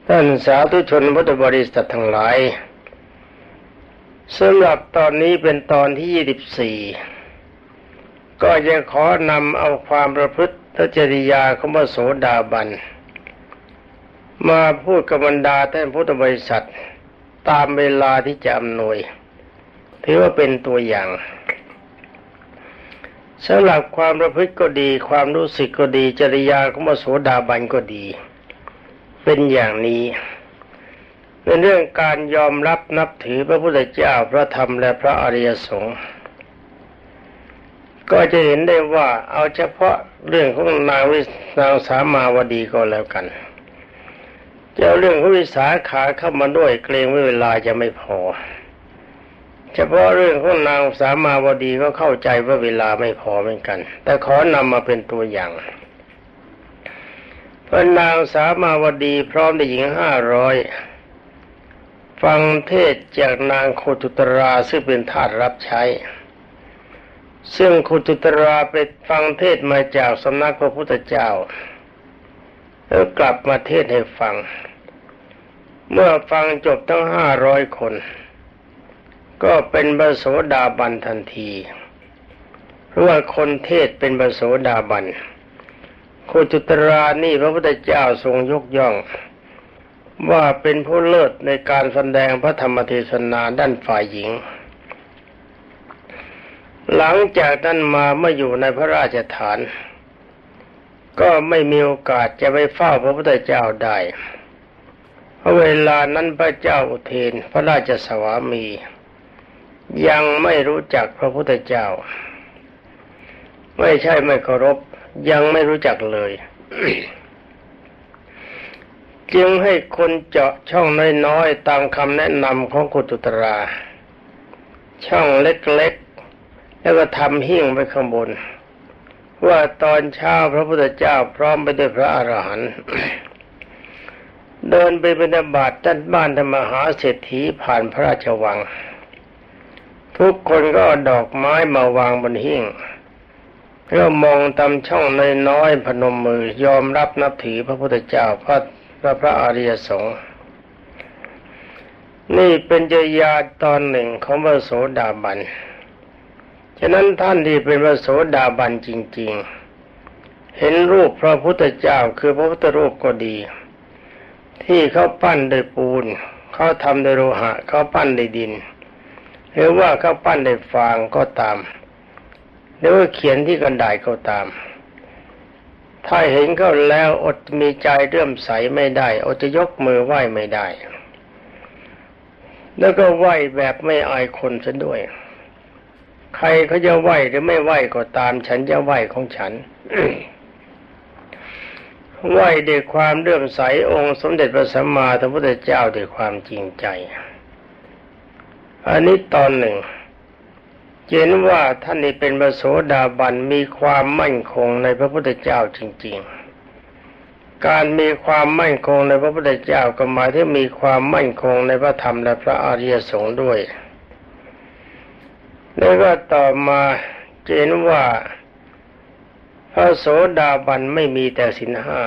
ท่านสาธุชนพุทธบริษัททั้งหลายสำหรับตอนนี้เป็นตอนที่24ก็จะขอนำเอาความประพฤติจริยาของพระโสดาบันมาพูดกับบรรดาท่านพุทธบริษัทตามเวลาที่จะอำนวยถือว่าเป็นตัวอย่างสำหรับความประพฤติก็ดีความรู้สึกก็ดีจริยาของพระโสดาบันก็ดีเป็นอย่างนี้เป็นเรื่องการยอมรับนับถือพระพุทธเจ้าพระธรรมและพระอริยสงฆ์ก็จะเห็นได้ว่าเอาเฉพาะเรื่องของนางสามาวดีก็แล้วกันจะเอาเรื่องของวิสาขาเข้ามาด้วยเกรงว่าเวลาจะไม่พอเฉพาะเรื่องของนางสามาวดีก็เข้าใจว่าเวลาไม่พอเหมือนกันแต่ขอนำมาเป็นตัวอย่างพระนางสามาวดีพร้อมด้วยหญิง500ฟังเทศจากนางโคตุตราซึ่งเป็นทาสรับใช้ซึ่งโคตุตราไปฟังเทศมาจากสำนักพระพุทธเจ้าแล้วกลับมาเทศให้ฟังเมื่อฟังจบทั้ง500คนก็เป็นพระโสดาบันทันทีเพราะว่าคนเทศเป็นพระโสดาบันโคตุตรานี่พระพุทธเจ้าทรงยกย่องว่าเป็นผู้เลิศในการแสดงพระธรรมเทศนาด้านฝ่ายหญิงหลังจากนั้นมาเมื่ออยู่ในพระราชฐานก็ไม่มีโอกาสจะไปเฝ้าพระพุทธเจ้าได้เพราะเวลานั้นพระเจ้าอุเทนพระราชสวามียังไม่รู้จักพระพุทธเจ้าไม่ใช่ไม่เคารพยังไม่รู้จักเลย จึงให้คนเจาะช่องน้อยๆตามคำแนะนำของโคตุตราช่องเล็กๆแล้วก็ทำหิ้งไว้ข้างบนว่าตอนเช้าพระพุทธเจ้าพร้อมไปด้วยพระอรหันต์ เดินไปบิณฑบาตด้านบ้านธรรมหาเศรษฐีผ่านพระราชวังทุกคนก็เอาดอกไม้มาวางบนหิ้งแล้วมองตามช่องน้อยๆพนมมือยอมรับนับถือพระพุทธเจ้าพระอริยสงฆ์นี่เป็นจริยาตอนหนึ่งของพระโสดาบันฉะนั้นท่านที่เป็นพระโสดาบันจริงๆเห็นรูปพระพุทธเจ้าคือพระพุทธรูปก็ดีที่เขาปั้นด้วยปูนเขาทำด้วยโลหะเขาปั้นด้วยดินหรือว่าเขาปั้นด้วยฟางก็ตามหรือว่าเขียนที่กระดาษก็ตามถ้าเห็นเขาแล้วอดมีใจเลื่อมใสไม่ได้อดจะยกมือไหว้ไม่ได้แล้วก็ไหว้แบบไม่อายคนซะด้วยใครเขาจะไหว้หรือไม่ไหว้ก็ตามฉันจะไหว้ของฉัน ไหว้ด้วยความเลื่อมใสองค์สมเด็จพระสัมมาสัมพุทธเจ้าด้วยความจริงใจอันนี้ตอนหนึ่งเห็นว่าท่านนี้เป็นพระโสดาบันมีความมั่นคงในพระพุทธเจ้าจริงๆการมีความมั่นคงในพระพุทธเจ้าก็หมายถึงมีความมั่นคงในพระธรรมและพระอริยสงฆ์ด้วยแล้วก็ต่อมาเห็นว่าพระโสดาบันไม่มีแต่ศีลห้า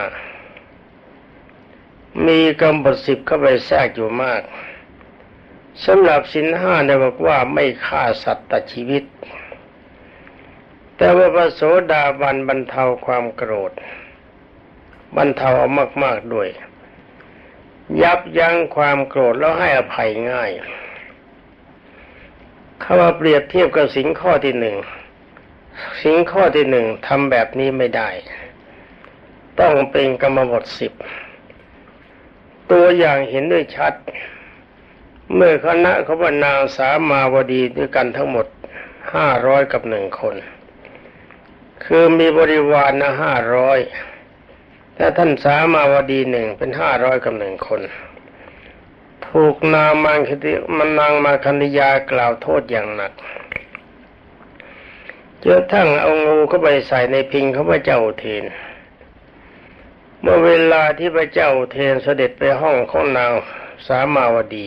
มีกำหนด10เข้าไปแทรกอยู่มากสำหรับศีลห้าเนี่ยบอกว่าไม่ฆ่าสัตว์ตัดชีวิตแต่ว่าพระโสดาบันบรรเทาความโกรธบรรเทาเอามากๆด้วยยับยั้งความโกรธแล้วให้อภัยง่ายเขาว่าเปรียบเทียบกับศีลข้อที่หนึ่งศีลข้อที่หนึ่งทำแบบนี้ไม่ได้ต้องเป็นกรรมบท10ตัวอย่างเห็นด้วยชัดเมื่อคณะของนางสามาวดีด้วยกันทั้งหมด500กับ1คนคือมีบริวารนะ500แต่ท่านสามาวดี1เป็น500กับ1คนถูกนางมาคันธยากล่าวโทษอย่างหนักจนทั้งเอางูเข้าไปใส่ในพิงของพระเจ้าอุเทนเมื่อเวลาที่พระเจ้าอุเทนเสด็จไปห้องของนางสามาวดี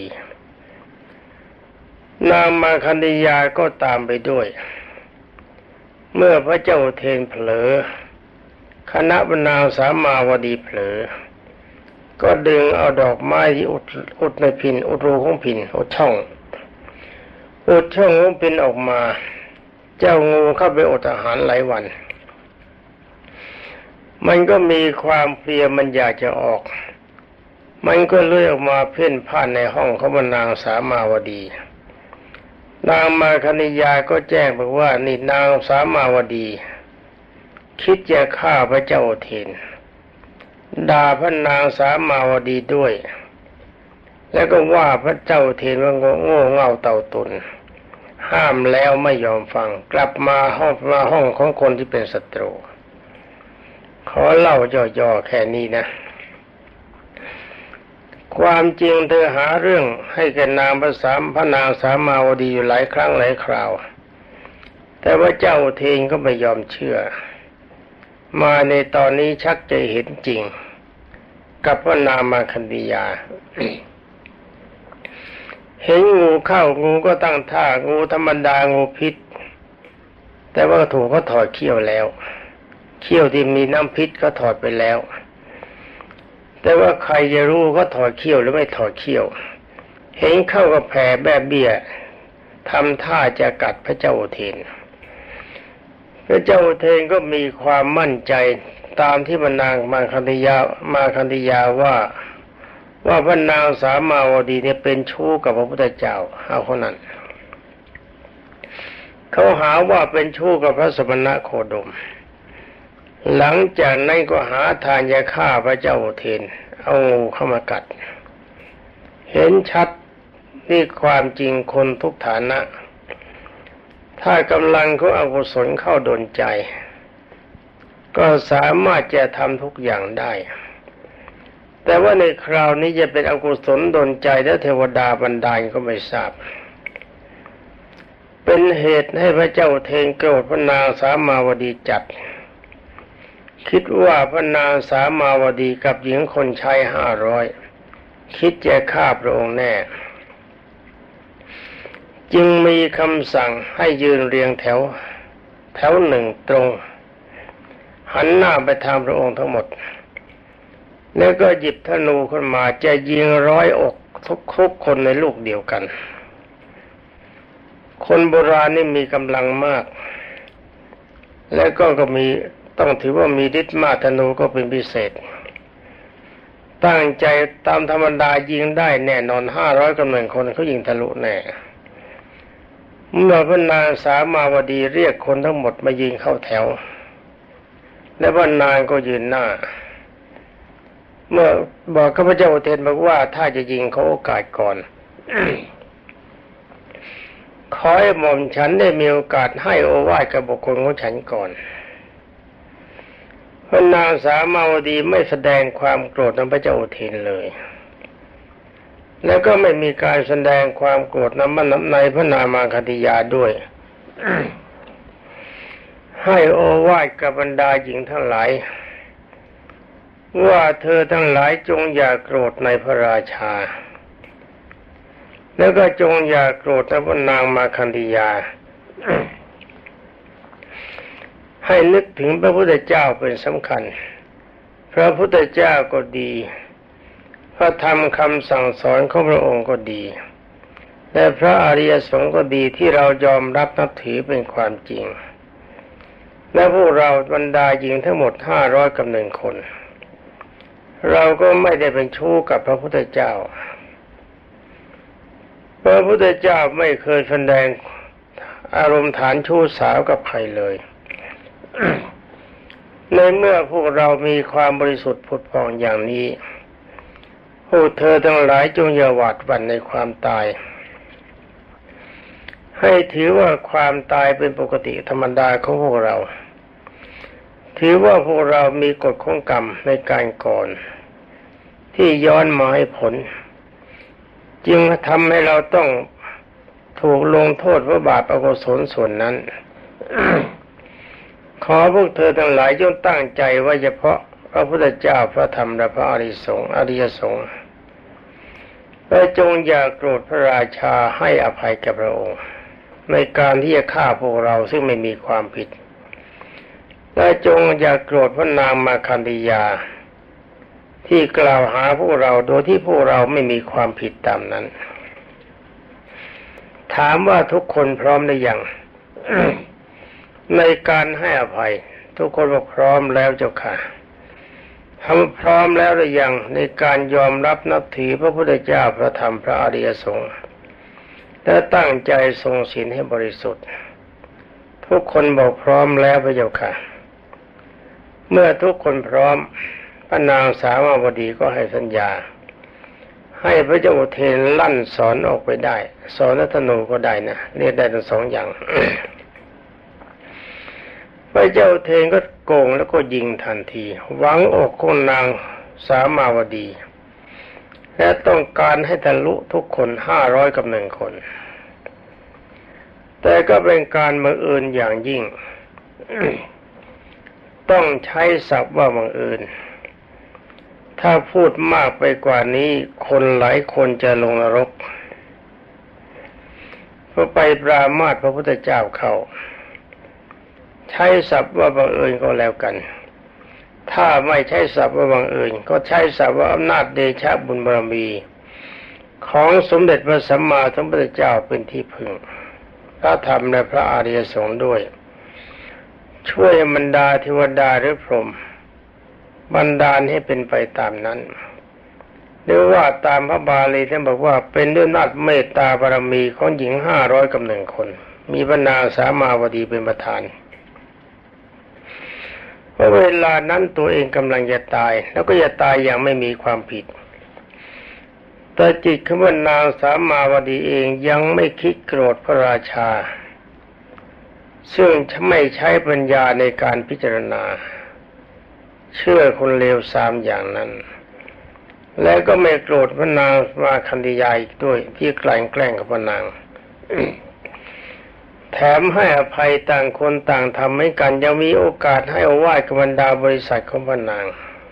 นางมาคันธยาก็ตามไปด้วยเมื่อพระเจ้าอุเทนเผลอคณะนางสามาวดีเผลอก็ดึงเอาดอกไม้ที่อุดในพินอุดรูของพินอุดช่องของพินออกมาเจ้างูเข้าไปอดอาหารหลายวันมันก็มีความเพลียมันอยากจะออกมันก็เลื้อยออกมาเพ่นพ่านในห้องของนางสามาวดีนางมาคณิยาก็แจ้งบอกว่านี่นางสามาวดีคิดจะฆ่าพระเจ้าเทนด่าพระนางสามาวดีด้วยแล้วก็ว่าพระเจ้าเทนว่าโง่เง่าเต่าตุนห้ามแล้วไม่ยอมฟังกลับมาห้องของคนที่เป็นศัตรูขอเล่าย่อๆแค่นี้นะความจริงเธอหาเรื่องให้แก่นางพระนางสามาวดีอยู่หลายครั้งหลายคราวแต่ว่าเจ้าเทนก็ไม่ยอมเชื่อมาในตอนนี้ชักจะเห็นจริงกับพระนางมาคันธียา เห็นงูเข้างูก็ตั้งท่างูธรรมดางูพิษแต่ว่าถูกเขาถอดเขี้ยวแล้วเขี้ยวที่มีน้ำพิษก็ถอดไปแล้วแต่ว่าใครจะรู้เขาถอดเขี้ยวหรือไม่ถอดเขี้ยวเห็นเข้ากับแผลแบบเบี้ยทำท่าจะกัดพระเจ้าเทนพระเจ้าเทนก็มีความมั่นใจตามที่พระนางมาคันธียาว่าพระนางสามาวดีเนี่ยเป็นชู้กับพระพุทธเจ้าเอาคนนั้นเขาหาว่าเป็นชู้กับพระสมณโคดมหลังจากนั้นก็หาทางจะฆ่าพระเจ้าเทนเอางูเข้ามากัดเห็นชัดนี่ความจริงคนทุกฐานะถ้ากำลังของอกุศลเข้าดลใจก็สามารถจะทำทุกอย่างได้แต่ว่าในคราวนี้จะเป็นอกุศลดลใจและเทวดาบันดาลก็ไม่ทราบเป็นเหตุให้พระเจ้าเทนโกรธพระนางสามาวดีจัดคิดว่าพระนางสามาวดีกับหญิงคนใช้500คิดจะฆ่าพระองค์แน่จึงมีคำสั่งให้ยืนเรียงแถวหนึ่งตรงหันหน้าไปทางพระองค์ทั้งหมดแล้วก็หยิบธนูขึ้นมาจะยิง100 อกทุกคนในลูกเดียวกันคนโบราณนี่มีกำลังมากแล้วก็มีต้องถือว่ามีฤทธิ์มากธนูก็เป็นพิเศษตั้งใจตามธรรมดายิงได้แน่นอน500 กับ 1 คนเขายิงทะลุแน่เมื่อพระนางสามาวดีเรียกคนทั้งหมดมายิงเข้าแถวและพระนางก็ยืนหน้าเมื่อบอกข้าพเจ้าเทนบอกว่าถ้าจะยิงเขาโอกาสก่อน ขอให้หม่อมฉันได้มีโอกาสให้โอวาทกับบุคคลของฉันก่อนพระนางสามาวดีไม่แสดงความโกรธต่อพระเจ้าเทนเลยแล้วก็ไม่มีการแสดงความโกรธในพระนางมาคันธียาด้วย ให้โอวาทกับบรรดาหญิงทั้งหลายว่าเธอทั้งหลายจงอย่าโกรธในพระราชาแล้วก็จงอย่าโกรธในพระนางมาคันธียา ให้นึกถึงพระพุทธเจ้าเป็นสำคัญพระพุทธเจ้าก็ดีพระธรรมคำสั่งสอนของพระองค์ก็ดีและพระอริยสงฆ์ก็ดีที่เรายอมรับนับถือเป็นความจริงและพวกเราบรรดาหญิงทั้งหมด500 กับ 1 คนเราก็ไม่ได้เป็นชู้กับพระพุทธเจ้าพระพุทธเจ้าไม่เคยแสดงอารมณ์ฐานชู้สาวกับใครเลย ในเมื่อพวกเรามีความบริสุทธิ์ผุดผ่องอย่างนี้พวกเธอทั้งหลายจงอย่าหวาดหวั่นในความตายให้ถือว่าความตายเป็นปกติธรรมดาของพวกเราถือว่าพวกเรามีกฎของกรรมในการก่อนที่ย้อนมาให้ผลจึงทำให้เราต้องถูกลงโทษเพราะบาปอกุศลส่วนนั้น ขอพวกเธอทั้งหลายจงตั้งใจไว้เฉพาะพระพุทธเจ้าพระธรรมและพระอริยสงฆ์และจงอย่าโกรธพระราชาให้อภัยแก่พระองค์ในการที่จะฆ่าพวกเราซึ่งไม่มีความผิดและจงอย่าโกรธพระนางมาคันธียาที่กล่าวหาพวกเราโดยที่พวกเราไม่มีความผิดตามนั้นถามว่าทุกคนพร้อมหรือยัง ในการให้อภัยทุกคนบอกพร้อมแล้วเจ้าค่ะทำพร้อมแล้วหรือยังในการยอมรับนับถือพระพุทธเจ้าพระธรรมพระอริยสงฆ์และตั้งใจทรงศีลให้บริสุทธิ์ทุกคนบอกพร้อมแล้วพระเจ้าค่ะเมื่อทุกคนพร้อมพระนางสามาวดีก็ให้สัญญาให้พระเจ้าอุเทนลั่นสอนออกไปได้สอนธนูก็ได้นะเรียกได้ทั้งสองอย่าง พระเจ้าอุเทนก็โกงแล้วก็ยิงทันทีหวังอกของนางสามาวดีและต้องการให้ทะลุทุกคน500 กับ1 คนแต่ก็เป็นการบังเอิญอย่างยิ่ง ต้องใช้ศัพท์ว่าบังเอิญถ้าพูดมากไปกว่านี้คนหลายคนจะลงนรกพอไปปรามาสพระพุทธเจ้าเข้าใช้ศัพท์ว่าบังเอิญก็แล้วกันถ้าไม่ใช้ศัพท์ว่าบังเอิญก็ใช้ศัพท์ว่าอำนาจเดชะบุญบารมีของสมเด็จพระสัมมาสัมพุทธเจ้าเป็นที่พึ่งพระธรรมและพระอริยสงฆ์ด้วยช่วยบรรดาเทวดาหรือพรหมบันดาลให้เป็นไปตามนั้นหรือว่าตามพระบาลีท่านบอกว่าเป็นด้วยอำนาจเมตตาบารมีของหญิง500 กับ 1 คนมีพระนางสามาวดีเป็นประธานเพราะเวลานั้นตัวเองกำลังจะตายแล้วก็จะตายอย่างไม่มีความผิดแต่จิตของพระนางสามาวดีเองยังไม่คิดโกรธพระราชาซึ่งไม่ใช้ปัญญาในการพิจารณาเชื่อคนเลวทรามอย่างนั้นแล้วก็ไม่โกรธพระนางมาคันธยาอีกด้วยที่กลั่นแกล้งกับพระนาง แถมให้อภัยต่างคนต่างทำให้กันยังมีโอกาสให้โอวาทกับบรรดาบริษัทของพระนาง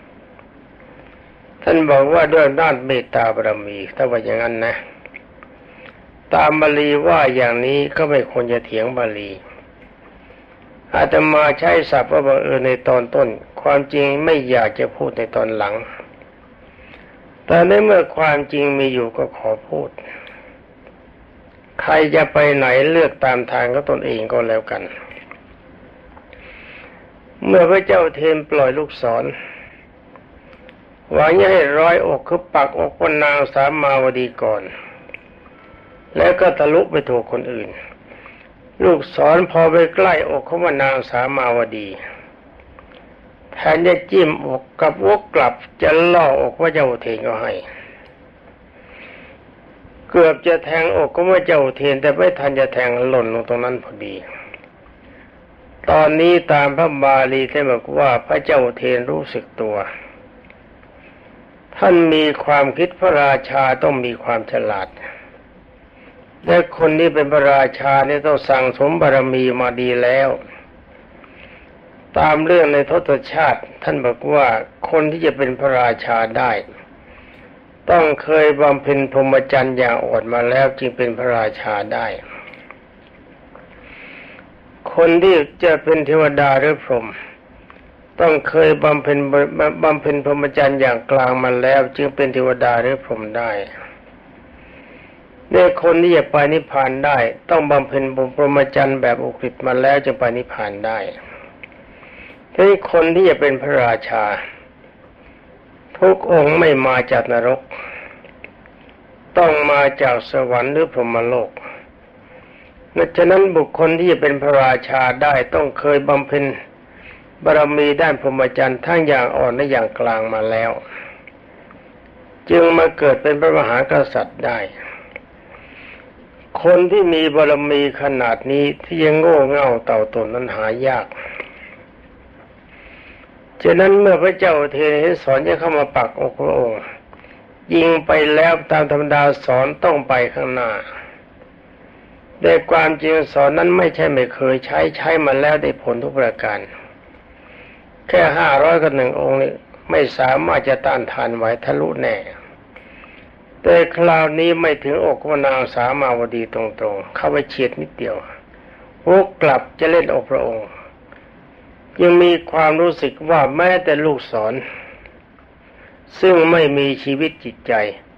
ท่านบอกว่าด้วยด้านเมตตาบารมีถ้าว่าอย่างนั้นนะตามบาลีว่าอย่างนี้ก็ไม่ควรจะเถียงบาลีอาตมาใช้ศัพท์ว่าบังเอิญในตอนต้นความจริงไม่อยากจะพูดในตอนหลังแต่ในเมื่อความจริงมีอยู่ก็ขอพูดใครจะไปไหนเลือกตามทางของตนเองก็แล้วกันเมื่อพระเจ้าเทนปล่อยลูกศรหวังให้ร้อยอกคือปักอกพระนางสามาวดีก่อนแล้วก็ทะลุไปถูกคนอื่นลูกศรพอไปใกล้อกของพระนางสามาวดีแทนจะจิ้มอกกับวกกลับจะล่ออกพระเจ้าอุเทนก็ให้เกือบจะแทงอกของพระเจ้าอุเทนแต่ไม่ทันจะแทงหล่นลงตรงนั้นพอดีตอนนี้ตามพระบาลีท่านบอกว่าพระเจ้าอุเทนรู้สึกตัวท่านมีความคิดพระราชาต้องมีความฉลาดและคนที่เป็นพระราชาเนี่ยต้องสั่งสมบารมีมาดีแล้วตามเรื่องในทศชาติท่านบอกว่าคนที่จะเป็นพระราชาได้ต้องเคยบำเพ็ญพรหมจรรย์อย่างอดมาแล้วจึงเป็นพระราชาได้คนที่จะเป็นเทวดาหรือพรหมต้องเคยบำเพ็ญพรหมจรรย์อย่างกลางมาแล้วจึงเป็นเทวดาหรือพรหมได้ในคนที่จะไปนิพพานได้ต้องบำเพ็ญพรหมจรรย์แบบอุกฤษมาแล้วจึงไปนิพพานได้ที่คนที่จะเป็นพระราชาทุกองค์ไม่มาจากนรกต้องมาจากสวรรค์หรือพรหมโลกฉะนั้นบุคคลที่จะเป็นพระราชาได้ต้องเคยบำเพ็ญบารมีด้านพรหมจรรย์ทั้งอย่างอ่อนและอย่างกลางมาแล้วจึงมาเกิดเป็นพระมหากษัตริย์ได้คนที่มีบารมีขนาดนี้ที่ยังโง่เง่าเต่าตนนั้นหายากฉะนั้นเมื่อพระเจ้าเทนสอนจะเข้ามาปักอกพระองค์ยิงไปแล้วตามธรรมดาสอนต้องไปข้างหน้าแต่ความจริงสอนนั้นไม่ใช่ไม่เคยใช้มาแล้วได้ผลทุกประการแค่500 กับ 1 องค์นี่ไม่สามารถจะต้านทานไหวทะลุแน่แต่คราวนี้ไม่ถึงอกพระนางสามาวดีตรงๆเข้าไปเฉียดนิดเดียววกกลับจะเล่นอกพระองค์ยังมีความรู้สึกว่าแม้แต่ลูกศรซึ่งไม่มีชีวิตจิตใจ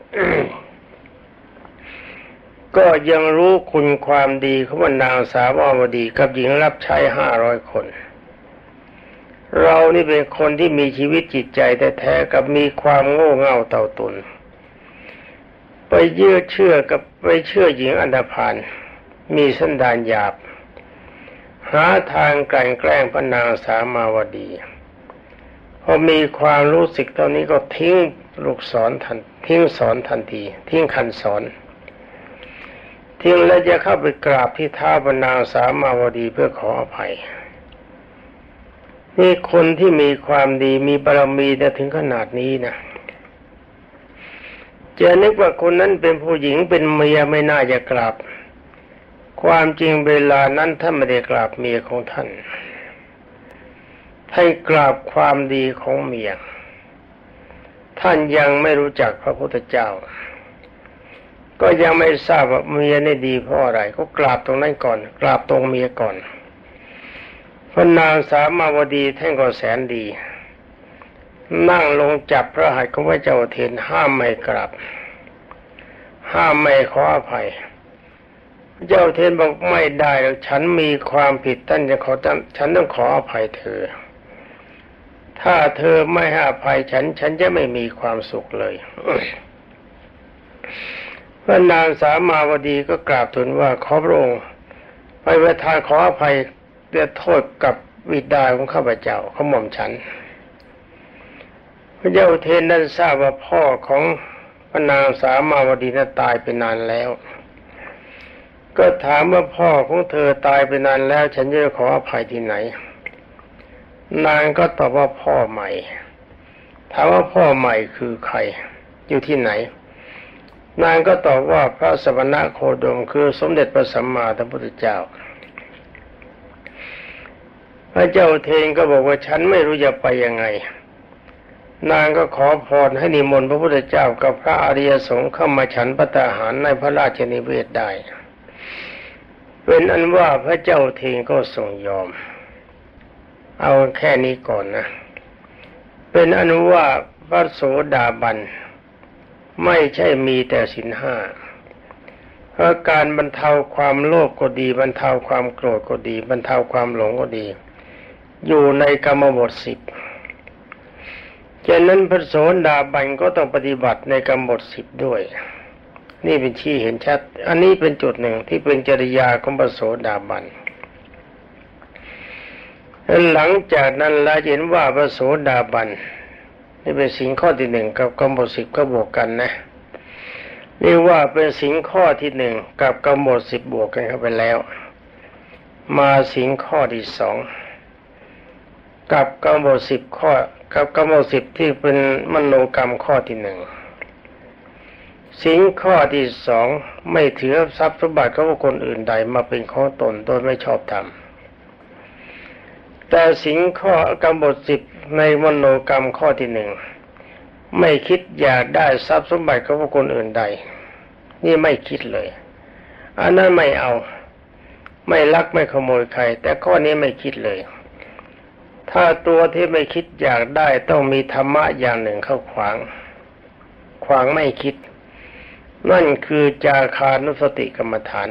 ก็ยังรู้คุณความดีของนางสาวาวดีกับหญิงรับใช้500 คนเรานี่เป็นคนที่มีชีวิตจิตใจแท้ๆกับมีความโง่เง่าเต่าตุนไปเชื่อหญิงอันธพาลมีสันดานหยาบหาทางกลั่นแกล้งพระนางสามาวดีพอมีความรู้สึกเท่านี้ก็ทิ้งลูกศรทิ้งสอนทันทีทิ้งคันสอนทิ้งแล้วจะเข้าไปกราบที่เท้าพระนางสามาวดีเพื่อขออภัยนี่คนที่มีความดีมีบารมีแต่ถึงขนาดนี้นะจะนึกว่าคนนั้นเป็นผู้หญิงเป็นเมียไม่น่าจะกราบความจริงเวลานั้นท่านไม่ได้กราบเมียของท่านให้กราบความดีของเมียท่านยังไม่รู้จักพระพุทธเจ้าก็ยังไม่ทราบว่าเมียนี่ดีเพราะอะไรก็กราบตรงนั้นก่อนกราบตรงเมียก่อนพระนางสามาวดีท่านก็แสนดีนั่งลงจับพระหัตถ์ของพระเจ้าเถรห้ามไม่กราบห้ามไม่ขออภัยเจ้าเถรบอกไม่ได้แล้วฉันมีความผิดฉันต้องขออภัยเธอถ้าเธอไม่ให้อภัยฉันจะไม่มีความสุขเลย พระนางสามาวดีก็กราบทูลว่าขอพระองค์ไปประทานขออภัยโทษกับบิดาของข้าพเจ้าเขาหม่อมฉันพระเจ้าเถรนั้นทราบว่าพ่อของพระนางสามาวดีนั้นตายไปนานแล้วก็ถามว่าพ่อของเธอตายไปนานแล้วฉันจะขออภัยที่ไหนนางก็ตอบว่าพ่อใหม่ถามว่าพ่อใหม่คือใครอยู่ที่ไหนนางก็ตอบว่าพระสมณโคดมคือสมเด็จพระสัมมาสัมพุทธเจ้าพระเจ้าเถรก็บอกว่าฉันไม่รู้จะไปยังไงนางก็ขอพรให้นิมนต์พระพุทธเจ้ากับพระอริยสงฆ์เข้ามาฉันภัตตาหารในพระราชนิเวศได้เป็นอันว่าพระเจ้าเถรก็ทรงยอมเอาแค่นี้ก่อนนะเป็นอันว่าพระโสดาบันไม่ใช่มีแต่ศีลห้าเพราะการบรรเทาความโลภก็ดีบรรเทาความโกรธก็ดีบรรเทาความหลงก็ดีอยู่ในกรรมบท10ฉะนั้นพระโสดาบันก็ต้องปฏิบัติในกรรมบท10ด้วยนี่เป็นชี้เห็นชัดอันนี้เป็นจุดหนึ่งที่เป็นจริยาของพระโสดาบันหลังจากนั้นเราเห็นว่าพระโสดาบันนี่เป็นสิ่งข้อที่1กับกรรมบท10ก็บวกกันนะเรียกว่าเป็นสิ่งข้อที่1กับกรรมบท10บวกกันเข้าไปแล้วมาสิ่งข้อที่2กับกรรมบท10ข้อกับกรรมบท10ที่เป็นมโนกรรมข้อที่1สิ่งข้อที่2ไม่ถือทรัพย์สมบัติของคนอื่นใดมาเป็นของตนโดยไม่ชอบธรรมแต่สิ่งข้อกรรมบท10ในมโนกรรมข้อที่1ไม่คิดอยากได้ทรัพย์สมบัติของคนอื่นใดนี่ไม่คิดเลยอันนั้นไม่เอาไม่ลักไม่ขโมยใครแต่ข้อนี้ไม่คิดเลยถ้าตัวที่ไม่คิดอยากได้ต้องมีธรรมะอย่างหนึ่งเข้าขวางไม่คิดนั่นคือจาคานุสติกรรมฐาน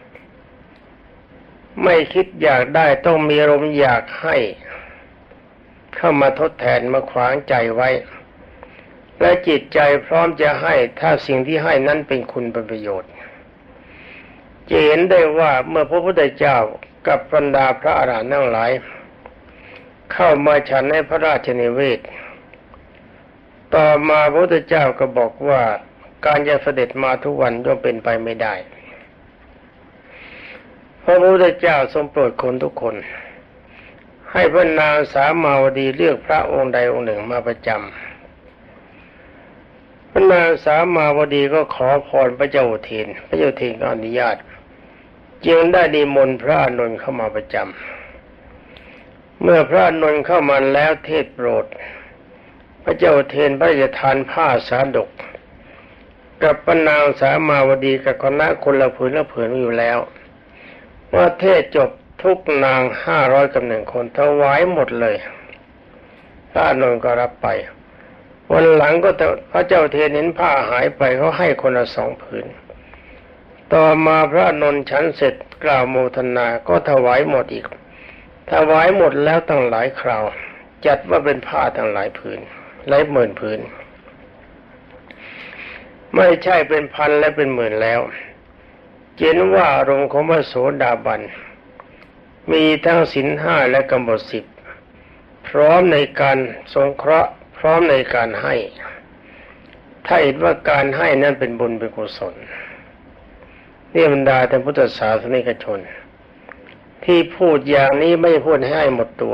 ไม่คิดอยากได้ต้องมีอารมณ์อยากให้เข้ามาทดแทนมาขวางใจไว้และจิตใจพร้อมจะให้ถ้าสิ่งที่ให้นั้นเป็นคุณเป็นประโยชน์จะเห็นได้ว่าเมื่อพระพุทธเจ้ากับบรรดาพระอรหันต์ทั้งหลายเข้ามาฉันในพระราชนิเวศต่อมาพระพุทธเจ้าก็บอกว่าการจะเสด็จมาทุกวันย่อมเป็นไปไม่ได้พระพุทธเจ้าทรงโปรดคนทุกคนให้พระนางสามาวดีเลือกพระองค์ใดองค์หนึ่งมาประจำพระนางสามาวดีก็ขอพรพระเจ้าเถรพระเจ้าเถรก็อนุญาตจึงได้นิมนต์พระอานนท์เข้ามาประจำเมื่อพระอานนท์เข้ามาแล้วเทศโปรดพระเจ้าเถรพระราชทานผ้าสาดกกับพระนางสามาวดีกับคณะคนละผืนละผืนอยู่แล้วว่าเทศจบทุกนาง500 กับ1 คนถวายหมดเลยพระอานนท์ก็รับไปวันหลังก็พระเจ้าเทนเห็นผ้าหายไปเขาให้คนละ2 ผืนต่อมาพระอานนท์ฉันเสร็จกล่าวโมทนาก็ถวายหมดอีกถวายหมดแล้วตั้งหลายคราวจัดว่าเป็นผ้าตั้งหลายผืนหลายหมื่นผืนไม่ใช่เป็นพันและเป็นหมื่นแล้วเห็นว่าอารมณ์ของพระโสดาบันมีทั้งศีล 5และกำหนด10พร้อมในการสงเคราะห์พร้อมในการให้ถ้าเห็นว่าการให้นั้นเป็นบุญเป็นกุศลนี่บรรดาท่านพุทธศาสนิกชนที่พูดอย่างนี้ไม่พูดให้หมดตัว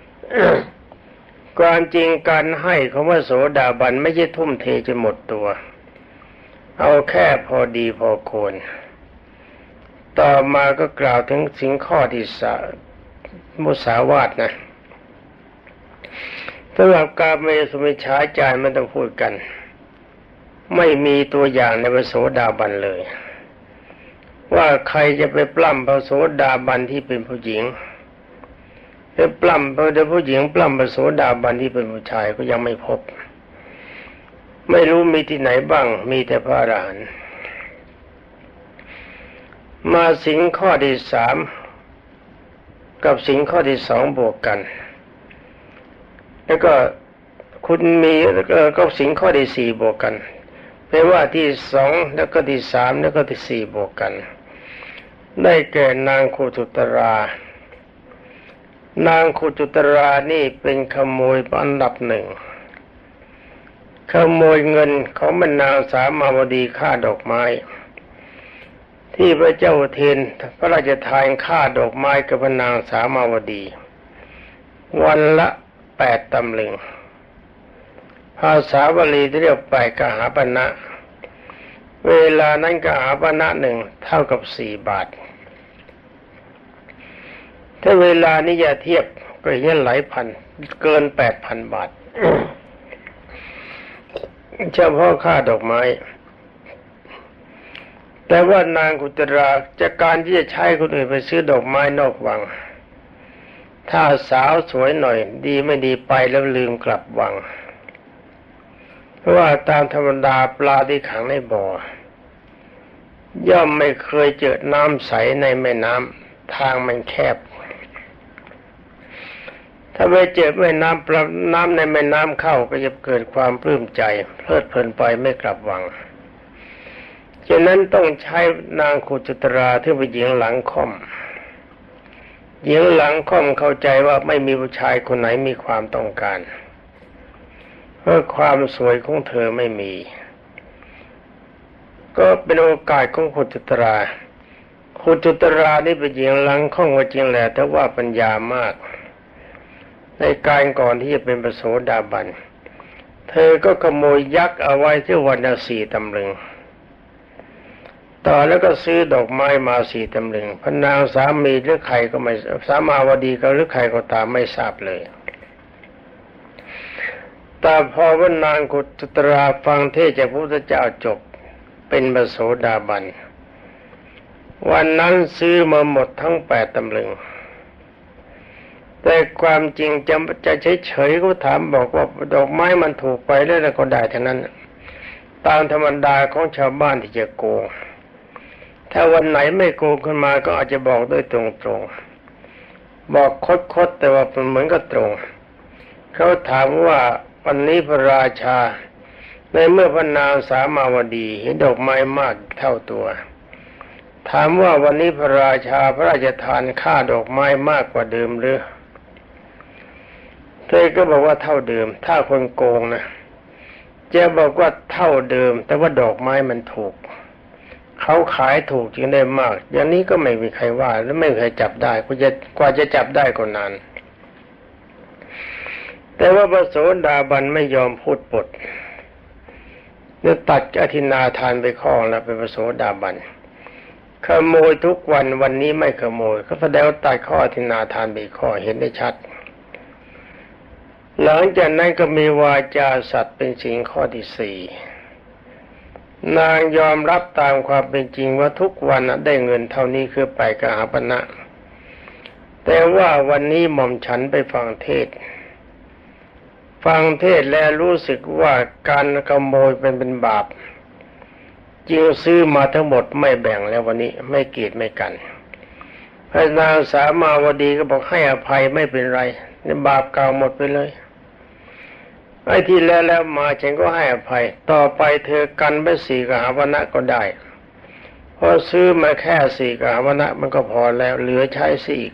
ความจริงการให้ของพระโสดาบันไม่ใช่ทุ่มเทจนหมดตัวเอาแค่พอดีพอควรต่อมาก็กล่าวถึงสิ่งข้อที่มุสาวาทนะสำหรับการเมสุมิจฉาจารไม่ต้องพูดกันไม่มีตัวอย่างในพระโสดาบันเลยว่าใครจะไปปล้ำพระโสดาบันที่เป็นผู้หญิงหรือปล้ำพระผู้หญิงปล้ำพระโสดาบันที่เป็นผู้ชายก็ยังไม่พบไม่รู้มีที่ไหนบ้างมีแต่พระอรหันต์มาสิงข้อที่3กับสิงข้อที่2บวกกันแล้วก็คุณมีก็สิงข้อที่4บวกกันแปลว่าที่2แล้วก็ที่3แล้วก็ที่4บวกกันได้แก่นางคุตุตรานางคุตุตรานี่เป็นขโมยอันดับ1ขโมยเงินของบรรนางสามาวดีค่าดอกไม้ที่พระเจ้าเทนพระราชทานค่าดอกไม้กับพระนางสามาวดีวันละ8 ตำลึงภาษาบาลีเรียก8 กหาปณะเวลานั้นกหาปณะ1เท่ากับ4 บาทถ้าเวลานี้อย่าเทียบก็เห็นหลายพันเกิน 8,000 บาท เฉพาะค่าดอกไม้แต่ว่านางกุตราจากการที่จะใช้คนอื่นไปซื้อดอกไม้นอกวังถ้าสาวสวยหน่อยดีไม่ดีไปแล้วลืมกลับวังเพราะว่าตามธรรมดาปลาที่ขังในบ่อย่อมไม่เคยเจอน้ำใสในแม่น้ำทางมันแคบถ้าไปเจอแม่น้ำในแม่น้ำเข้าก็จะเกิดความปลื้มใจเพลิดเพลินไปไม่กลับวังฉะนั้นต้องใช้นางคุจุตราที่เป็นหญิงหลังค่อมหญิงหลังค่อมเข้าใจว่าไม่มีผู้ชายคนไหนมีความต้องการเพราะความสวยของเธอไม่มีก็เป็นโอกาสของคุจุตราคุจุตรานี่เป็นหญิงหลังค่อมว่าจริงแหละแต่ว่าปัญญามากในการก่อนที่จะเป็นพระโสดาบันเธอก็ขโมยยักษ์เอาไว้ที่วันละ4 ตำลึงต่อแล้วก็ซื้อดอกไม้มา4 ตำลึงพระนางสามีหรือใครก็ไม่สามาวดีก็หรือใครก็ตามไม่ทราบเลยแต่พอพระนางกุตราฟังเทศน์จากพระพุทธเจ้าจบเป็นพระโสดาบันวันนั้นซื้อมาหมดทั้ง8 ตำลึงแต่ความจริงจะเฉยๆก็ถามบอกว่าดอกไม้มันถูกไปแล้วก็ได้ทั้งนั้นตามธรรมดาของชาวบ้านที่จะโกงถ้าวันไหนไม่โกงขึ้นมาก็อาจจะบอกด้วยตรงๆบอกคดๆแต่ว่ามันเหมือนกับตรงเขาถามว่าวันนี้พระราชาในเมื่อพระนางสามาวดีเห็นดอกไม้มากเท่าตัวถามว่าวันนี้พระราชาพระราชทานค่าดอกไม้มากกว่าเดิมหรือเธอก็บอกว่าเท่าเดิมถ้าคนโกงนะจะบอกว่าเท่าเดิมแต่ว่าดอกไม้มันถูกเขาขายถูกจึงได้มากอย่างนี้ก็ไม่มีใครว่าและไม่มีใครจับได้กว่าจะจับได้ก็นานแต่ว่าพระโสดาบันไม่ยอมพูดปดเนี่ยตัดอธินาทานไปข้อแล้วเป็นพระโสดาบันขโมยทุกวันวันนี้ไม่ขโมยก็แสดงว่าตัดข้ออธินาทานไปข้อเห็นได้ชัดหลังจากนั้นก็มีวาจาสัตย์เป็นสิ่งข้อที่4นางยอมรับตามความเป็นจริงว่าทุกวันได้เงินเท่านี้คือ8 กหาปณะแต่ว่าวันนี้หม่อมฉันไปฟังเทศน์ฟังเทศแล้วรู้สึกว่าการขโมยเป็นบาปจึงซื้อมาทั้งหมดไม่แบ่งแล้ววันนี้ไม่เกลียดไม่กันพระนางสามาวดีก็บอกให้อภัยไม่เป็นไรในบาปเก่าหมดไปเลยไอ้ที่แล้วมาฉันก็ให้อภัยต่อไปเธอกันไป4 กหาวนะก็ได้เพราะซื้อมาแค่4 กหาวนะมันก็พอแล้วเหลือใช้สิอีก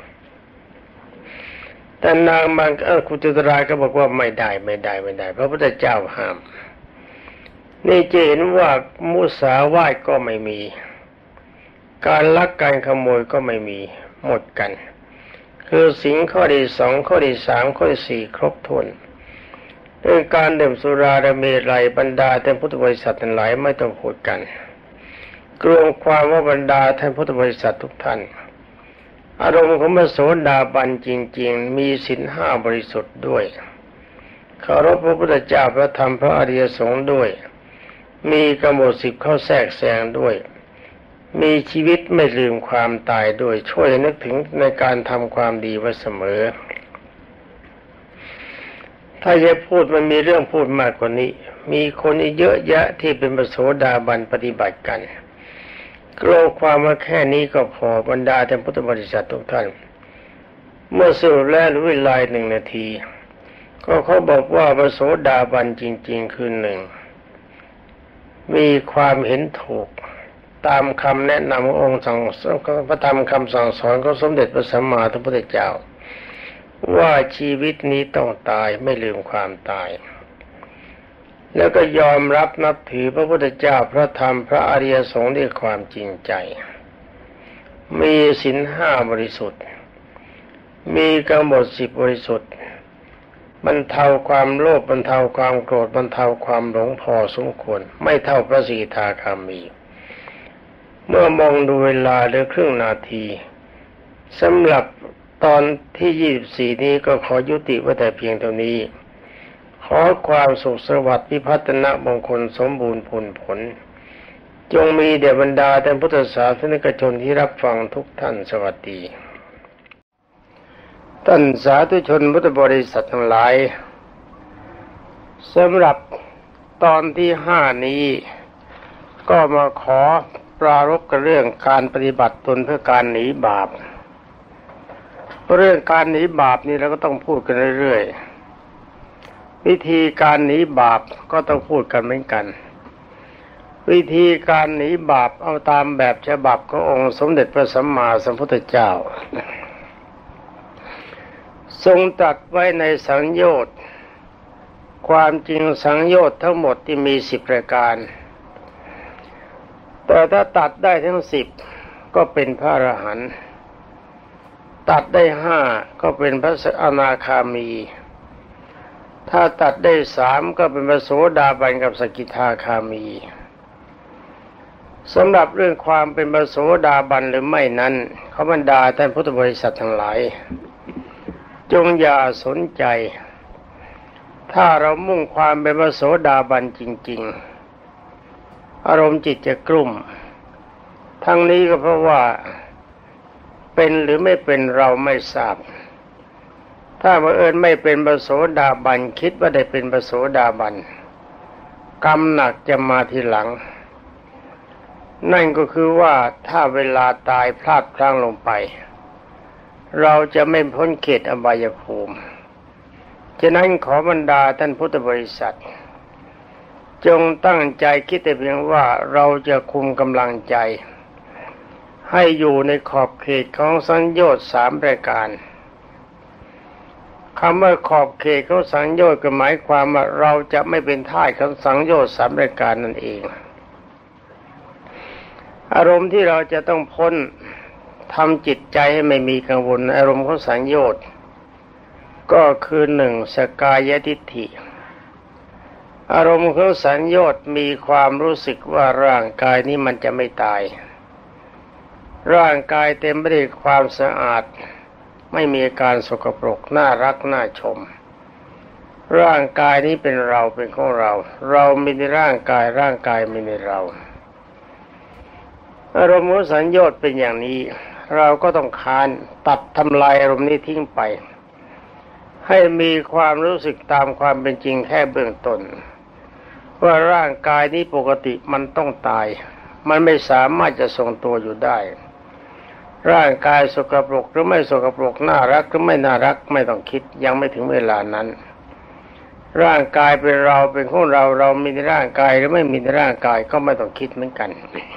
แต่นางบางคุจุตราก็บอกว่าไม่ได้พระพุทธเจ้าห้ามนี่จะเห็นว่ามุสาวาทก็ไม่มีการลักการขโมยก็ไม่มีหมดกันคือศีลข้อที่2ข้อที่3ข้อที่4ครบถ้วนเรื่องการดื่มสุราและเมรัยบรรดาท่านพุทธบริษัททั้งหลายไม่ต้องพูดกันรวมความว่าบรรดาท่านพุทธบริษัททุกท่านอารมณ์ของพระโสดาบันจริงๆมีศีล5บริสุทธิ์ด้วยเคารพพระพุทธเจ้าพระธรรมพระอริยสงฆ์ด้วยมีกำหนด10เข้าแทรกแซงด้วยมีชีวิตไม่ลืมความตายด้วยช่วยนึกถึงในการทำความดีไว้เสมอถ้าจะพูดมันมีเรื่องพูดมากกว่านี้มีคนเยอะแยะที่เป็นพระโสดาบันปฏิบัติกันกลัวความว่าแค่นี้ก็พอบรรดาท่านพุทธบริษัททุกท่านเมื่อสรุปแล้วเวลา1 นาทีก็เขาบอกว่าพระโสดาบันจริงๆคือ1มีความเห็นถูกตามคำแนะนำขององค์พระธรรมคำสั่งสอนของสมเด็จพระสัมมาสัมพุทธเจ้าว่าชีวิตนี้ต้องตายไม่ลืมความตายแล้วก็ยอมรับนับถือพระพุทธเจ้าพระธรรมพระอริยสงฆ์ด้วยความจริงใจมีศีล5บริสุทธิ์มีกำหนด10บริสุทธิ์บรรเทาความโลภบรรเทาความโกรธบรรเทาความหลงพอสมควรไม่เท่าพระสีทาคามีเมื่อมองดูเวลาเหลือครึ่งนาทีสำหรับตอนที่24นี้ก็ขอยุติไว้แต่เพียงเท่านี้ขอความสุขสวัสดิ์พิพัฒนมงคลสมบูรณ์ผลจงมีแด่บรรดาท่านพุทธศาสนิกชนที่รับฟังทุกท่านสวัสดีท่านสาธุชนพุทธบริษัททั้งหลายสำหรับตอนที่5นี้ก็มาขอปรารภกับเรื่องการปฏิบัติตนเพื่อการหนีบาปเรื่องการหนีบาปนี่เราก็ต้องพูดกันเรื่อยๆวิธีการหนีบาปก็ต้องพูดกันเหมือนกันวิธีการหนีบาปเอาตามแบบฉบับขององค์สมเด็จพระสัมมาสัมพุทธเจ้าทรงตรัสไว้ในสังโยชน์ความจริงสังโยชน์ทั้งหมดที่มี10ประการแต่ถ้าตัดได้ทั้ง10ก็เป็นพระอรหันต์ตัดได้5ก็เป็นพระอนาคามีถ้าตัดได้3ก็เป็นพระโสดาบันกับสกิทาคามีสำหรับเรื่องความเป็นพระโสดาบันหรือไม่นั้นขอบรรดาท่านพุทธบริษัททั้งหลายจงอย่าสนใจถ้าเรามุ่งความเป็นพระโสดาบันจริงๆอารมณ์จิตจะกลุ่มทั้งนี้ก็เพราะว่าเป็นหรือไม่เป็นเราไม่ทราบถ้าบังเอิญไม่เป็นพระโสดาบันคิดว่าได้เป็นพระโสดาบันกรรมหนักจะมาทีหลังนั่นก็คือว่าถ้าเวลาตายพลาดพลั้งลงไปเราจะไม่พ้นเขตอบายภูมิฉะนั้นขอบรรดาท่านพุทธบริษัทจงตั้งใจคิดแต่เพียงว่าเราจะคุมกำลังใจให้อยู่ในขอบเขตของสังโยชน์3ประการคำว่าขอบเขตของสังโยชน์ก็หมายความว่าเราจะไม่เป็นทาสของสังโยชน์3ประการนั่นเองอารมณ์ที่เราจะต้องพ้นทำจิตใจให้ไม่มีกังวลอารมณ์ของสังโยชน์ก็คือ1สกายทิฏฐิอารมณ์ของสังโยชน์มีความรู้สึกว่าร่างกายนี้มันจะไม่ตายร่างกายเต็มไปด้วยความสะอาดไม่มีอาการสกปรกน่ารักน่าชมร่างกายนี้เป็นเราเป็นของเราเรามีในร่างกายร่างกายมีในเราอารมณ์ของสังโยชน์เป็นอย่างนี้เราก็ต้องค้านตัดทำลายอารมณ์นี้ทิ้งไปให้มีความรู้สึกตามความเป็นจริงแค่เบื้องต้นว่าร่างกายนี้ปกติมันต้องตายมันไม่สามารถจะทรงตัวอยู่ได้ร่างกายสกปรกหรือไม่สกปรกน่ารักหรือไม่น่ารักไม่ต้องคิดยังไม่ถึงเวลานั้นร่างกายเป็นเราเป็นของเราเรามีในร่างกายหรือไม่มีในร่างกายก็ไม่ต้องคิดเหมือนกัน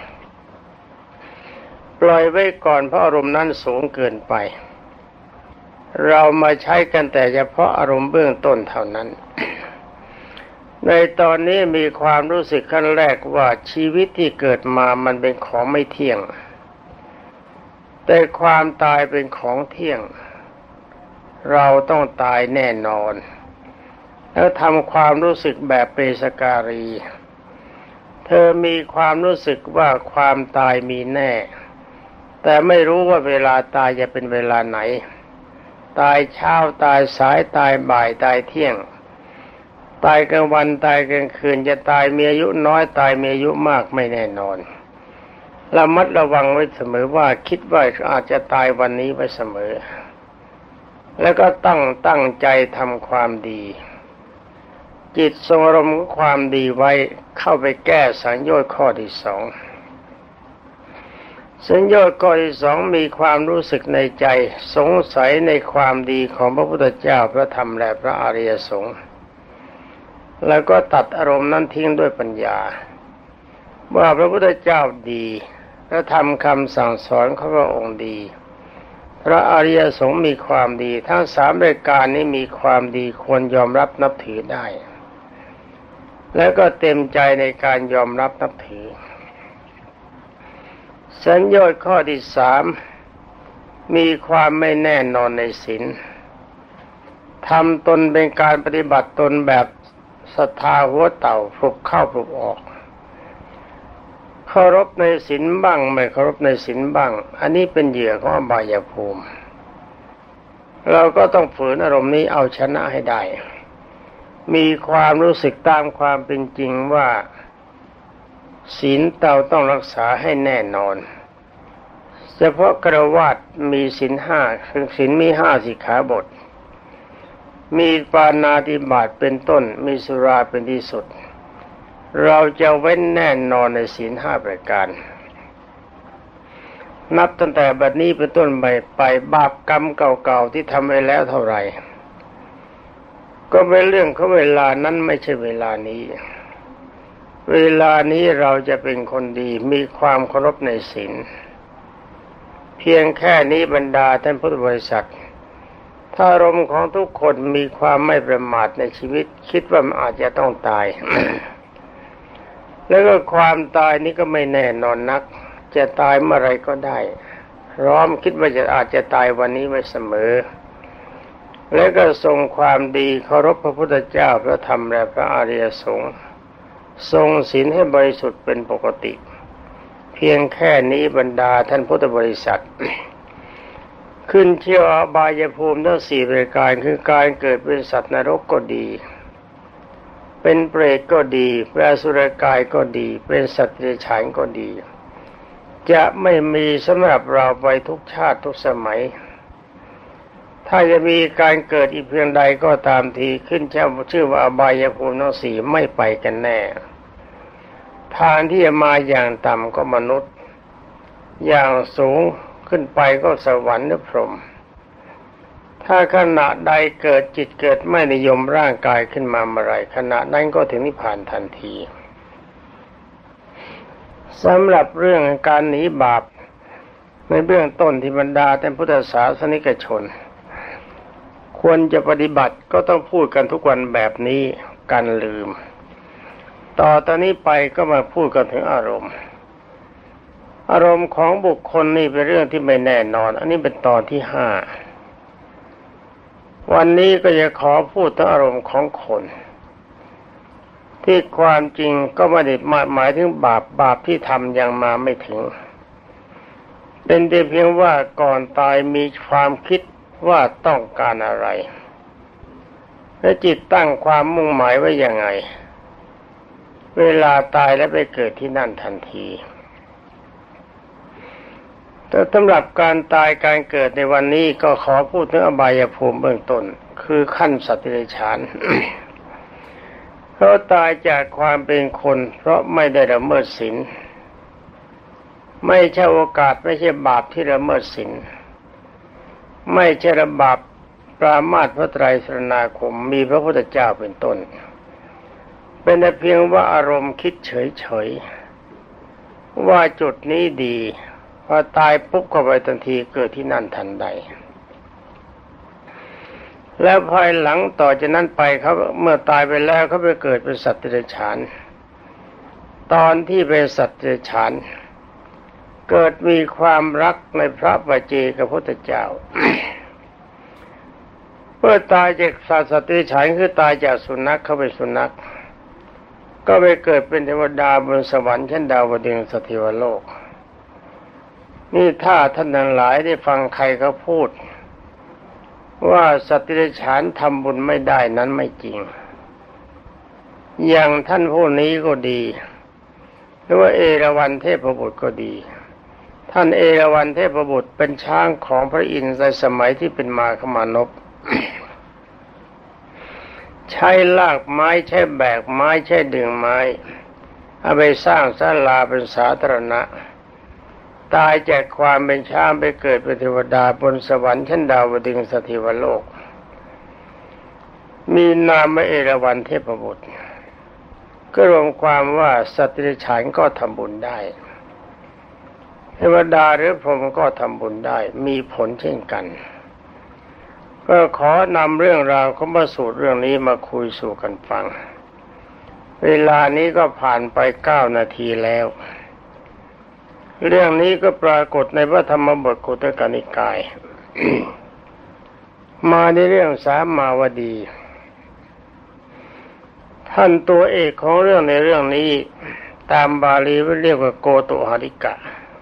ปล่อยไว้ก่อนเพราะอารมณ์นั้นสูงเกินไปเรามาใช้กันแต่เฉพาะอารมณ์เบื้องต้นเท่านั้นในตอนนี้มีความรู้สึกขั้นแรกว่าชีวิตที่เกิดมามันเป็นของไม่เที่ยงแต่ความตายเป็นของเที่ยงเราต้องตายแน่นอนแล้วทำความรู้สึกแบบเปสการีเธอมีความรู้สึกว่าความตายมีแน่แต่ไม่รู้ว่าเวลาตายจะเป็นเวลาไหนตายเช้าตายสายตายบ่ายตายเที่ยงตายกลางวันตายกลางคืนจะตายมีอายุน้อยตายมีอายุมากไม่แน่นอนระมัดระวังไว้เสมอว่าคิดว่าอาจจะตายวันนี้ไว้เสมอแล้วก็ตั้งใจทำความดีจิตทรงอารมณ์ความดีไว้เข้าไปแก้สังโยชน์ข้อที่สองสังโยชน์ข้อที่สองมีความรู้สึกในใจสงสัยในความดีของพระพุทธเจ้าพระธรรมและพระอริยสงฆ์แล้วก็ตัดอารมณ์นั้นทิ้งด้วยปัญญาว่าพระพุทธเจ้าดีพระธรรมคำสั่งสอนของพระองค์ดีพระอริยสงฆ์มีความดีทั้งสามรายการนี้มีความดีควรยอมรับนับถือได้แล้วก็เต็มใจในการยอมรับนับถือสัญญาข้อที่สามมีความไม่แน่นอนในศีลทำตนเป็นการปฏิบัติตนแบบศรัทธาหัวเต่าปลุกเข้าปลุกออกเคารพในศีลบ้างไม่เคารพในศีลบ้างอันนี้เป็นเหยื่อของอบายภูมิเราก็ต้องฝืนอารมณ์นี้เอาชนะให้ได้มีความรู้สึกตามความเป็นจริงว่าศีลเราต้องรักษาให้แน่นอนเฉพาะฆราวาสมีศีลห้าคือศีลมี5สิกขาบทมีปาณาติบาตเป็นต้นมีสุราเป็นที่สุดเราจะเว้นแน่นอนในศีล5ประการนับตั้งแต่บัดนี้เป็นต้นไปบาปกรรมเก่าๆที่ทำไว้แล้วเท่าไหร่ก็เป็นเรื่องของเวลานั้นไม่ใช่เวลานี้เวลานี้เราจะเป็นคนดีมีความเคารพในศีลเพียงแค่นี้บรรดาท่านพุทธบริษัทถ้าอารมณ์ของทุกคนมีความไม่ประมาทในชีวิตคิดว่ามันอาจจะต้องตาย แล้วก็ความตายนี้ก็ไม่แน่นอนนักจะตายเมื่อไรก็ได้พร้อมคิดว่าอาจจะตายวันนี้ไว้เสมอแล้วก็ทรงความดีเคารพพระพุทธเจ้าพระธรรมและพระอริยสงฆ์ทรงศีลให้บริสุทธิ์เป็นปกติเพียงแค่นี้บรรดาท่านพุทธบริษัท ขึ้นเที่ยวอบายภูมิทั้ง4ประการคือการเกิดเป็นสัตว์นรกก็ดีเป็นเปรตก็ดีเป็นอสุรกายก็ดีเป็นสัตว์เดรัจฉานก็ดีจะไม่มีสำหรับเราไปทุกชาติทุกสมัยถ้าจะมีการเกิดอีกเพียงใดก็ตามทีขึ้นชื่อว่าอบายภูมิทั้ง4ไม่ไปกันแน่ทางที่จะมาอย่างต่ำก็มนุษย์อย่างสูงขึ้นไปก็สวรรค์หรือพรหมถ้าขณะใดเกิดจิตเกิดไม่นิยมร่างกายขึ้นมาเมื่อไรขณะนั้นก็ถึงนิพพานทันทีสำหรับเรื่องการหนีบาปในเบื้องต้นที่บรรดาท่านพุทธศาสนิกชนควรจะปฏิบัติก็ต้องพูดกันทุกวันแบบนี้กันลืมต่อตอนนี้ไปก็มาพูดกันถึงอารมณ์ของบุคคลนี่เป็นเรื่องที่ไม่แน่นอนอันนี้เป็นตอนที่5วันนี้ก็จะขอพูดถึงอารมณ์ของคนที่ความจริงก็ไม่ได้หมายถึงบาปที่ทำยังมาไม่ถึงเป็นแต่เพียงว่าก่อนตายมีความคิดว่าต้องการอะไรและจิตตั้งความมุ่งหมายไว้ยังไงเวลาตายแล้วไปเกิดที่นั่นทันทีแต่สำหรับการตายการเกิดในวันนี้ก็ขอพูดถึงอบายภูมิเบื้องต้นคือขั้นสัตว์เดรัจฉาน เขาตายจากความเป็นคนเพราะไม่ได้ละเมิดศีลไม่ใช่โอกาสไม่ใช่บาปที่ละเมิดศีลไม่ใช่บาปปรามาสพระไตรสรณาคมมีพระพุทธเจ้าเป็นต้นเป็นแต่เพียงว่าอารมณ์คิดเฉยๆว่าจุดนี้ดีพอตายปุ๊บเข้าไปทันทีเกิดที่นั่นทันใดแล้วภายหลังต่อจากนั้นไปเขาเมื่อตายไปแล้วเขาไปเกิดเป็นสัตว์เดรัจฉานตอนที่เป็นสัตว์เดรัจฉานเกิดมีความรักในพระปัจเจกพุทธเจ้า เมื่อตายจากสัตว์เดรัจฉานคือตายจากสุนัขเขาเป็นสุนัขก็ไปเกิดเป็นเทวดาบนสวรรค์ชั้นดาวดึงสถิวโลกนี่ถ้าท่านทั้งหลายได้ฟังใครเขาพูดว่าสัตว์เดรัจฉานทำบุญไม่ได้นั้นไม่จริงอย่างท่านผู้นี้ก็ดีหรือว่าเอราวัณเทพบุตรก็ดีท่านเอราวัณเทพบุตรเป็นช้างของพระอินทร์ในสมัยที่เป็นมาคมานพ ใช้ลากไม้ใช้แบกไม้ใช้ดึงไม้เอาไปสร้างศาลาเป็นสาธารณะตายจากความเป็นช้างไปเกิดเป็นเทวดาบนสวรรค์ชั้นดาวดึงสถิวโลกมีนามว่าเอราวัณเทพบุตรก็รวมความว่าสัตว์เดรัจฉานก็ทำบุญได้เทวดาหรือพรหมก็ทำบุญได้มีผลเช่นกันก็ขอนำเรื่องราวของพระสูตรเรื่องนี้มาคุยสู่กันฟังเวลานี้ก็ผ่านไป9 นาทีแล้วเรื่องนี้ก็ปรากฏในพระธรรมบทกุตกนิกาย มาในเรื่องสามาวดีท่านตัวเอกของเรื่องในเรื่องนี้ตามบาลีเรียกว่าโกตุหริกะ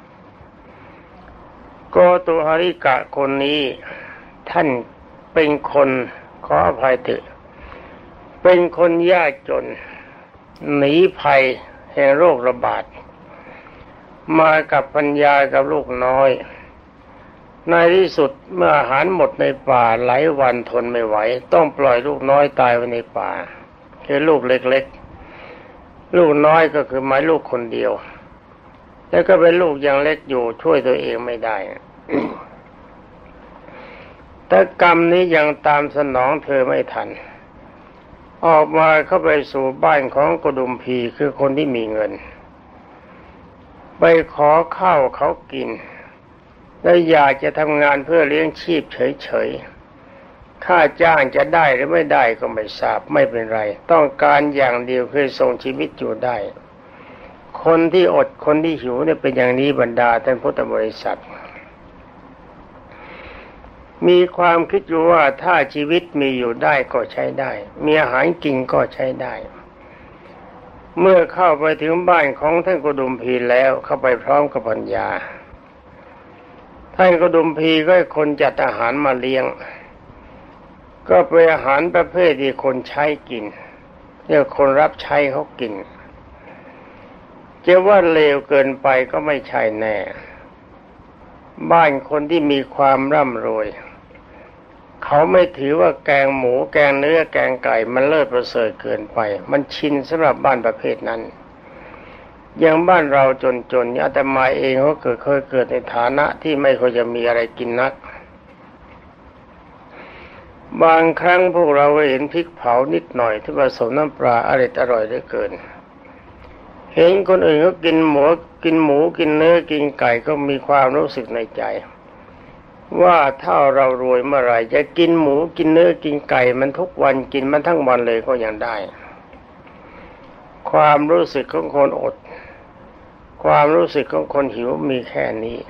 โกตุหริกะคนนี้ท่านเป็นคนขออภัยเถอะเป็นคนยากจนหนีภัยแห่งโรคระบาดมากับปัญญากับลูกน้อยในที่สุดเมื่ออาหารหมดในป่าหลายวันทนไม่ไหวต้องปล่อยลูกน้อยตายไว้ในป่าคือลูกเล็กๆลูกน้อยก็คือหมายลูกคนเดียวแล้วก็เป็นลูกยังเล็กอยู่ช่วยตัวเองไม่ได้ แต่กรรมนี้ยังตามสนองเธอไม่ทันออกมาเข้าไปสู่บ้านของกดุมพีคือคนที่มีเงินไปขอข้าวเขากินแล้วอยากจะทำงานเพื่อเลี้ยงชีพเฉยๆค่าจ้างจะได้หรือไม่ได้ก็ไม่ทราบไม่เป็นไรต้องการอย่างเดียวคือส่งชีวิตอยู่ได้คนที่อดคนที่หิวเนี่ยเป็นอย่างนี้บรรดาท่านพุทธบริษัทมีความคิดอยู่ว่าถ้าชีวิตมีอยู่ได้ก็ใช้ได้มีอาหารกินก็ใช้ได้เมื่อเข้าไปถึงบ้านของท่านกดุมพีแล้วเข้าไปพร้อมกับปัญญาท่านกดุมพีก็ให้คนจัดอาหารมาเลี้ยงก็เป็นอาหารประเภทที่คนใช้กินเรียกคนรับใช้เขากินจะว่าเลวเกินไปก็ไม่ใช่แน่บ้านคนที่มีความร่ำรวยเขาไม่ถือว่าแกงหมูแกงเนื้อแกงไก่มันเลิศประเสริฐเกินไปมันชินสำหรับบ้านประเภทนั้นอย่างบ้านเราจนๆอาตมาเองก็เคยเกิดในฐานะที่ไม่ค่อยจะมีอะไรกินนักบางครั้งพวกเราเห็นพริกเผานิดหน่อยที่ผสมน้ำปลาอร่อยเหลือเกินเห็นคนอื่นเขากินหมูกินเนื้อกินไก่ก็มีความรู้สึกในใจว่าถ้าเรารวยเมื่อไหร่จะกินหมูกินเนื้อกินไก่มันทุกวันกินมันทั้งวันเลยก็ยังได้ความรู้สึกของคนอดความรู้สึกของคนหิวมีแค่นี้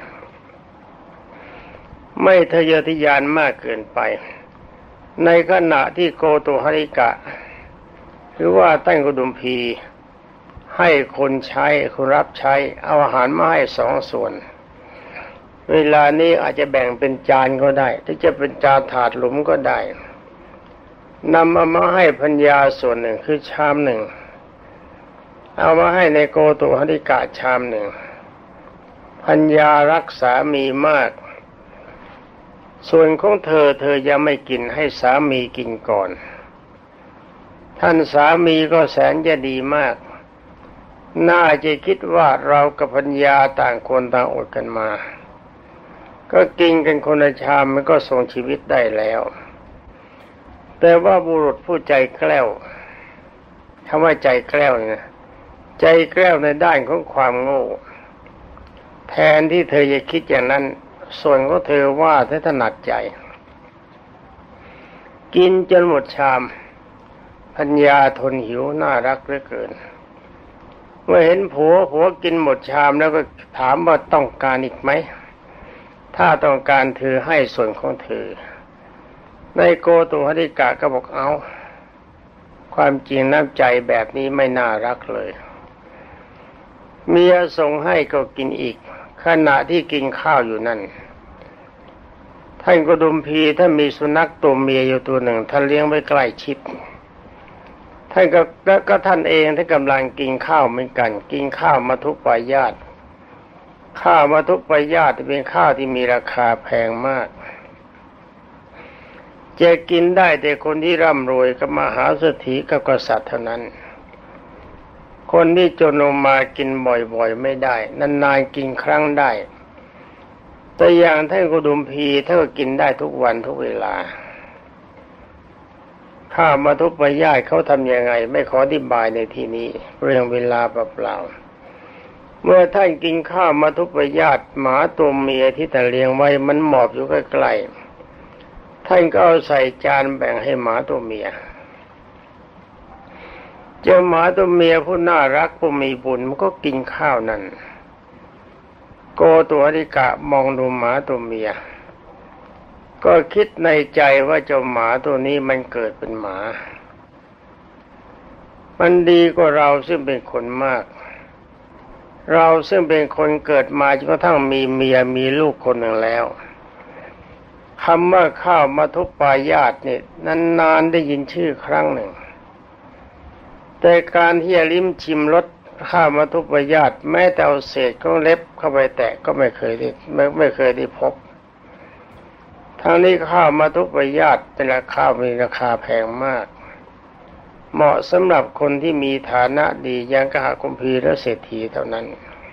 ไม่ทะเยอทะยานมากเกินไปในขณะที่โกตุหริกะหรือว่าตั้งกดุมพีให้คนใช้คนรับใช้เอาอาหารมาให้2 ส่วนเวลานี้อาจจะแบ่งเป็นจานก็ได้หรือจะเป็นจานถาดหลุมก็ได้นำมาให้พัญญาส่วนหนึ่งคือชามหนึ่งเอามาให้ในโกตุหริกะชามหนึ่งพพัญญารักสามีมากส่วนของเธอยังไม่กินให้สามีกินก่อนท่านสามีก็แสนจะดีมากน่าจะคิดว่าเรากับพัญญาต่างคนต่างอดกันมาก็กินกันคนละชามมันก็ทรงชีวิตได้แล้วแต่ว่าบุรุษผู้ใจแกล้วคำว่าใจแกล้วเนี่ยใจแกล้วในด้านของความโง่แทนที่เธอจะคิดอย่างนั้นส่วนของเธอว่าเธอถนัดใจกินจนหมดชามพัญญาทนหิวน่ารักเหลือเกินเมื่อเห็นผัวกินหมดชามแล้วก็ถามว่าต้องการอีกไหมถ้าต้องการเธอให้ส่วนของเธอในโกตุหริกะก็บอกเอาความจริงน้ำใจแบบนี้ไม่น่ารักเลยเมียส่งให้ก็กินอีกขณะที่กินข้าวอยู่นั่นท่านกดุมพีท่านมีสุนัขตัวเมียอยู่ตัวหนึ่งท่านเลี้ยงไว้ใกล้ชิดท่านก็ท่านเองท่านกำลังกินข้าวเหมือนกันกินข้าวมัทุปายาตข้าวมัทุปายาตเป็นข้าวที่มีราคาแพงมากจะกินได้แต่คนที่ร่ำรวยกับมหาเศรษฐีกับกษัตริย์เท่านั้นคนที่จนลงมากินบ่อยๆไม่ได้นานๆกินครั้งได้แต่อย่างท่านกดุมพีท่านก็กินได้ทุกวันทุกเวลาข้าวมัทุปายาตเขาทำยังไงไม่ขออธิบายในที่นี้เรื่องเวลาเปล่าๆเมื่อท่านกินข้าวมัทุปายาตหมาตัวเมียที่ท่านเลี้ยงไว้มันหมอบอยู่ใกล้ๆท่านก็เอาใส่จานแบ่งให้หมาตัวเมียเจ้าหมาตัวเมียผู้น่ารักผู้มีบุญมันก็กินข้าวนั่นโกตุหริกะมองดูหมาตัวเมียก็คิดในใจว่าเจ้าหมาตัวนี้มันเกิดเป็นหมามันดีกว่าเราซึ่งเป็นคนมากเราซึ่งเป็นคนเกิดมาจนกระทั่งมีเมียมีลูกคนหนึ่งแล้วคำว่าข้าวมัทุปายาตนี่นานๆได้ยินชื่อครั้งหนึ่งแต่การที่จะลิ้มชิมรสข้าวมัทุปายาตแม้แต่เอาเศษของเล็บเข้าไปแตะก็ไม่เคยได้พบทั้งนี้ข้าวมัทุปายาตเป็นมีราคาแพงมากเหมาะสำหรับคนที่มีฐานะดีอย่างกหกุมพีและเศรษฐีเท่านั้น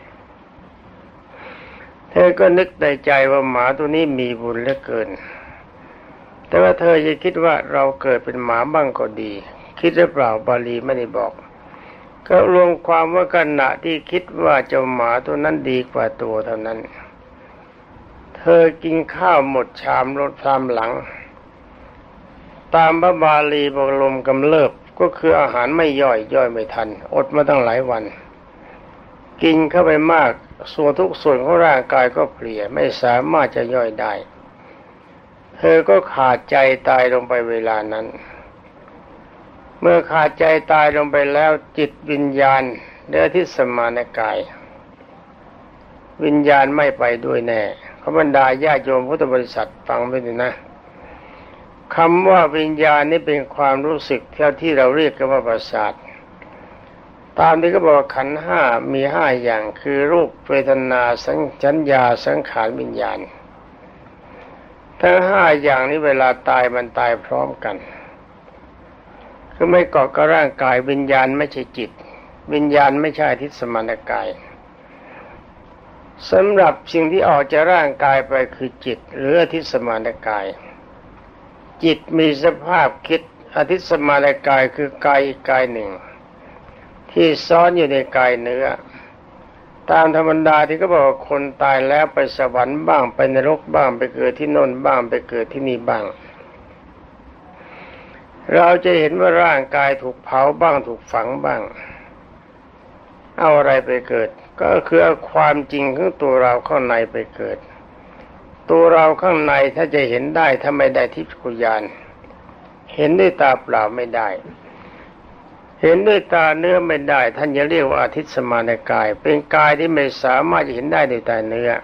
เธอก็นึกในใจว่าหมาตัวนี้มีบุญเหลือเกินแต่ว่าเธอจะคิดว่าเราเกิดเป็นหมาบ้างก็ดีคิดหรือเปล่าบาลีไม่ได้บอกก็รวมความว่าขณะที่คิดว่าเจ้าหมาตัวนั้นดีกว่าตัวเท่านั้นเธอกินข้าวหมดชามลดความหลังตามพระบาลีบอกลมกำเริบก็คืออาหารไม่ย่อยไม่ทันอดมาตั้งหลายวันกินเข้าไปมากส่วนทุกส่วนของร่างกายก็เพลียไม่สามารถจะย่อยได้เธอก็ขาดใจตายลงไปเวลานั้นเมื่อขาดใจตายลงไปแล้วจิตวิญญาณได้ที่สมานกายวิญญาณไม่ไปด้วยแน่ขบรรดาญาโยมพุทธบริษัทฟังไว้ดีนะคำว่าวิญญาณนี่เป็นความรู้สึกที่เราเรียกกันว่าประสาทตามที่เขาบอกขันธ์ห้ามี5อย่างคือรูปเวทนาสัญญาสังขารวิญญาณทั้ง5อย่างนี้เวลาตายมันตายพร้อมกันคือไม่เกาะกับร่างกายวิญญาณไม่ใช่จิตวิญญาณไม่ใช่ทิศสมานกายสำหรับสิ่งที่ออกจากร่างกายไปคือจิตหรืออธิสมานกายจิตมีสภาพคิดอธิสมานกายคือกายอีกกายหนึ่งที่ซ้อนอยู่ในกายเนื้อตามธรรมดาที่เขาบอกว่าคนตายแล้วไปสวรรค์บ้างไปนรกบ้างไปเกิดที่โน่นบ้างไปเกิดที่นี่บ้างเราจะเห็นว่าร่างกายถูกเผาบ้างถูกฝังบ้างเอาอะไรไปเกิดก็คือเอาความจริงของตัวเราข้างในไปเกิดตัวเราข้างในถ้าจะเห็นได้ถ้าไม่ได้ทิพยญาณเห็นด้วยตาเปล่าไม่ได้เห็นด้วยตาเนื้อไม่ได้ท่านจะเรียกว่าอธิสมานกายเป็นกายที่ไม่สามารถจะเห็นได้ด้วยตาเนื้อ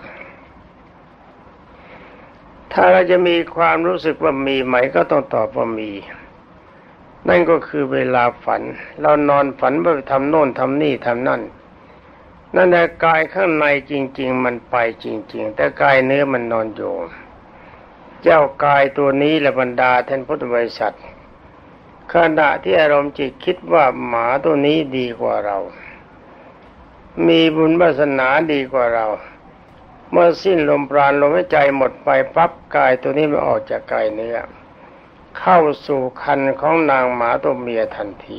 ถ้าเราจะมีความรู้สึกว่ามีไหมก็ต้องตอบว่ามีนั่นก็คือเวลาฝันเรานอนฝันว่าไปทำโน่นทำนี่ทำนั่นนั่นแหละกายข้างในจริงๆมันไปจริงๆแต่กายเนื้อมันนอนอยู่เจ้ากายตัวนี้และบรรดาท่านพุทธบริษัทขณะที่อารมณ์จิตคิดว่าหมาตัวนี้ดีกว่าเรามีบุญวาสนาดีกว่าเราเมื่อสิ้นลมปราณลมหายใจหมดไปปั๊บกายตัวนี้มันออกจากกายเนื้อเข้าสู่คันของนางหมาตัวเมียทันที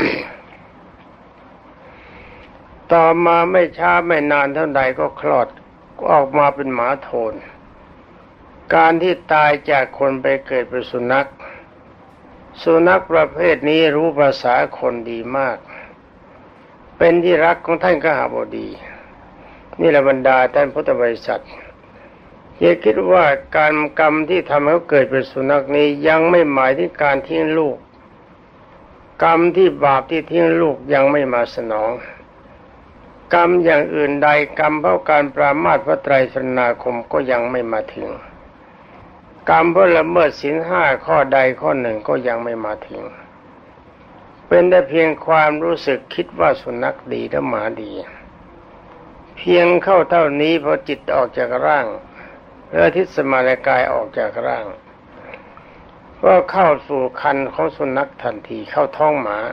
ต่อมาไม่ช้าไม่นานเท่าใดก็คลอดออกมาเป็นหมาโทนการที่ตายจากคนไปเกิดเป็นสุนัขประเภทนี้รู้ภาษาคนดีมากเป็นที่รักของท่านกหบดีนี่แหละบรรดาท่านพุทธบริษัทอย่าคิดว่าการกรรมที่ทำให้เขาเกิดเป็นสุนัขนี้ยังไม่หมายถึงการทิ้งลูกกรรมที่บาปที่ทิ้งลูกยังไม่มาสนองกรรมอย่างอื่นใดกรรมเพราะการปรามาสพระไตรสรณาคมก็ยังไม่มาถึงกรรมเพราะละเมิดศีลห้าข้อใดข้อหนึ่งก็ยังไม่มาถึงเป็นแต่เพียงความรู้สึกคิดว่าสุนัขดีและหมาดีเพียงเข้าเท่านี้พอจิตออกจากร่างและทิศสมาธิกายออกจากร่างก็เข้าสู่คันของสุนัขทันทีเข้าท้องหมา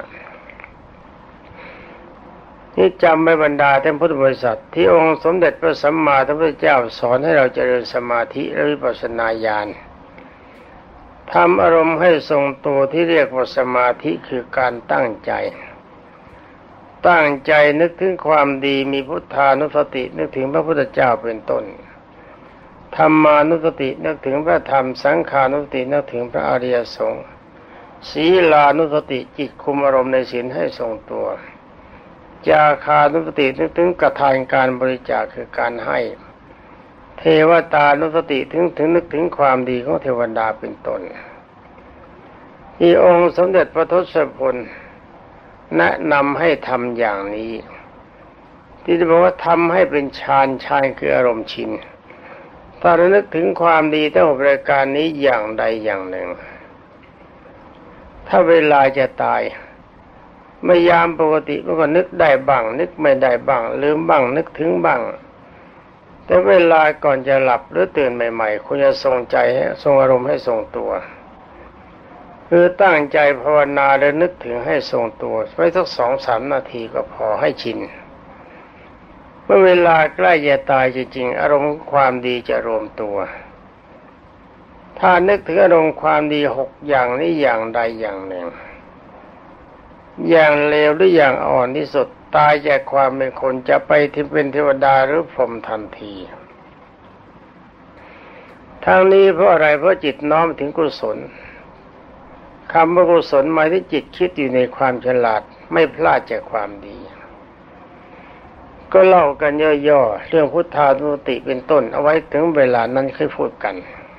นี่จำไว้บรรดาท่านพุทธบริษัทที่องค์สมเด็จพระสัมมาสัมพุทธเจ้าสอนให้เราเจริญสมาธิและวิปัสสนาญาณทำอารมณ์ให้ทรงตัวที่เรียกว่าสมาธิคือการตั้งใจนึกถึงความดีมีพุทธานุสตินึกถึงพระพุทธเจ้าเป็นต้นธรรมานุสตินึกถึงพระธรรมสังฆานุสตินึกถึงพระอริยสงฆ์ศีลานุสติจิตคุมอารมณ์ในศีลให้ทรงตัวจาคานุสตินึกถึงกระทานการบริจาคคือการให้เทวตานุสตินึกถึงความดีของเทวดาเป็นต้นที่องค์สมเด็จพระทศพลแนะนำให้ทำอย่างนี้ที่จะบอกว่าทำให้เป็นฌานคืออารมณ์ชินถ้าเรานึกถึงความดีทั้ง6ประการนี้อย่างใดอย่างหนึ่งถ้าเวลาจะตายไม่ยามปกติมันก็นึกได้บ้างนึกไม่ได้บ้างลืมบ้างนึกถึงบ้างแต่เวลาก่อนจะหลับหรือตื่นใหม่ๆคุณจะทรงใจให้ทรงอารมณ์ให้ทรงตัวคือตั้งใจภาวนาและนึกถึงให้ทรงตัวไว้สัก 2-3 นาทีก็พอให้ชินเมื่อเวลาใกล้จะตายจริงๆอารมณ์ความดีจะรวมตัวถ้านึกถึงอารมณ์ความดี6อย่างนี้อย่างใดอย่างหนึ่งอย่างเลวหรืออย่างอ่อนที่สุดตายจากความเป็นคนจะไปที่เป็นเทวดาหรือพรหมทันทีทางนี้เพราะอะไรเพราะจิตน้อมถึงกุศลคำว่ากุศลหมายถึงจิตคิดอยู่ในความฉลาดไม่พลาดจากความดีก็เล่ากันย่อๆเรื่องพุทธานุสติเป็นต้นเอาไว้ถึงเวลานั้นค่อยพูดกัน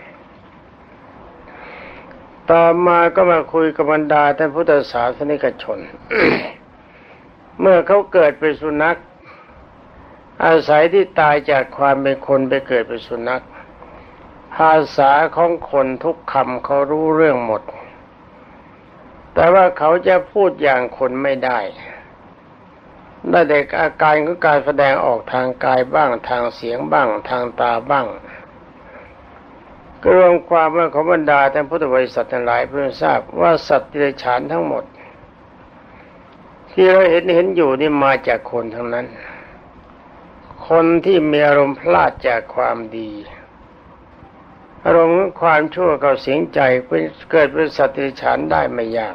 ต่อมาก็มาคุยกับบรรดาท่านพุทธศาสนิกชน เมื่อเขาเกิดเป็นสุนัขอาศัยที่ตายจากความเป็นคนไปเกิดเป็นสุนัขภาษาของคนทุกคำเขารู้เรื่องหมดแต่ว่าเขาจะพูดอย่างคนไม่ได้แต่อาการของการแสดงออกทางกายบ้างทางเสียงบ้างทางตาบ้างก็รวมความว่าของบรรดาท่านพุทธบริษัททั้งหลายเพื่อทราบว่าสัตว์เดรัจฉานทั้งหมดที่เราเห็นอยู่นี่มาจากคนทั้งนั้นคนที่มีอารมณ์พลาดจากความดีอารมณ์ความชั่วเข้าสิงใจเกิดเป็นสัตว์เดรัจฉานได้ไม่ยาก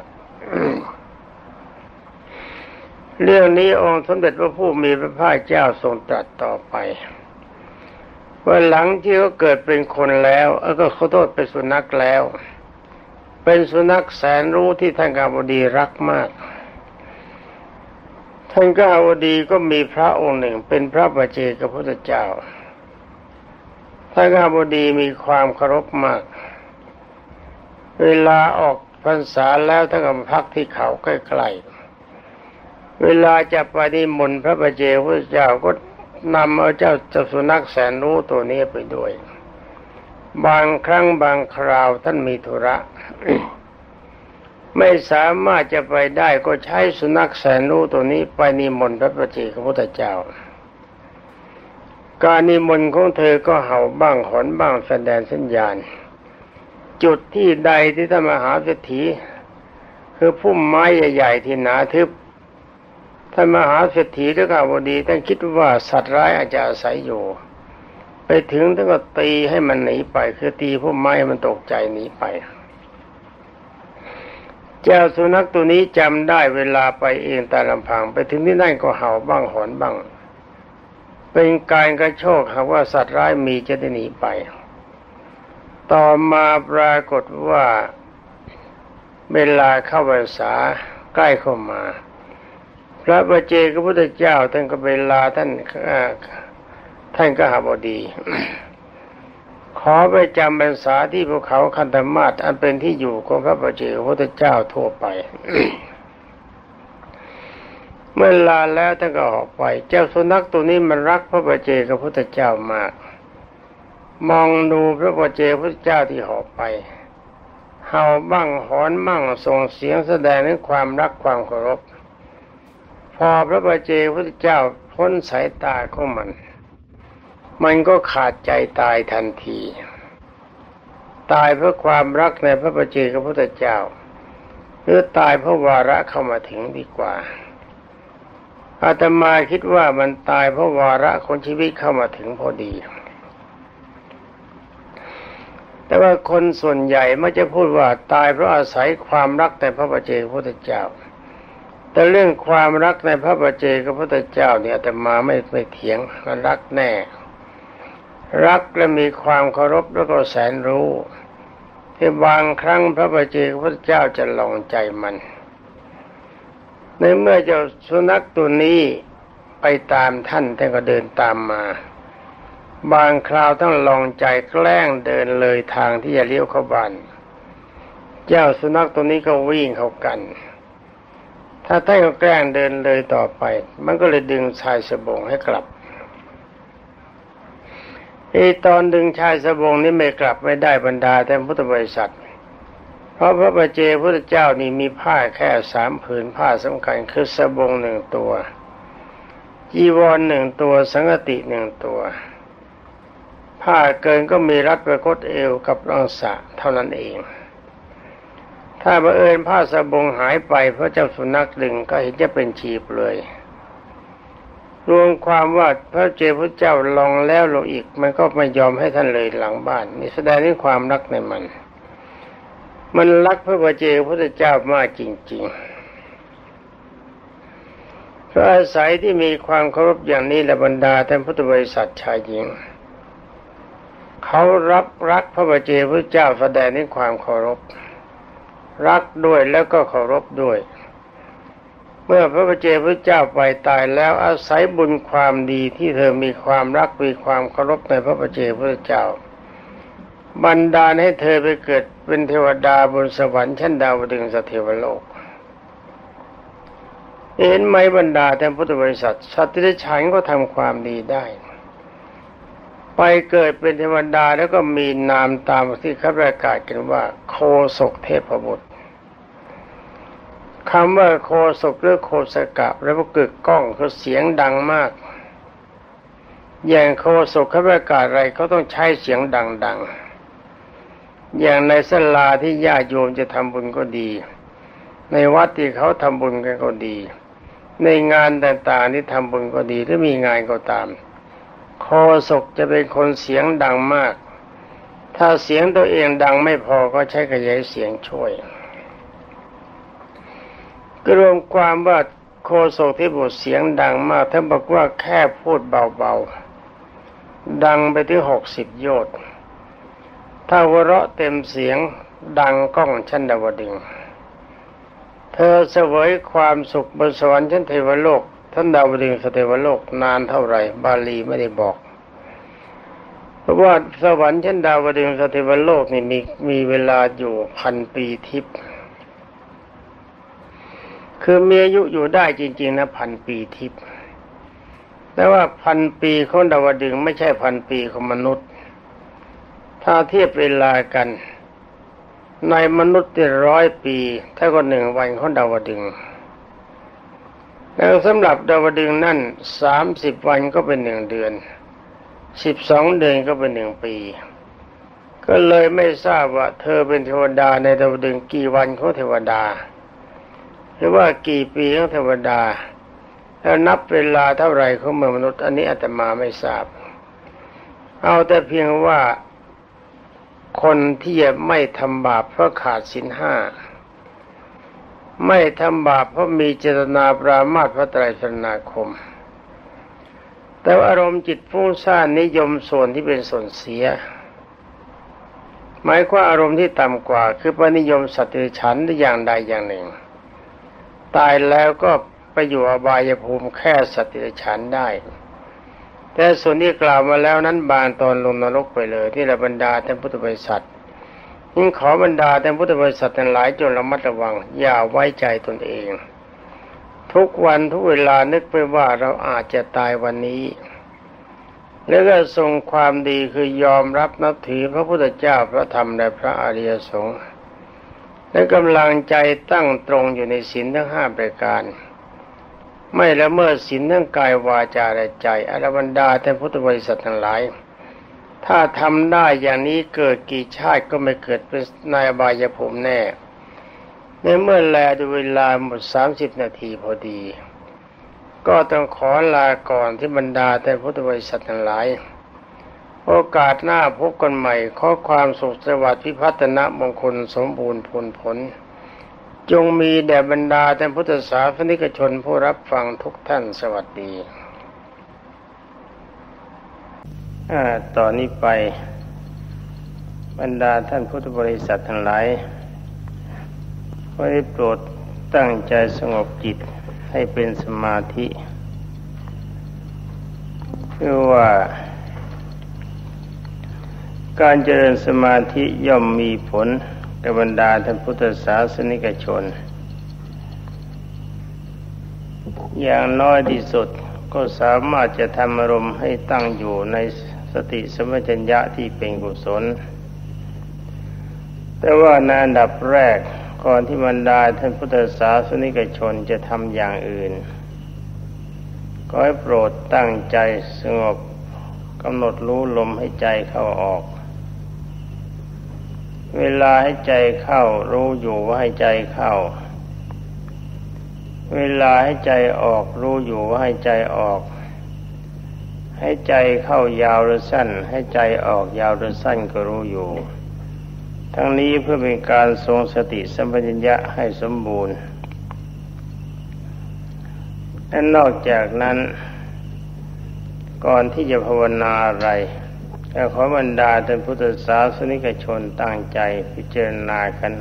เรื่องนี้องค์สมเด็จพระผู้มีพระภาคเจ้าทรงตรัสต่อไปว่าหลังที่เขาเกิดเป็นคนแล้วก็ขอโทษเป็นสุนัขแล้วเป็นสุนัขแสนรู้ที่ท่านกหบดีรักมากท่านกหบดีก็มีพระองค์หนึ่งเป็นพระปัจเจกพุทธเจ้าท่านกหบดีมีความเคารพมากเวลาออกพรรษาแล้วท่านก็พักที่เขาใกล้ๆเวลาจะไปนิมนต์พระปัจเจกพุทธเจ้าก็นำเอาเจ้าสุนัขแสนรู้ตัวนี้ไปด้วยบางครั้งบางคราวท่านมีธุระ ไม่สามารถจะไปได้ก็ใช้สุนัขแสนรู้ตัวนี้ไปนิมนต์พระปัจเจกพุทธเจ้าการนิมนต์ของเธอก็เห่าบ้างหอนบ้างแสดงสัญญาณจุดที่ใดที่ท่านมหาเศรษฐีคือพุ่มไม้ใหญ่ๆที่หนาทึบท่านมหาเศรษฐีและข้าพดีท่านคิดว่าสัตว์ร้ายอาจจะอาศัยอยู่ไปถึงท่านก็ตีให้มันหนีไปคือตีพุ่มไม้ให้มันตกใจหนีไปเจ้าสุนัขตัวนี้จำได้เวลาไปเองตามลำพังไปถึงที่นั่นก็เห่าบ้างหอนบ้างเป็นการกระโชกหากว่าสัตว์ร้ายมีจะได้หนีไปต่อมาปรากฏว่าเวลาเข้าพรรษาใกล้เข้ามาพระปัจเจกพุทธเจ้าท่านก็เวลาท่านกหบดี ขอไปจำพรรษาที่ภูเขาคันธมาศอันเป็นที่อยู่ของพระปัจเจกพุทธเจ้าทั่วไป เมื่อลาแล้วท่านก็ออกไปเจ้าสุนัขตัวนี้มันรักพระปัจเจกพุทธเจ้ามากมองดูพระปัจเจกพุทธเจ้าที่หอบไปเห่าบ้างหอนบ้างส่งเสียงแสดงถึงความรักความเคารพพอพระปัจเจกพุทธเจ้าพ้นสายตาของมันก็ขาดใจตายทันทีตายเพราะความรักในพระปัจเจกพุทธเจ้าหรือตายเพราะวาระเข้ามาถึงดีกว่าอาตมาคิดว่ามันตายเพราะวาระของชีวิตเข้ามาถึงพอดีแต่ว่าคนส่วนใหญ่มักจะพูดว่าตายเพราะอาศัยความรักในพระปัจเจกพุทธเจ้าแต่เรื่องความรักในพระปัจเจกพุทธเจ้าเนี่ยอาตมาไม่เถียงมันรักแน่รักและมีความเคารพแล้วก็แสนรู้ที่บางครั้งพระปัจเจกพุทธเจ้าจะลองใจมันในเมื่อเจ้าสุนัขตัวนี้ไปตามท่านก็เดินตามมาบางคราวต้องลองใจแกล้งเดินเลยทางที่จะเลี้ยวเข้าบ้านเจ้าสุนัขตัวนี้ก็วิ่งเข้ากันถ้าท่านก็แกล้งเดินเลยต่อไปมันก็เลยดึงชายสบงให้กลับตอนดึงชายสบงนี้ไม่กลับไม่ได้บรรดาแต่พุทธบริษัทเพราะพระปัจเจกพุทธเจ้านี่มีผ้าแค่3 ผืนผ้าสำคัญคือสบง1 ตัวจีวร1 ตัวสังฆติ1 ตัวผ้าเกินก็มีรัดประคตเอวกับรองสะเท่านั้นเองถ้าบังเอิญผ้าสบงหายไปเพราะเจ้าสุนัขดึงก็เห็นจะเป็นชีพเลยรวมความว่าพระเจ้าพระเจ้าลองแล้วลองอีกมันก็ไม่ยอมให้ท่านเลยหลังบ้านนี่แสดงถึงความรักในมันรักพระปัจเจกพุทธเจ้ามากจริงๆเพราะอาศัยที่มีความเคารพอย่างนี้และบรรดาท่านพุทธบริษัทชายหญิงเขารักพระปัจเจกพุทธเจ้าแสดงถึงความเคารพรักด้วยแล้วก็เคารพด้วยเมื่อพระปัจเจกพุทธเจ้าไปตายแล้วอาศัยบุญความดีที่เธอมีความรักมีความเคารพในพระปัจเจกพุทธเจ้าบันดาลให้เธอไปเกิดเป็นเทวดาบนสวรรค์ชั้นดาวดึงสเทวโลกเห็นไหมบรรดาท่านพุทธบริษัทสัตว์ที่ได้ฉันก็ทำความดีได้ไปเกิดเป็นเทวดาแล้วก็มีนามตามที่เขาประกาศกันว่าโคศกเทพบุตรคำว่าโคศกหรือโคสกะแล้วก็กึกก้องคือเสียงดังมากอย่างโคศกเขาประกาศอะไรเขาต้องใช้เสียงดังๆอย่างในศาลาที่ญาติโยมจะทำบุญก็ดีในวัดที่เขาทำบุญกันก็ดีในงานต่างๆที่ทำบุญก็ดีหรือมีงานก็ตามโคศกจะเป็นคนเสียงดังมากถ้าเสียงตัวเองดังไม่พอก็ใช้ขยายเสียงช่วยก็รวมความว่าโคศกที่บุตรเสียงดังมากท่านบอกว่าแค่พูดเบาๆดังไปถึง60 โยชน์ถ้าหัวเราะเต็มเสียงดังก้องชั้นดาวดึงส์เธอเสวยความสุขบนสวรรค์ชั้นเทวโลกท่านดาวดึงส์เทวโลกนานเท่าไหร่บาลีไม่ได้บอกเพราะว่าสวรรค์ชั้นดาวดึงส์เทวโลกนี่มีเวลาอยู่1,000 ปีทิพย์คือมีอายุอยู่ได้จริงๆนะ1,000 ปีทิพย์แต่ว่า1,000 ปีของดาวดึงส์ไม่ใช่1,000 ปีของมนุษย์ถ้าเทียบเวลากันในมนุษย์100 ปีเท่ากับ1 วันของดาวดึงส์แล้วสำหรับดาวดึงส์นั่น30 วันก็เป็น1 เดือน 12 เดือนก็เป็น1 ปีก็เลยไม่ทราบว่าเธอเป็นเทวดาในดาวดึงส์กี่วันของเทวดาหรือว่ากี่ปีของเทวดาแล้วนับเวลาเท่าไหร่ของเมืองมนุษย์อันนี้อาตมาไม่ทราบเอาแต่เพียงว่าคนที่ไม่ทำบาปเพราะขาดศีล 5ไม่ทำบาปเพราะมีเจตนาปรามาสพระไตรสรณาคมแต่อารมณ์จิตฟุ้งซ่านนิยมส่วนที่เป็นส่วนเสียหมายความอารมณ์ที่ต่ำกว่าคือปนิยมสัตว์เดรัจฉานอย่างใดอย่างหนึ่งตายแล้วก็ไปอยู่อบายภูมิแค่สัตว์เดรัจฉานได้แต่ส่วนที่กล่าวมาแล้วนั้นบางตอนลงนรกไปเลยที่ละบรรดาท่านพุทธบริษัทยิ่งขอบรรดาท่านพุทธบริษัททั้งหลายจงระมัดระวังอย่าไว้ใจตนเองทุกวันทุกเวลานึกไปว่าเราอาจจะตายวันนี้แล้วก็ทรงความดีคือยอมรับนับถือพระพุทธเจ้าพระธรรมและพระอริยสงฆ์และกำลังใจตั้งตรงอยู่ในศีลทั้ง5 ประการไม่ละเมิดศีลทั้งกายวาจาและใจอรบรรดาท่านพุทธบริษัททั้งหลายถ้าทำได้อย่างนี้เกิดกี่ชาติก็ไม่เกิดเป็นนายอบายภูมิแน่ในเมื่อแลดูเวลาหมด30 นาทีพอดีก็ต้องขอลาก่อนที่บรรดาท่านพุทธบริษัททั้งหลายโอกาสหน้าพบกันใหม่ขอความสุขสวัสดิ์พิพัฒนมงคลสมบูรณ์ผลจงมีแด่บรรดาท่านพุทธศาสนิกชนผู้รับฟังทุกท่านสวัสดีต่อนนี้ไปบรรดาท่านพุทธบริษัททั้งหลายขอได้โปรดตั้งใจสงบจิตให้เป็นสมาธิเพื่อว่าการเจริญสมาธิย่อมมีผลกับบรรดาท่านพุทธศาสนิกชนอย่างน้อยที่สุดก็สามารถจะทำอารมณ์ให้ตั้งอยู่ในสติสัมปชัญญะที่เป็นกุศลแต่ว่าในอันดับแรกก่อนที่บรรดาท่านพุทธศาสนิกชนจะทำอย่างอื่นก็ให้โปรดตั้งใจสงบกำหนดรู้ลมให้ใจเข้าออกเวลาให้ใจเข้ารู้อยู่ว่าให้ใจเข้าเวลาให้ใจออกรู้อยู่ว่าให้ใจออกให้ใจเข้ายาวหรือสั้นให้ใจออกยาวหรือสั้นก็รู้อยู่ทั้งนี้เพื่อเป็นการทรงสติสัมปชัญญะให้สมบูรณ์และนอกจากนั้นก่อนที่จะภาวนาอะไรก็ขอบรรดาท่านพุทธศาสนิกชนตั้งใจพิจารณาขันธ์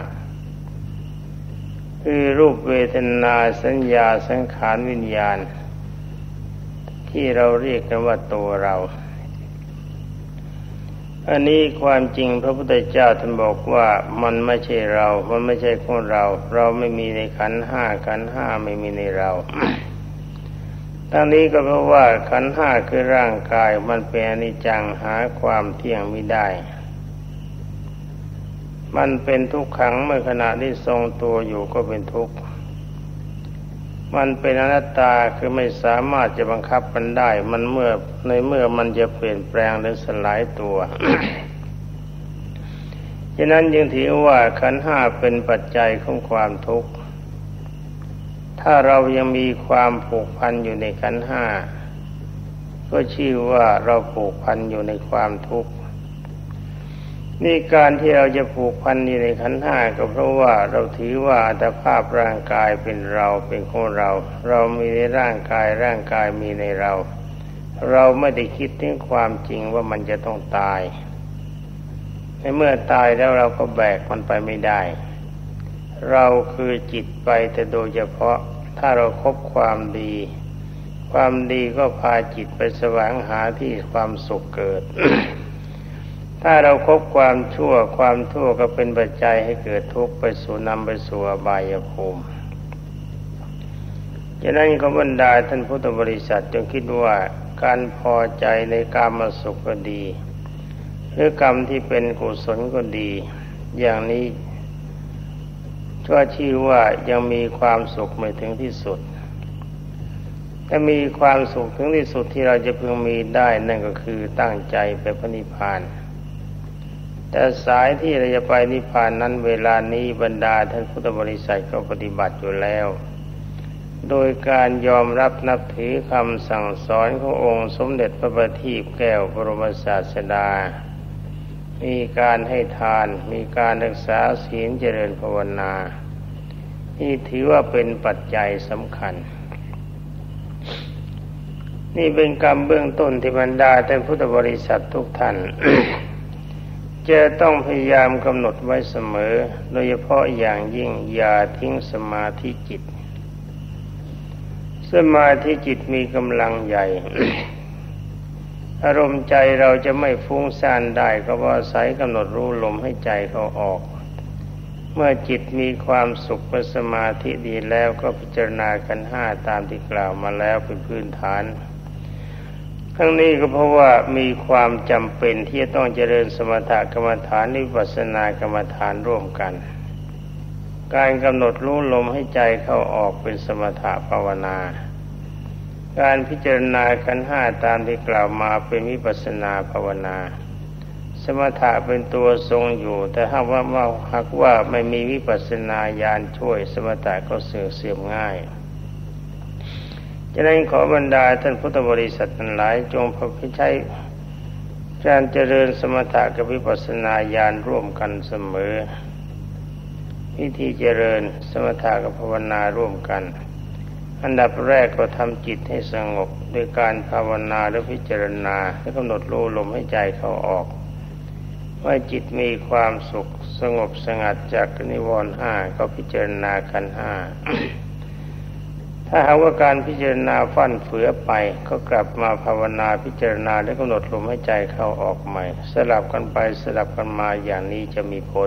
5คือรูปเวทนาสัญญาสังขารวิญญาณที่เราเรียกกันว่าตัวเราอันนี้ความจริงพระพุทธเจ้าท่านบอกว่ามันไม่ใช่เรามันไม่ใช่ของเราเราไม่มีในขันธ์ 5ขันธ์ 5ไม่มีในเราทั้งนี้ก็เพราะว่าขันธ์ 5คือร่างกายมันเป็นอนิจจังหาความเที่ยงมิได้มันเป็นทุกขังเมื่อขณะที่ทรงตัวอยู่ก็เป็นทุกข์มันเป็นอนัตตาคือไม่สามารถจะบังคับมันได้มันเมื่อมันจะเปลี่ยนแปลงหรือสลายตัว ฉะนั้นจึงถือว่าขันธ์ 5เป็นปัจจัยของความทุกข์ถ้าเรายังมีความผูกพันอยู่ในขันธ์ 5ก็ชื่อว่าเราผูกพันอยู่ในความทุกข์นี่การที่เราจะผูกพันอยู่ในขันธ์ 5ก็เพราะว่าเราถือว่าอัตภาพร่างกายเป็นเราเป็นของเราเรามีในร่างกายร่างกายมีในเราเราไม่ได้คิดถึงความจริงว่ามันจะต้องตายในเมื่อตายแล้วเราก็แบกมันไปไม่ได้เราคือจิตไปแต่โดยเฉพาะถ้าเราคบความดีความดีก็พาจิตไปแสวงหาที่ความสุขเกิด ถ้าเราคบความชั่วความชั่วก็เป็นปัจจัยให้เกิดทุกข์ไปสู่นำไปสู่อบายภูมิฉะนั้นก็บรรดาท่านพุทธบริษัทจงคิดว่าการพอใจในกามสุขก็ดีหรือกรรมที่เป็นกุศลก็ดีอย่างนี้ก็ชื่อว่ายังมีความสุขไม่ถึงที่สุด แถ้ามีความสุขถึงที่สุดที่เราจะพึงมีได้นั่นก็คือตั้งใจไปพระนิพพานแต่สายที่เราจะไปนิพพานนั้นเวลานี้บรรดาท่านพุทธบริษัทก็ปฏิบัติอยู่แล้วโดยการยอมรับนับถือคำสั่งสอนขององค์สมเด็จพระบัณฑิตแก้วบรมศาสดามีการให้ทานมีการรักษาศีลเจริญภาวนานี่ถือว่าเป็นปัจจัยสำคัญนี่เป็นกรรมเบื้องต้นที่บรรดาท่านพุทธบริษัททุกท่าน จะต้องพยายามกำหนดไว้เสมอโดยเฉพาะอย่างยิ่งอย่าทิ้งสมาธิจิตสมาธิจิตมีกำลังใหญ่ อารมณ์ใจเราจะไม่ฟุ้งซ่านได้ก็เพราะอาศัยกำหนดรู้ลมให้ใจเขาออกเมื่อจิตมีความสุขเป็นสมาธิดีแล้วก็พิจารณาขันธ์ห้าตามที่กล่าวมาแล้วเป็นพื้นฐานทั้งนี้ก็เพราะว่ามีความจำเป็นที่จะต้องเจริญสมถกรรมฐานวิปัสสนากรรมฐานร่วมกันการกำหนดรู้ลมให้ใจเข้าออกเป็นสมถภาวนาการพิจารณาขันธ์ห้าตามที่กล่าวมาเป็นวิปัสสนาภาวนาสมถะเป็นตัวทรงอยู่แต่หากว่าไม่มีวิปัสสนาญาณช่วยสมถะก็เสื่อมง่ายฉะนั้นขอบรรดาท่านพุทธบริษัททั้งหลายจงพยายามใช้การเจริญสมถะกับวิปัสสนาญาณร่วมกันเสมอวิธีเจริญสมถะกับภาวนาร่วมกันอันดับแรกก็ทำจิตให้สงบด้วยการภาวนาและพิจารณาและกำหนดรู้ลมให้ใจเข้าออกเมื่อจิตมีความสุขสงบสงัดจากนิวรณ์ห้าก็พิจารณาขันธ์ห้า ถ้าหากว่าการพิจารณาฟั่นเฟือไปก็กลับมาภาวนาพิจารณาและกำหนดลมให้ใจเข้าออกใหม่สลับกันไปสลับกันมาอย่างนี้จะมีผล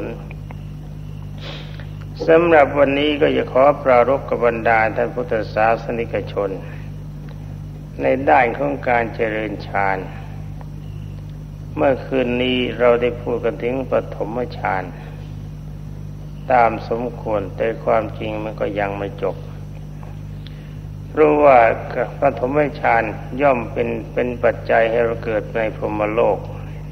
สำหรับวันนี้ก็จะขอปรารภกับบรรดาท่านพุทธศาสนิกชนในด้านของการเจริญฌานเมื่อคืนนี้เราได้พูดกันถึงปฐมฌานตามสมควรแต่ความจริงมันก็ยังไม่จบรู้ว่าปฐมฌานย่อมเป็นปัจจัยให้เราเกิดในพรหมโลก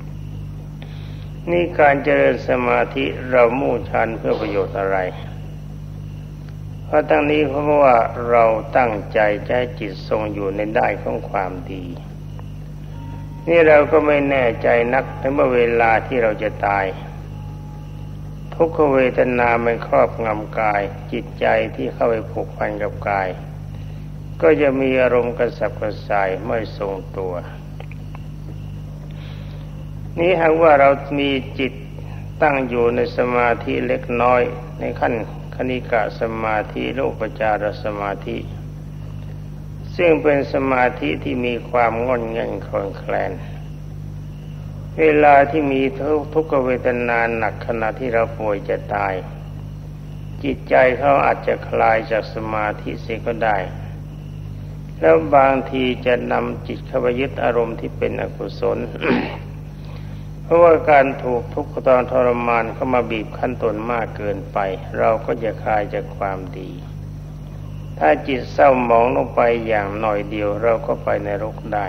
นี่การเจริญสมาธิเรามุ่งฌานเพื่อประโยชน์อะไรเพราะทั้งนี้เพราะว่าเราตั้งใจจะให้จิตทรงอยู่ในด้านของความดีนี่เราก็ไม่แน่ใจนักในเมื่อเวลาที่เราจะตายทุกขเวทนามันครอบงำกายจิตใจที่เข้าไปผูกพันกับกายก็จะมีอารมณ์กระสับกระส่ายไม่ทรงตัวนี้หากว่าเรามีจิตตั้งอยู่ในสมาธิเล็กน้อยในขั้นคณิกะสมาธิและอุปจารสมาธิซึ่งเป็นสมาธิที่มีความงอนเง่นคลอนแคลนเวลาที่มีทุกขเวทนาหนักขณะที่เราป่วยจะตายจิตใจเขาอาจจะคลายจากสมาธิเสียก็ได้แล้วบางทีจะนำจิตเข้าไปยึดอารมณ์ที่เป็นอกุศล เพราะว่าการถูกทุกข์ทรมานเข้ามาบีบคั้นตนมากเกินไปเราก็จะคลายจากความดีถ้าจิตเศร้าหมองลงไปอย่างหน่อยเดียวเราก็ไปนรกได้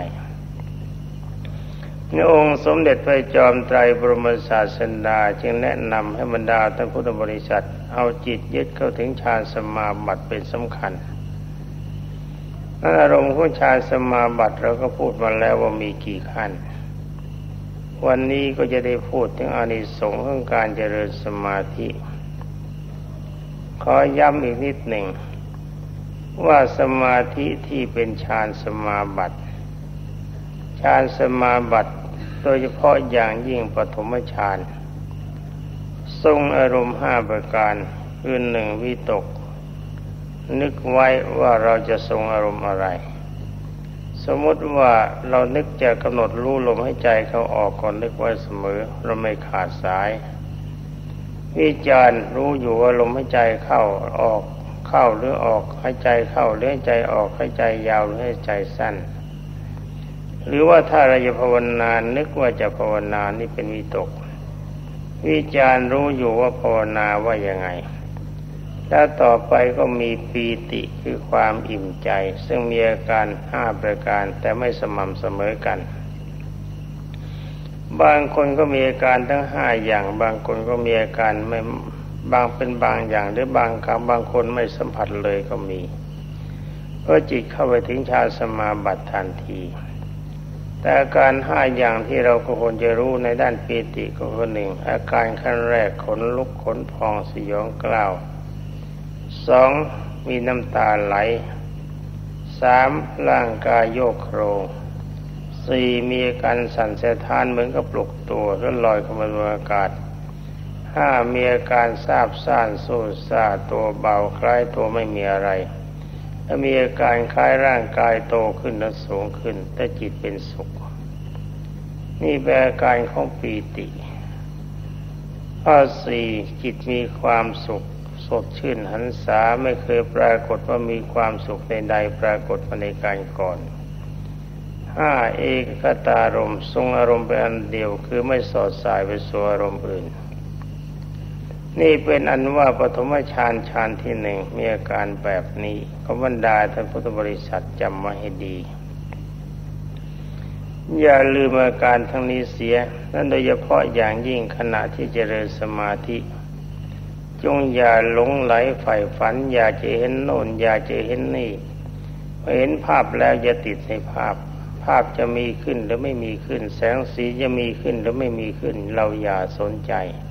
ในองค์สมเด็จพระจอมไตรบรมศาสดาจึงแนะนำให้บรรดาท่านพุทธบริษัทเอาจิตยึดเข้าถึงฌานสมาบัติเป็นสำคัญอารมณ์ของฌานสมาบัติเราก็พูดมาแล้วว่ามีกี่ขั้นวันนี้ก็จะได้พูดถึงอานิสงส์ของการเจริญสมาธิขอย้ำอีกนิดหนึ่งว่าสมาธิที่เป็นฌานสมาบัติฌานสมาบัติโดยเฉพาะอย่างยิ่งปฐมฌานทรงอารมณ์5ประการคือ1วิตกนึกไว้ว่าเราจะทรงอารมณ์อะไรสมมติว่าเรานึกจะกำหนดรู้ลมให้ใจเขาออกก่อนนึกไว้เสมอเราไม่ขาดสายวิจารณ์รู้อยู่ว่าลมให้ใจเข้าออกเข้าหรือออกให้ใจเข้าหรือให้ใจออกให้ใจยาวหรือให้ใจสั้นหรือว่าถ้าเราจะภาวนานึกว่าจะภาวนานี่เป็นวิตกวิจารณ์รู้อยู่ว่าภาวนาว่ายังไงแล้วต่อไปก็มีปีติคือความอิ่มใจซึ่งมีอาการ5ประการแต่ไม่สม่ำเสมอกันบางคนก็มีอาการทั้ง5อย่างบางคนก็มีอาการไม่บางเป็นบางอย่างหรือบางคนไม่สัมผัสเลยก็มีเพราะจิตเข้าไปถึงฌานสมาบัติทันทีแต่อาการ5อย่างที่เราก็ควรจะรู้ในด้านปีติก็คือ1อาการขั้นแรกขนลุกขนพองสยองกล้าว2มีน้ำตาไหล3ร่างกายโยกโครง4มีอาการสั่นสะท้านเหมือนกับปลุกตัวหรือลอยเข้ามาบนอากาศ5มีอาการซาบซ่านสู้ซ่าตัวเบาคล้ายตัวไม่มีอะไรและมีอาการคล้ายร่างกายโตขึ้นและสูงขึ้นแต่จิตเป็นสุขนี่เป็นอาการของปีติข้อ4จิตมีความสุขสดชื่นหันษาไม่เคยปรากฏว่ามีความสุขใดๆปรากฏมาในการก่อน5เอกคตารมณ์ทรงอารมณ์เป็นอันเดียวคือไม่สอดสายไปสู่อารมณ์อื่นนี่เป็นอันว่าปฐมฌานฌานที่1มีอาการแบบนี้ขอบรรดาท่านพุทธบริษัทจำไว้ให้ดีอย่าลืมอาการทั้งนี้เสียนั่นโดยเฉพาะอย่างยิ่งขณะที่เจริญสมาธิจงอย่าหลงไหลใฝ่ฝันอยากจะเห็นโน่นอยากจะเห็นนี่เห็นภาพแล้วอย่าติดในภาพจะมีขึ้นหรือไม่มีขึ้นแสงสีจะมีขึ้นหรือไม่มีขึ้นเราอย่าสนใจ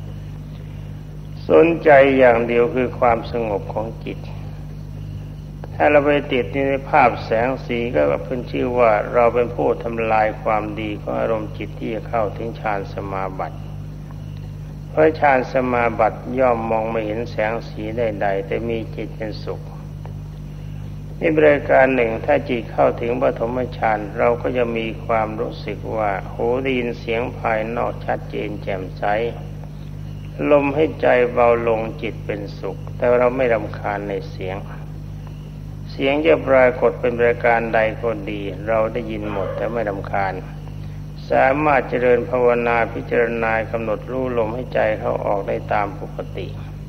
อย่างเดียวคือความสงบของจิตถ้าเราไปติดในภาพแสงสีก็เป็นชื่อว่าเราเป็นผู้ทำลายความดีของอารมณ์จิตที่จะเข้าถึงฌานสมาบัติเพราะฌานสมาบัติย่อมมองไม่เห็นแสงสีใดๆแต่มีจิตเป็นสุขในบริการหนึ่งถ้าจิตเข้าถึงปฐมฌานเราก็จะมีความรู้สึกว่าหูได้ยินเสียงภายนอกชัดเจนแจ่มใสลมให้ใจเบาลงจิตเป็นสุขแต่เราไม่รำคาญในเสียงจะปรากฏเป็นบริการใดก็ดีเราได้ยินหมดแต่ไม่รำคาญสามารถเจริญภาวนาพิจารณากำหนดรู้ลมให้ใจเข้าออกได้ตามปกติ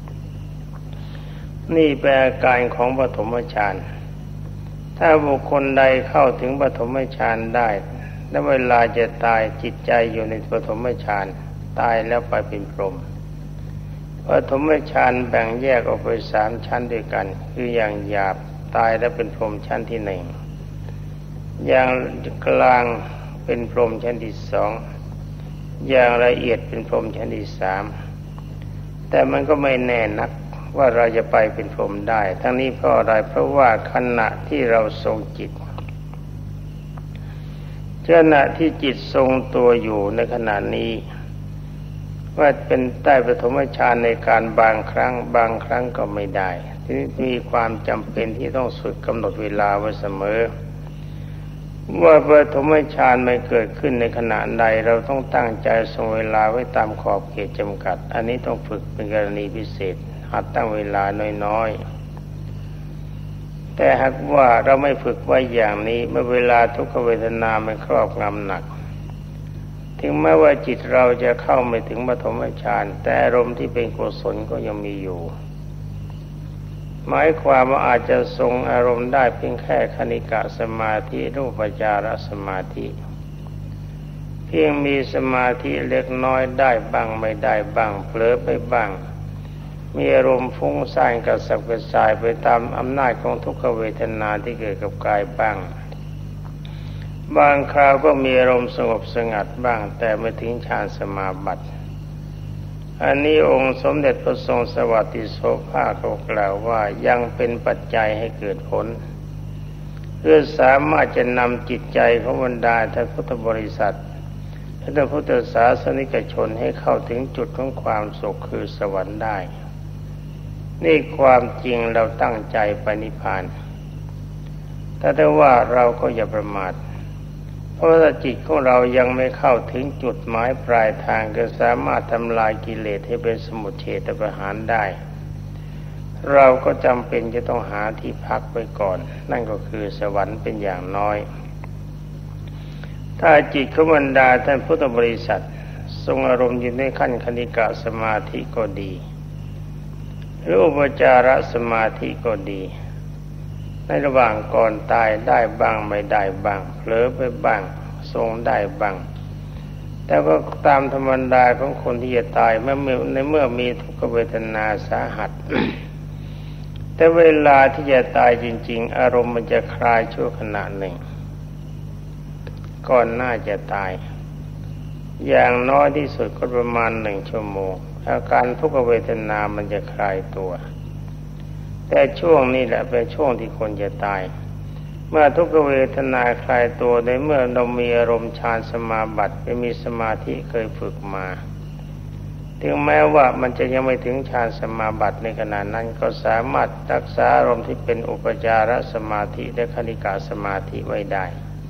นี่เป็นอาการของปฐมฌานถ้าบุคคลใดเข้าถึงปฐมฌานได้และเวลาจะตายจิตใจอยู่ในปฐมฌานตายแล้วไปเป็นพรหมปฐมฌานแบ่งแยกออกเป็น3ชั้นด้วยกันคืออย่างหยาบตายแล้วเป็นพรหมชั้นที่1อย่างกลางเป็นพรหมชั้นที่2อย่างละเอียดเป็นพรหมชั้นที่3แต่มันก็ไม่แน่นักว่าเราจะไปเป็นพรหมได้ทั้งนี้เพราะอะไรเพราะว่าขณะที่เราทรงจิตขณะที่จิตทรงตัวอยู่ในขณะนี้ว่าเป็นใต้ปฐมฌานในการบางครั้งก็ไม่ได้ทีนี้มีความจำเป็นที่ต้องฝึกกำหนดเวลาไว้เสมอว่าปฐมฌานไม่เกิดขึ้นในขณะใดเราต้องตั้งใจทรงเวลาไว้ตามขอบเขตจำกัดอันนี้ต้องฝึกเป็นกรณีพิเศษหัดตั้งเวลาน้อยๆแต่หากว่าเราไม่ฝึกไว้อย่างนี้เมื่อเวลาทุกขเวทนามันครอบงำหนักถึงแม้ว่าจิตเราจะเข้าไม่ถึงปฐมฌานแต่อารมณ์ที่เป็นกุศลก็ยังมีอยู่หมายความว่าอาจจะทรงอารมณ์ได้เพียงแค่คณิกะสมาธิรูปฌารสมาธิเพียงมีสมาธิเล็กน้อยได้บ้างไม่ได้บ้างเผลอไปบ้างมีอารมณ์ฟุ้งซ่านกระสับกระส่ายไปตามอำนาจของทุกขเวทนาที่เกิดกับกายบ้างบางคราวก็มีอารมณ์สงบสงัดบ้างแต่ไม่ถึงฌานสมาบัติอันนี้องค์สมเด็จพระทรงสวัสดิโสภาเขากล่าวว่ายังเป็นปัจจัยให้เกิดผลเพื่อสามารถจะนำจิตใจของบรรดาท่านพุทธบริษัทและท่านพุทธศาสนิกชนให้เข้าถึงจุดของความสุขคือสวรรค์ได้นี่ความจริงเราตั้งใจไปนิพพานแต่ว่าเราก็อย่าประมาทเพราะว่าจิตของเรายังไม่เข้าถึงจุดหมายปลายทางก็สามารถทำลายกิเลสให้เป็นสมุทเฉทประหารได้เราก็จำเป็นจะต้องหาที่พักไว้ก่อนนั่นก็คือสวรรค์เป็นอย่างน้อยถ้าจิตของบรรดาท่านพุทธบริษัททรงอารมณ์อยู่ในขั้นคณิกะสมาธิก็ดีหรืออุปจารสมาธิก็ดีในระหว่างก่อนตายได้บ้างไม่ได้บ้างเผลอไปบ้างทรงได้บ้างแต่ก็ตามธรรมดาของคนที่จะตายเมื่อมีทุกขเวทนาสาหัส แต่เวลาที่จะตายจริงๆอารมณ์มันจะคลายชั่วขณะหนึ่งก่อนหน้าจะตายอย่างน้อยที่สุดก็ประมาณ1 ชั่วโมงอาการทุกขเวทนามันจะคลายตัวแต่ช่วงนี้แหละเป็นช่วงที่คนจะตายเมื่อทุกขเวทนาคลายตัวในเมื่อเรามีอารมณ์ฌานสมาบัติไปมีสมาธิเคยฝึกมาถึงแม้ว่ามันจะยังไม่ถึงฌานสมาบัติในขณะนั้นก็สามารถรักษาอารมณ์ที่เป็นอุปจารสมาธิและคณิกาสมาธิไว้ได้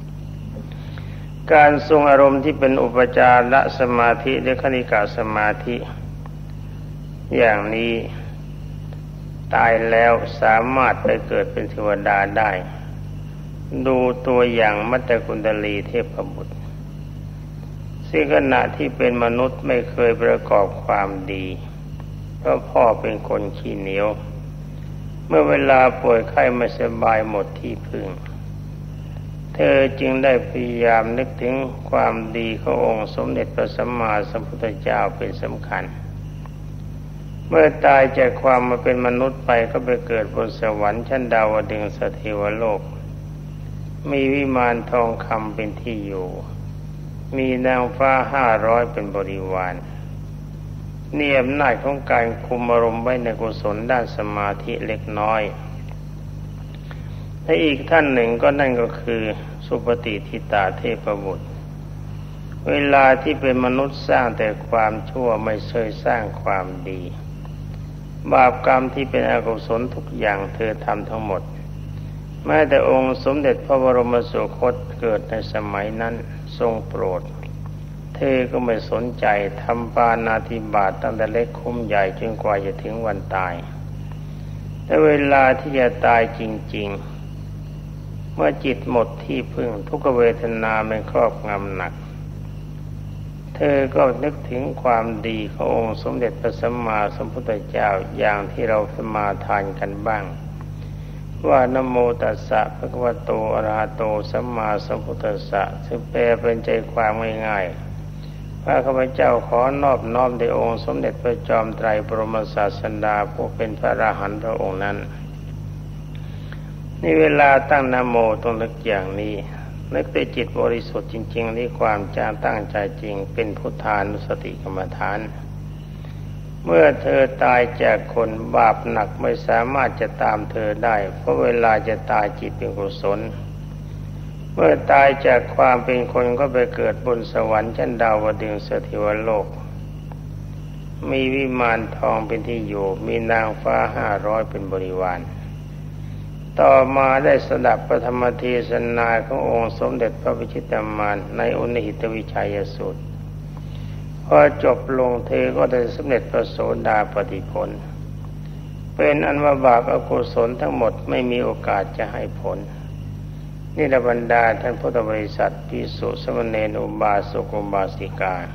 การทรงอารมณ์ที่เป็นอุปจารสมาธิและคณิกาสมาธิอย่างนี้ตายแล้วสามารถไปเกิดเป็นเทวดาได้ดูตัวอย่างมัตตกุณฑลีเทพบุตรซึ่งขณะที่เป็นมนุษย์ไม่เคยประกอบความดีเพราะพ่อเป็นคนขี้เหนียวเมื่อเวลาป่วยไข้ไม่สบายหมดที่พึ่งเธอจึงได้พยายามนึกถึงความดีขององค์สมเด็จพระสัมมาสัมพุทธเจ้าเป็นสำคัญเมื่อตายจากความมาเป็นมนุษย์ไปก็ไปเกิดบนสวรรค์ชั้นดาวดึงสเทวโลกมีวิมานทองคำเป็นที่อยู่มีนางฟ้า500เป็นบริวารนี่อำนาจของการคุมอารมณ์ไว้ในกุศลด้านสมาธิเล็กน้อยและอีกท่านหนึ่งก็นั่นก็คือสุปฏิทิตาเทพบุตรเวลาที่เป็นมนุษย์สร้างแต่ความชั่วไม่เคยสร้างความดีบาปกรรมที่เป็นอกุศลทุกอย่างเธอทำทั้งหมดแม้แต่องค์สมเด็จพระบรมสุคตเกิดในสมัยนั้นทรงโปรดเธอก็ไม่สนใจทำปาณาติบาตตั้งแต่เล็กคุ้มใหญ่จนกว่าจะถึงวันตายแต่เวลาที่จะตายจริงๆเมื่อจิตหมดที่พึ่งทุกขเวทนามันครอบงำหนักเธอก็นึกถึงความดีขององค์สมเด็จพระสัมมาสัมพุทธเจ้าอย่างที่เราสมาทานกันบ้างว่านะโมตัสสะภะคะวะโตอะระหะโตสัมมาสัมพุทธัสสะซึ่งแปลเป็นใจความง่ายๆว่าข้าพเจ้าขอนอบน้อมแด่องค์สมเด็จพระจอมไตรบรมศาสดาผู้เป็นพระอรหันต์พระองค์นั้นนี่เวลาตั้งนะโมต้องนึกอย่างนี้นึกด้วยจิตบริสุทธิ์จริงๆด้วยความจางตั้งใจจริงเป็นพุทธานุสติกรรมฐานเมื่อเธอตายจากคนบาปหนักไม่สามารถจะตามเธอได้เพราะเวลาจะตายจิตเป็นกุศลเมื่อตายจากความเป็นคนก็ไปเกิดบนสวรรค์ชั้นดาวดึงสเทวโลกมีวิมานทองเป็นที่อยู่มีนางฟ้า500เป็นบริวารต่อมาได้สดับพระธรรมเทศนาขององค์สมเด็จพระวิชิตามานในอุณหิตวิชัยสูตรพอจบลงเธอก็ได้สำเร็จพระโสดาปัตติผลเป็นอันว่าบาปอกุศลทั้งหมดไม่มีโอกาสจะให้ผลนี่ละบรรดาท่านพุทธบริษัทภิกษุสามเณรอุบาสกอุบาสิกา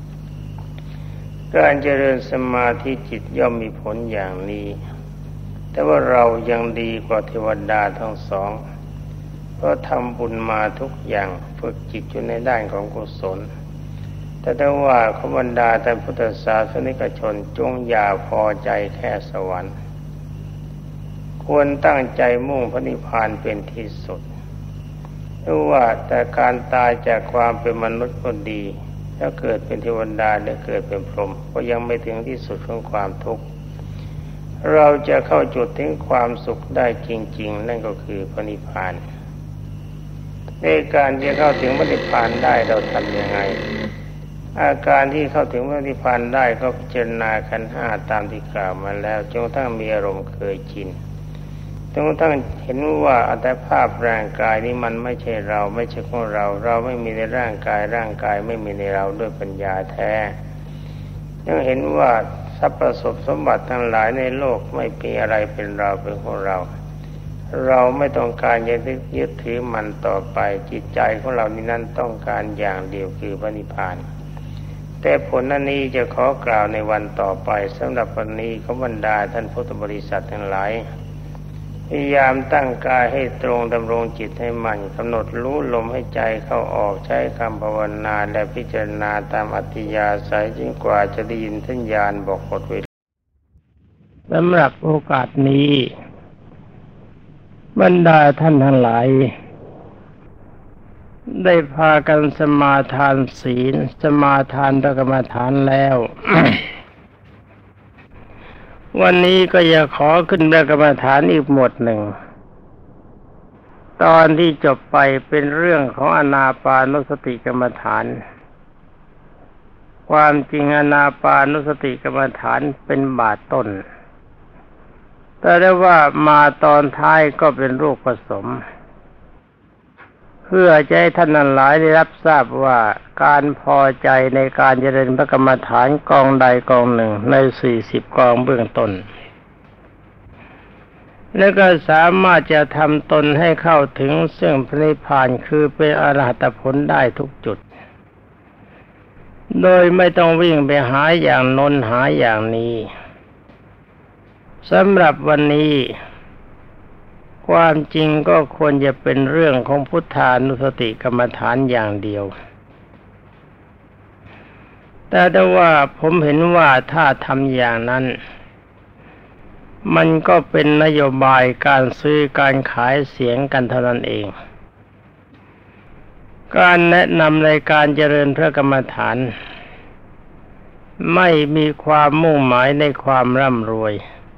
การเจริญสมาธิจิตย่อมมีผลอย่างนี้แต่ว่าเรายังดีกว่าเทวดาทั้งสองเพราะทำบุญมาทุกอย่างฝึกจิตอยู่ในด้านของกุศลแต่ถ้าว่าขบรรดาท่านพุทธศาสนิกชนจงอย่าพอใจแค่สวรรค์ควรตั้งใจมุ่งพระนิพพานเป็นที่สุดเพราะว่าแต่การตายจากความเป็นมนุษย์ก็ดีถ้าเกิดเป็นเทวดาหรือเกิดเป็นพรหมก็ยังไม่ถึงที่สุดของความทุกข์เราจะเข้าจุดถึงความสุขได้จริงๆนั่นก็คือพระนิพพานในการจะเข้าถึงพระนิพพานได้เราทำยังไงอาการที่เข้าถึงพระนิพพานได้ก็พิจารณาขันธ์5ตามที่กล่าวมาแล้วจนกระทั่งมีอารมณ์เคยชินจนกระทั่งเห็นว่าอัตภาพร่างกายนี้มันไม่ใช่เราไม่ใช่ของเราเราไม่มีในร่างกายร่างกายไม่มีในเราด้วยปัญญาแท้ยังเห็นว่าทรัพย์ประสมบัติทั้งหลายในโลกไม่มีอะไรเป็นเราเป็นของเราเราไม่ต้องการจะยึดถือมันต่อไปจิตใจของเรานี้นั้นต้องการอย่างเดียวคือพระนิพพานแต่ผลนั้นนี้จะขอกล่าวในวันต่อไปสำหรับวันนี้ขอบรรดาท่านพุทธบริษัททั้งหลายพยายามตั้งกายให้ตรงดำรงจิตให้มั่นกำหนดรู้ลมให้ใจเข้าออกใช้คำภาวนาและพิจารณาตามอัธยาศัยจนกว่าจะได้ยินสัญญาณบอกหมดเวลาสำหรับโอกาสนี้บรรดาท่านทั้งหลายได้พากันสมาทานศีลสมาทานพระกรรมฐานแล้ว วันนี้ก็จะขอขึ้นพระกรรมฐานอีกหมวดหนึ่งตอนที่จบไปเป็นเรื่องของอานาปานุสติกรรมฐานความจริงอานาปานุสติกรรมฐานเป็นบาทต้นแต่ได้ว่ามาตอนท้ายก็เป็นรูปผสมเพื่อจะให้ท่านทั้งหลายได้รับทราบว่าการพอใจในการเจริญพระกรรมฐานกองใดกองหนึ่งใน40กองเบื้องต้นแล้วก็สามารถจะทำตนให้เข้าถึงซึ่งพระนิพพานคือเป็นอรหัตผลได้ทุกจุดโดยไม่ต้องวิ่งไปหาอย่างโน้นหาอย่างนี้สำหรับวันนี้ความจริงก็ควรจะเป็นเรื่องของพุทธานุสติกรรมฐานอย่างเดียวแต่ว่าผมเห็นว่าถ้าทำอย่างนั้นมันก็เป็นนโยบายการซื้อการขายเสียงกันเท่านั้นเองการแนะนำในการเจริญพระกรรมฐานไม่มีความมุ่งหมายในความร่ำรวย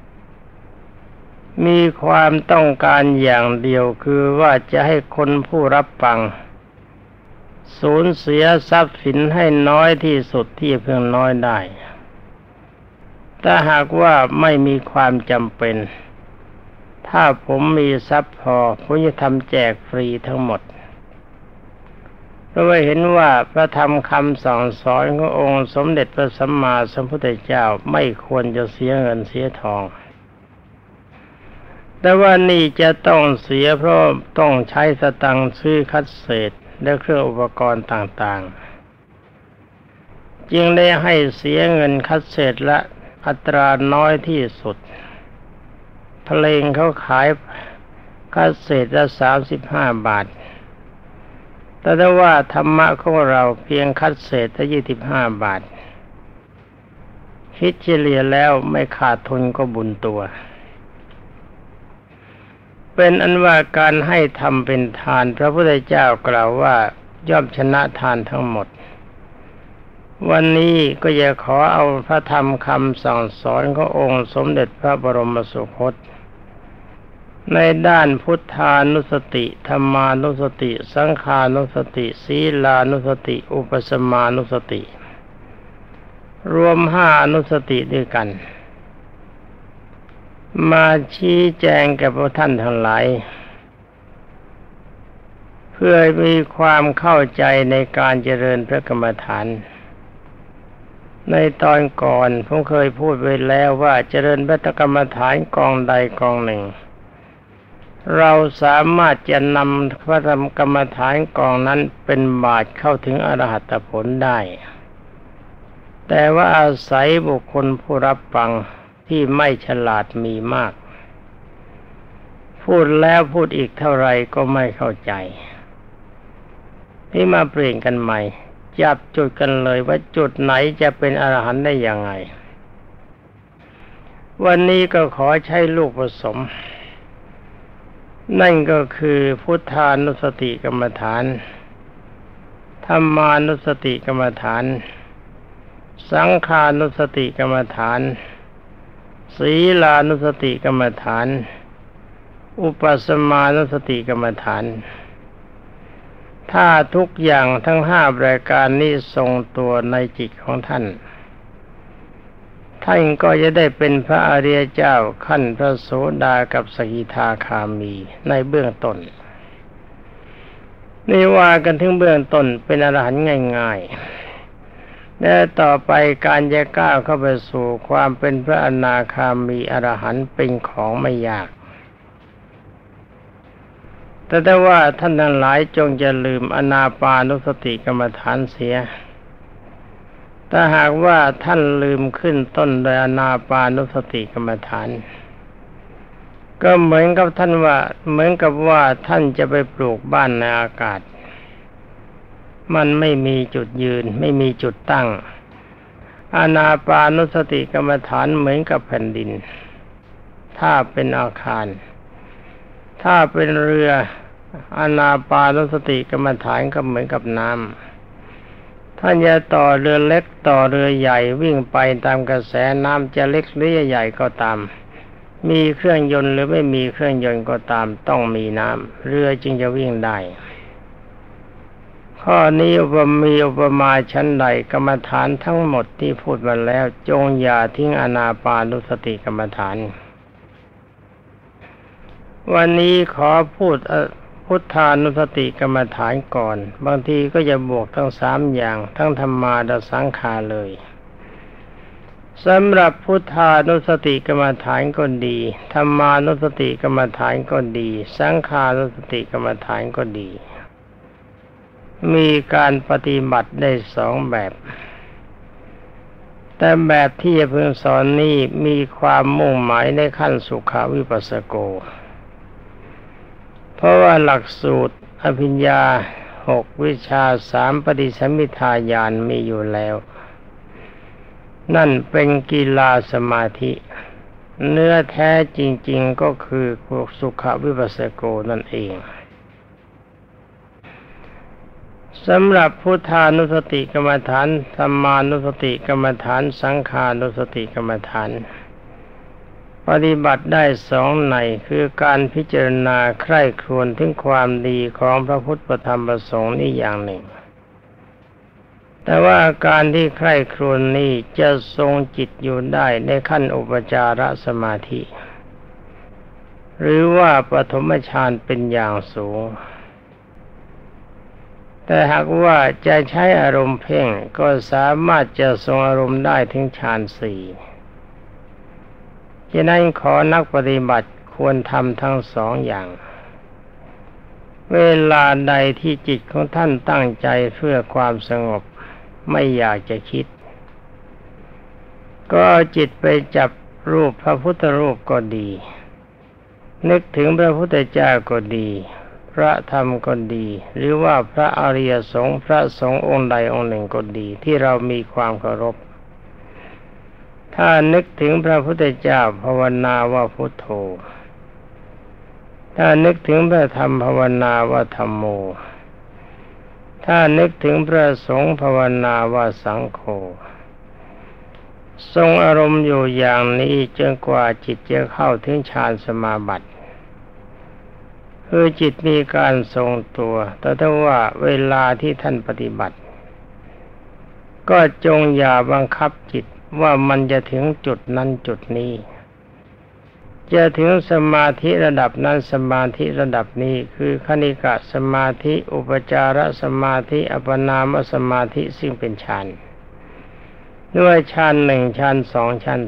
มีความต้องการอย่างเดียวคือว่าจะให้คนผู้รับฟังสูญเสียทรัพย์สินให้น้อยที่สุดที่เพียงน้อยได้ถ้าหากว่าไม่มีความจำเป็นถ้าผมมีทรัพย์พอผมจะทำแจกฟรีทั้งหมดเพราะว่าเห็นว่าพระธรรมคำสั่งสอนขององค์สมเด็จพระสัมมาสัมพุทธเจ้าไม่ควรจะเสียเงินเสียทองแต่ว่านี่จะต้องเสียเพราะต้องใช้สตังค์ซื้อคัดเศษและเครื่องอุปกรณ์ต่างๆจึงได้ให้เสียเงินคัดเศษละอัตราน้อยที่สุดเพลงเขาขายคัดเศษละ35 บาทแต่ว่าธรรมะของเราเพียงคัดเศษละ25 บาทคิดเฉลี่ยแล้วไม่ขาดทุนก็บุญตัวเป็นอันว่าการให้ทำเป็นทานพระพุทธเจ้ากล่าวว่าย่อมชนะทานทั้งหมดวันนี้ก็จะขอเอาพระธรรมคำสั่งสอนขององค์สมเด็จพระบรมสุคตในด้านพุทธานุสติธรรมานุสติสังฆานุสติศีลานุสติอุปสมานุสติรวม5อนุสติด้วยกันมาชี้แจงแก่พวกท่านทั้งหลายเพื่อมีความเข้าใจในการเจริญพระกรรมฐานในตอนก่อนผมเคยพูดไว้แล้วว่าเจริญพระกรรมฐานกองใดกองหนึ่งเราสามารถจะนำพระกรรมฐานกองนั้นเป็นบาตรเข้าถึงอรหัตผลได้แต่ว่าอาศัยบุคคลผู้รับฟังที่ไม่ฉลาดมีมากพูดแล้วพูดอีกเท่าไรก็ไม่เข้าใจที่มาเปลี่ยนกันใหม่จับจุดกันเลยว่าจุดไหนจะเป็นอรหันต์ได้อย่างไงวันนี้ก็ขอใช้ลูกผสมนั่นก็คือพุทธานุสติกรรมฐานธรรมานุสติกรรมฐานสังฆานุสติกรรมฐานศีลานุสติกรรมฐานอุปสมานุสติกรรมฐานถ้าทุกอย่างทั้ง5รายการนี้ทรงตัวในจิตของท่านก็จะได้เป็นพระอริยเจ้าขั้นพระโสดากับสกิทาคามีในเบื้องต้นนี่ว่ากันถึงเบื้องต้นเป็นอรหันต์ง่ายๆและต่อไปการจะก้าวเข้าไปสู่ความเป็นพระอนาคามีอรหันต์เป็นของไม่ยากแต่ว่าท่านทั้งหลายจงอย่าลืมอานาปานุสติกรรมฐานเสียถ้าหากว่าท่านลืมขึ้นต้นโดยอานาปานุสติกรรมฐานก็เหมือนกับว่าท่านจะไปปลูกบ้านในอากาศมันไม่มีจุดยืนไม่มีจุดตั้งอานาปานุสติกรรมฐานเหมือนกับแผ่นดินถ้าเป็นอาคารถ้าเป็นเรืออานาปานุสติกรรมฐานก็เหมือนกับน้ำท่านจะต่อเรือเล็กต่อเรือใหญ่วิ่งไปตามกระแสน้ำจะเล็กหรือใหญ่ก็ตามมีเครื่องยนต์หรือไม่มีเครื่องยนต์ก็ตามต้องมีน้ำเรือจึงจะวิ่งได้ข้อนี้มีอุปมาชั้นใดกรรมฐานทั้งหมดที่พูดมาแล้วจงอย่าทิ้งอานาปานุสติกรรมฐานวันนี้ขอพูดพุทธานุสติกรรมฐานก่อนบางทีก็จะบวกทั้ง3อย่างทั้งธรรมาและสังขารเลยสำหรับพุทธานุสติกรรมฐานก็ดีธรรมานุสติกรรมฐานก็ดีสังขานุสติกรรมฐานก็ดีมีการปฏิบัติได้2แบบแต่แบบที่จะพึงสอนนี้มีความมุ่งหมายในขั้นสุขวิปัสสโกเพราะว่าหลักสูตรอภิญญา6วิชา3ปฏิสัมภิทาญาณมีอยู่แล้วนั่นเป็นกีฬาสมาธิเนื้อแท้จริงๆก็คือสุขวิปัสสโกนั่นเองสำหรับพุทธานุสติกรรมฐานธรรมานุสติกรรมฐานสังขานุสติกรรมฐานปฏิบัติได้2ในคือการพิจารณาใคร่ครวญถึงความดีของพระพุทธธรรมประสงค์นี่อย่างหนึ่งแต่ว่าการที่ใคร่ครวญนี้จะทรงจิตอยู่ได้ในขั้นอุปจารสมาธิหรือว่าปฐมฌานเป็นอย่างสูงแต่หากว่าจะใช้อารมณ์เพ่งก็สามารถจะทรงอารมณ์ได้ถึงฌาน4ฉะนั้นขอนักปฏิบัติควรทำทั้ง2อย่างเวลาใดที่จิตของท่านตั้งใจเพื่อความสงบไม่อยากจะคิดก็จิตไปจับรูปพระพุทธรูปก็ดีนึกถึงพระพุทธเจ้าก็ดีพระธรรมก็ดีหรือว่าพระอริยสงฆ์พระสงฆ์องค์ใดองค์หนึ่งก็ดีที่เรามีความเคารพถ้านึกถึงพระพุทธเจ้าภาวนาว่าพุทโธถ้านึกถึงพระธรรมภาวนาว่าธัมโมถ้านึกถึงพระสงฆ์ภาวนาว่าสังโฆทรงอารมณ์อยู่อย่างนี้จนกว่าจิตจะเข้าถึงฌานสมาบัติคือจิตมีการทรงตัวแต่ถ้าว่าเวลาที่ท่านปฏิบัติก็จงอย่าบังคับจิตว่ามันจะถึงจุดนั้นจุดนี้จะถึงสมาธิระดับนั้นสมาธิระดับนี้คือคณิกะสมาธิอุปจารสมาธิอัปปนามสมาธิซึ่งเป็นฌานด้วยฌาน1ฌาน2ฌาน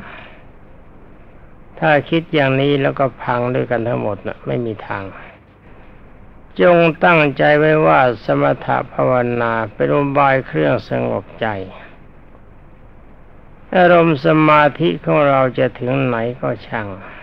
3ถ้าคิดอย่างนี้แล้วก็พังด้วยกันทั้งหมดนะไม่มีทางจงตั้งใจไว้ว่าสมถภาวนาเป็นอุบายเครื่องสงบใจอารมณ์สมาธิของเราจะถึงไหนก็ช่าง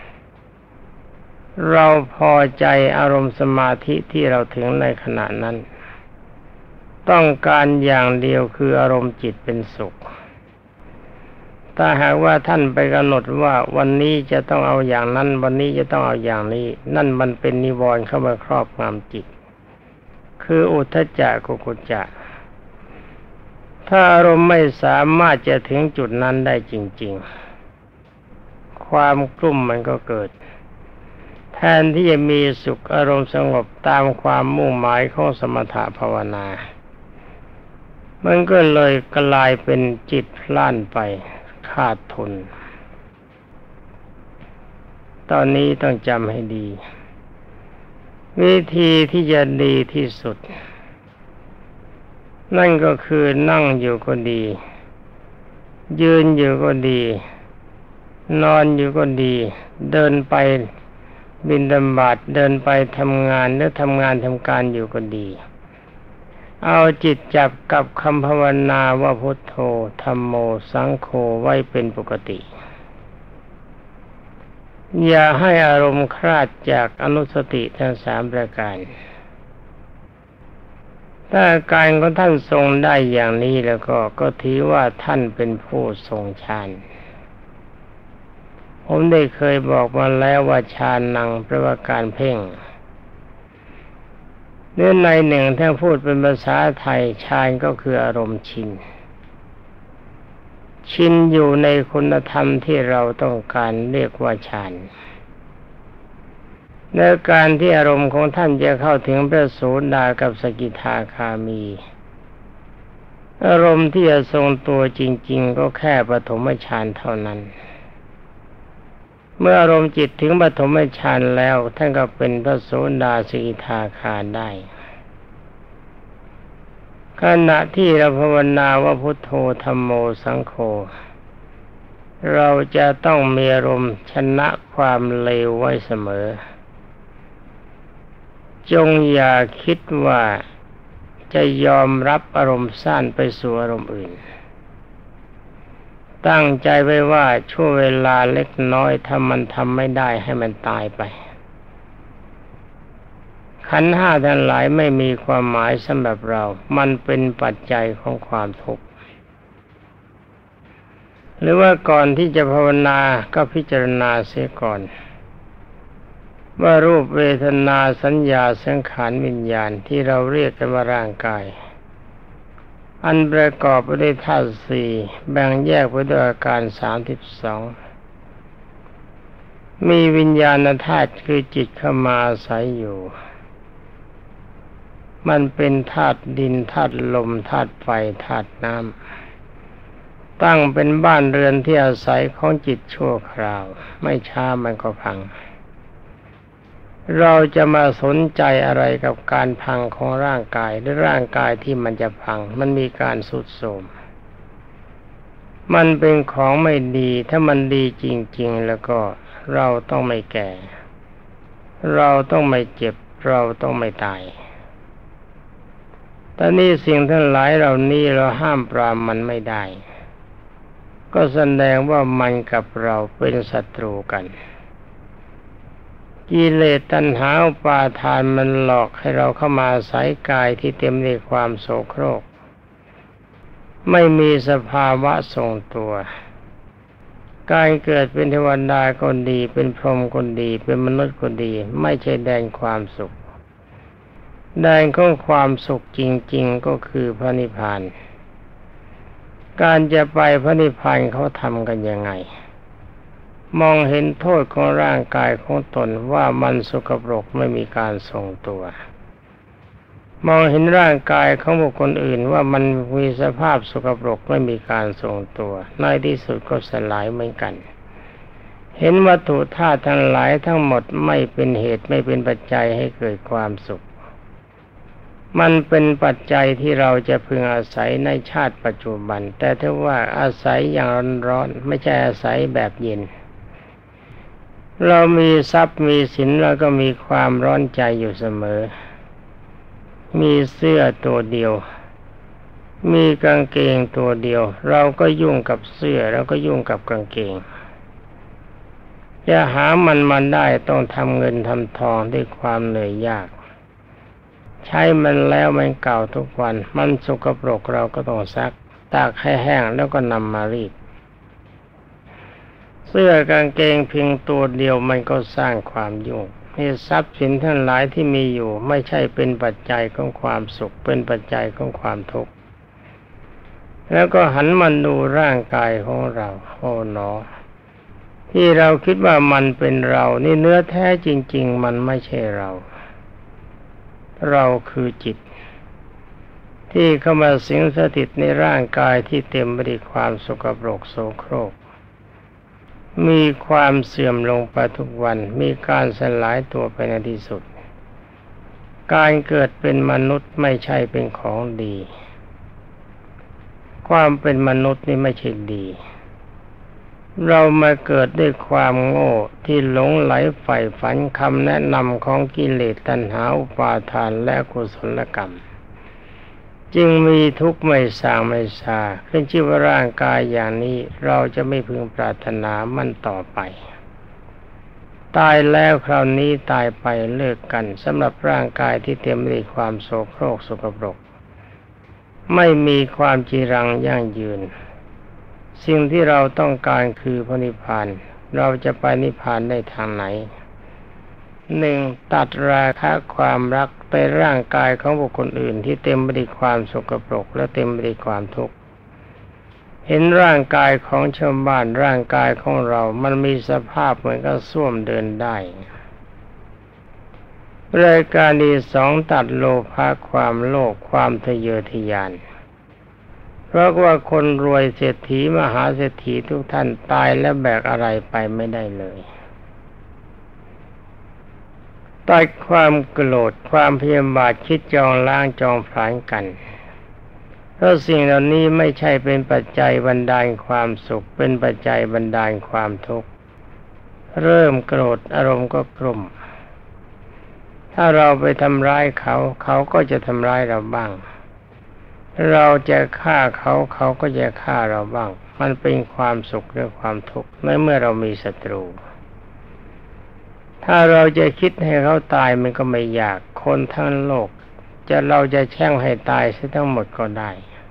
เราพอใจอารมณ์สมาธิที่เราถึงในขณะนั้นต้องการอย่างเดียวคืออารมณ์จิตเป็นสุขถ้าหากว่าท่านไปกำหนดว่าวันนี้จะต้องเอาอย่างนั้นวันนี้จะต้องเอาอย่างนี้นั่นมันเป็นนิวรณ์เข้ามาครอบงำจิตคืออุทธัจจะกุกุจจะถ้าอารมณ์ไม่สามารถจะถึงจุดนั้นได้จริงๆความกลุ้มมันก็เกิดแทนที่จะมีสุขอารมณ์สงบตามความมุ่งหมายของสมถะภาวนามันก็เลยกลายเป็นจิตพล่านไปขาดทุนตอนนี้ต้องจำให้ดีวิธีที่จะดีที่สุดนั่นก็คือนั่งอยู่ก็ดียืนอยู่ก็ดีนอนอยู่ก็ดีเดินไปบิณฑบาตเดินไปทำงานหรือทำงานทำการอยู่ก็ดีเอาจิตจับกับคำภาวนาว่าพุทโธธัมโมสังโฆไว้เป็นปกติอย่าให้อารมณ์คลาดจากอนุสติทั้ง3ประการถ้าอาการของท่านทรงได้อย่างนี้แล้วก็ถือว่าท่านเป็นผู้ทรงฌานผมได้เคยบอกมาแล้วว่าฌานังแปลว่าการเพ่งเนื้อในหนึ่งถ้าพูดเป็นภาษาไทยฌานก็คืออารมณ์ชินอยู่ในคุณธรรมที่เราต้องการเรียกว่าฌานในการที่อารมณ์ของท่านจะเข้าถึงพระโสดากับสกิทาคามีอารมณ์ที่จะทรงตัวจริงๆก็แค่ปฐมฌานเท่านั้นเมื่ออารมณ์จิตถึงปฐมฌานแล้วท่านก็เป็นพระโสดาสกิทาคาได้ขณะที่เราภาวนาว่าพุทโธธัมโมสังโฆเราจะต้องมีอารมณ์ชนะความเลวไว้เสมอจงอย่าคิดว่าจะยอมรับอารมณ์สั้นไปสู่อารมณ์อื่นตั้งใจไว้ว่าช่วงเวลาเล็กน้อยถ้ามันทำไม่ได้ให้มันตายไปขันธ์ห้าทั้งหลายไม่มีความหมายสำหรับเรามันเป็นปัจจัยของความทุกข์หรือว่าก่อนที่จะภาวนาก็พิจารณาเสียก่อนว่ารูปเวทนาสัญญาสังขารวิญญาณที่เราเรียกกันว่าร่างกายอันประกอบไปด้วยธาตุสี่แบ่งแยกไปด้วยอาการ32มีวิญญาณธาตุคือจิตเข้ามาอาศัยอยู่มันเป็นธาตุดินธาตุลมธาตุไฟธาตุน้ำตั้งเป็นบ้านเรือนที่อาศัยของจิตชั่วคราวไม่ช้ามันก็พังเราจะมาสนใจอะไรกับการพังของร่างกายหรือร่างกายที่มันจะพังมันมีการทรุดโทรมมันเป็นของไม่ดีถ้ามันดีจริงๆแล้วก็เราต้องไม่แก่เราต้องไม่เจ็บเราต้องไม่ตายแต่นี่สิ่งทั้งหลายเหล่านี้เราห้ามปรามมันไม่ได้ก็แสดงว่ามันกับเราเป็นศัตรูกันกิเลสตัณหาอุปาทานมันหลอกให้เราเข้ามาอาศัยกายที่เต็มด้วยความโสโครกไม่มีสภาวะทรงตัวการเกิดเป็นเทวดาก็ดีเป็นพรหมก็ดีเป็นมนุษย์ก็ดีไม่ใช่แดนความสุขแดนของความสุขจริงๆก็คือพระนิพพานการจะไปพระนิพพานเขาทำกันยังไงมองเห็นโทษของร่างกายของตนว่ามันสกปรกไม่มีการทรงตัวมองเห็นร่างกายของบุคคลอื่นว่ามันมีสภาพสกปรกไม่มีการทรงตัวในที่สุดก็สลายเหมือนกันเห็นวัตถุธาตุทั้งหลายทั้งหมดไม่เป็นเหตุไม่เป็นปัจจัยให้เกิดความสุขมันเป็นปัจจัยที่เราจะพึงอาศัยในชาติปัจจุบันแต่ถ้าว่าอาศัยอย่างร้อนๆไม่ใช่อาศัยแบบเย็นเรามีทรัพย์มีสินเราก็มีความร้อนใจอยู่เสมอมีเสื้อตัวเดียวมีกางเกงตัวเดียวเราก็ยุ่งกับเสื้อเราก็ยุ่งกับกางเกงจะหามันมาได้ต้องทำเงินทำทองด้วยความเหนื่อยยากใช้มันแล้วมันเก่าทุกวันมันสกปรกเราก็ต้องซักตากให้แห้งแล้วก็นำมารีดเสื้อกางเกงเพียงตัวเดียวมันก็สร้างความยุ่งนี่ทรัพย์สินทั้งหลายที่มีอยู่ไม่ใช่เป็นปัจจัยของความสุขเป็นปัจจัยของความทุกข์แล้วก็หันมาดูร่างกายของเราโอ้หนอที่เราคิดว่ามันเป็นเรานี่เนื้อแท้จริงๆมันไม่ใช่เราคือจิตที่เข้ามาสิงสถิตในร่างกายที่เต็มไปด้วยความสกปรกโสโครกมีความเสื่อมลงไปทุกวันมีการสลายตัวไปในที่สุดการเกิดเป็นมนุษย์ไม่ใช่เป็นของดีความเป็นมนุษย์นี่ไม่ใช่ดีเรามาเกิดด้วยความโง่ที่หลงไหลใฝ่ฝันคำแนะนำของกิเลสตัณหาอุปาทานและกุศลกรรมจึงมีทุกข์ไม่สางไม่ซาขึ้นชื่อว่าร่างกายอย่างนี้เราจะไม่พึงปรารถนามันต่อไปตายแล้วคราวนี้ตายไปเลิกกันสำหรับร่างกายที่เต็มไปด้วยความโสโครกสกปรกไม่มีความจีรังยั่งยืนสิ่งที่เราต้องการคือพระนิพพานเราจะไปนิพพานได้ทางไหนหนึ่งตัดราคะความรักในร่างกายของบุคคลอื่นที่เต็มไปด้วยความสกปรกและเต็มไปด้วยความทุกข์เห็นร่างกายของชาวบ้านร่างกายของเรามันมีสภาพเหมือนกับส้วมเดินได้รายการที่สองตัดโลภะความโลภความทะเยอทะยานเพราะว่าคนรวยเศรษฐีมหาเศรษฐีทุกท่านตายแล้วแบกอะไรไปไม่ได้เลยตัดความโกรธความพยาบาทคิดจองล้างจองผลาญกันเพราะสิ่งเหล่านี้ไม่ใช่เป็นปัจจัยบันดาลความสุขเป็นปัจจัยบันดาลความทุกข์เริ่มโกรธอารมณ์ก็กลุ่มถ้าเราไปทำร้ายเขาเขาก็จะทำร้ายเราบ้างเราจะฆ่าเขาเขาก็จะฆ่าเราบ้างมันเป็นความสุขหรือความทุกข์ในเมื่อเรามีศัตรูถ้าเราจะคิดให้เขาตายมันก็ไม่ยากคนทั้งโลกเราจะแช่งให้ตายซะทั้งหมดก็ได้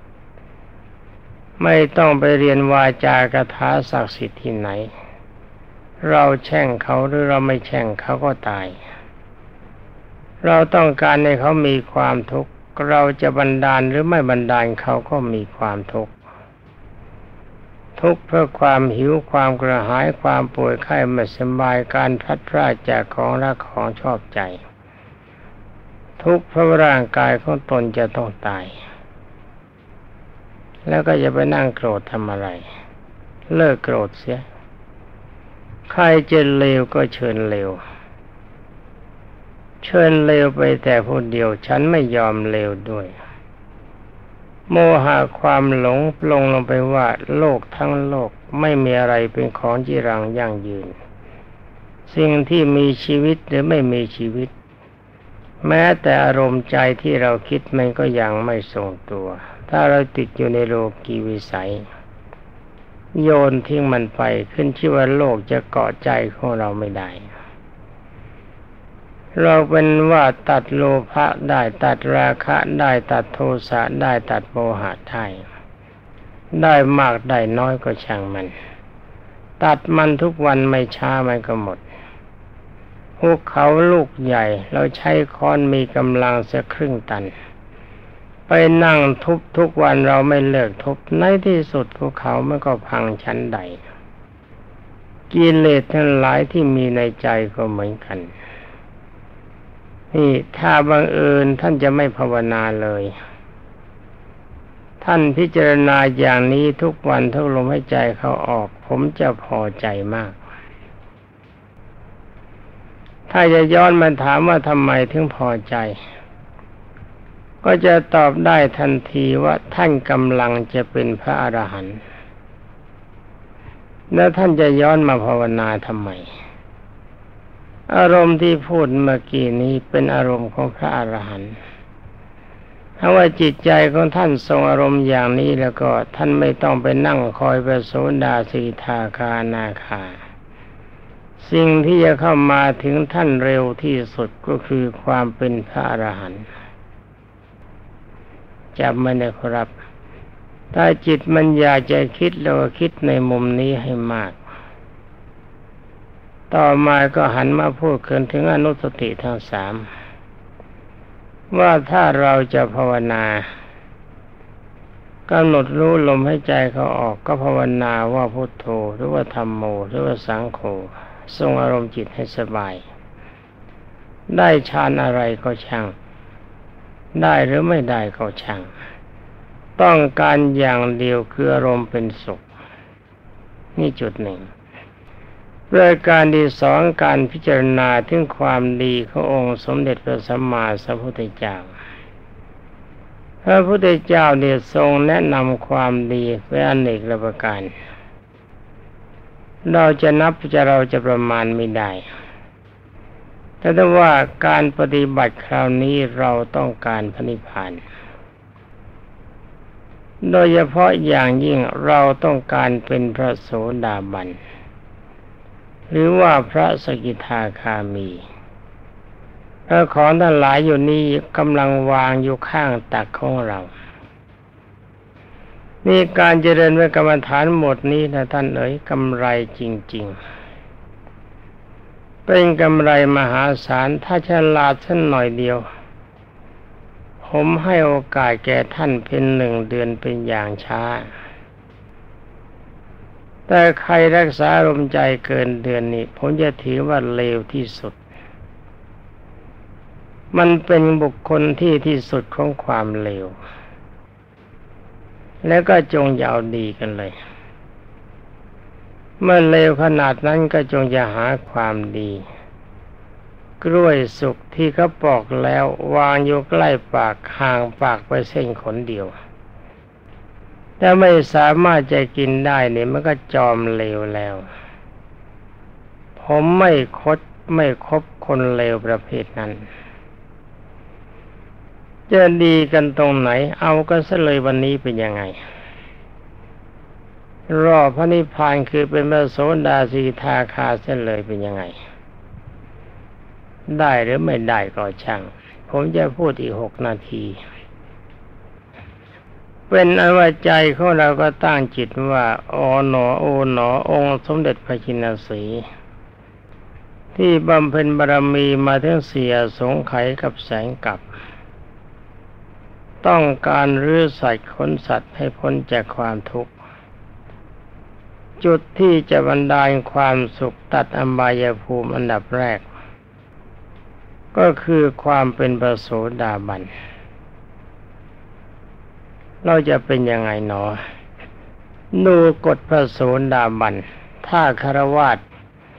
ไม่ต้องไปเรียนวาจากถาศักดิ์สิทธิ์ที่ไหนเราแช่งเขาหรือเราไม่แช่งเขาก็ตายเราต้องการให้เขามีความทุกข์เราจะบันดาลหรือไม่บันดาลเขาก็มีความทุกข์ทุกข์เพราะความหิวความกระหายความป่วยไข้ไม่สบายการพลัดพรากจากของรักของชอบใจทุกข์เพราะร่างกายของตนจะต้องตายแล้วก็จะไปนั่งโกรธทำอะไรเลิกโกรธเสียใครจะเลวก็เชิญเลวไปแต่ผู้เดียวฉันไม่ยอมเลวด้วยโมหะความหลงลงไปว่าโลกทั้งโลกไม่มีอะไรเป็นของจีรังยั่งยืนสิ่งที่มีชีวิตหรือไม่มีชีวิตแม้แต่อารมณ์ใจที่เราคิดมันก็ยังไม่ทรงตัวถ้าเราติดอยู่ในโลกีวิสัยโยนทิ้งมันไปขึ้นชื่อว่าโลกจะเกาะใจของเราไม่ได้เราเป็นว่าตัดโลภะได้ตัดราคะได้ตัดโทสะได้ตัดโมหะได้มากได้น้อยก็ช่างมันตัดมันทุกวันไม่ช้ามันก็หมดภูเขาลูกใหญ่เราใช้ค้อนมีกำลังสักครึ่งตันไปนั่งทุบทุกวันเราไม่เลิกทุบในที่สุดภูเขามันก็พังชั้นใดกิเลสทั้งหลายที่มีในใจก็เหมือนกันนี่ถ้าบังเอิญท่านจะไม่ภาวนาเลยท่านพิจารณาอย่างนี้ทุกวันทุกลมหายใจเข้าออกผมจะพอใจมากถ้าจะย้อนมาถามว่าทำไมถึงพอใจก็จะตอบได้ทันทีว่าท่านกำลังจะเป็นพระอรหันต์แล้วท่านจะย้อนมาภาวนาทำไมอารมณ์ที่พูดเมื่อกี้นี้เป็นอารมณ์ของพระอรหันต์ถ้าว่าจิตใจของท่านทรงอารมณ์อย่างนี้แล้วก็ท่านไม่ต้องไปนั่งคอยพระโสดาสีทาคาอนาคาสิ่งที่จะเข้ามาถึงท่านเร็วที่สุดก็คือความเป็นพระอรหันต์จำไว้นะครับถ้าจิตมันอยากจะคิดเราก็คิดในมุมนี้ให้มากต่อมาก็หันมาพูดถึงอนุสติทั้งสามว่าถ้าเราจะภาวนากำหนดรู้ลมหายใจเขาออกก็ภาวนาว่าพุทโธหรือว่าธัมโมหรือว่าสังโฆทรงอารมณ์จิตให้สบายได้ฌานอะไรก็ช่างได้หรือไม่ได้ก็ช่างต้องการอย่างเดียวคืออารมณ์เป็นสุขนี่จุดหนึ่งรายการที่สองการพิจารณาถึงความดีขององค์สมเด็จพระสัมมาสัมพุทธเจ้าพระพุทธเจ้าเนี่ยทรงแนะนำความดีไว้อเนกประการเราจะนับเราจะประมาณไม่ได้แต่ว่าการปฏิบัติคราวนี้เราต้องการพระนิพพานโดยเฉพาะอย่างยิ่งเราต้องการเป็นพระโสดาบันหรือว่าพระสกิทาคามีพระของทั้งหลายอยู่นี้กำลังวางอยู่ข้างตักของเรานี่การเจริญวิกรรมฐานหมดนี้นะท่านเอ๋ยกำไรจริงๆเป็นกำไรมหาศาลถ้าฉลาดสักหน่อยเดียวผมให้โอกาสแก่ท่านเป็น1 เดือนเป็นอย่างช้าแต่ใครรักษาอารมณ์ใจเกินเดือนนี้ผมจะถือว่าเลวที่สุดมันเป็นบุคคลที่สุดของความเลวแล้วก็จงอย่าเอาดีกันเลยเมื่อเลวขนาดนั้นก็จงอย่าหาความดีกล้วยสุกที่เขาปอกแล้ววางอยู่ใกล้ปากห่างปากไปเส้นขนเดียวแต่ไม่สามารถจะกินได้เนี่ยมันก็จอมเลวแล้วผมไม่คบคนเลวประเภทนั้นจะดีกันตรงไหนเอากันซะเลยวันนี้เป็นยังไงรอพระนิพพานคือเป็นพระโสดาสีทาคาเสียเลยเป็นยังไงได้หรือไม่ได้ก็ช่างผมจะพูดอีก6 นาทีเป็นอวใจของเราก็ตั้งจิตว่าอ๋อหนอโอหนอองค์สมเด็จพระชินสีห์ที่บำเพ็ญบารมีมาถึง4 อสงไขยกับแสงกับต้องการรื้อสัตว์ขนสัตว์ให้พ้นจากความทุกข์จุดที่จะบันดาลความสุขตัดอบายภูมิอันดับแรกก็คือความเป็นพระโสดาบันเราจะเป็นยังไงหนอดูกฎพระโสดาบันถ้าคฤหัสถ์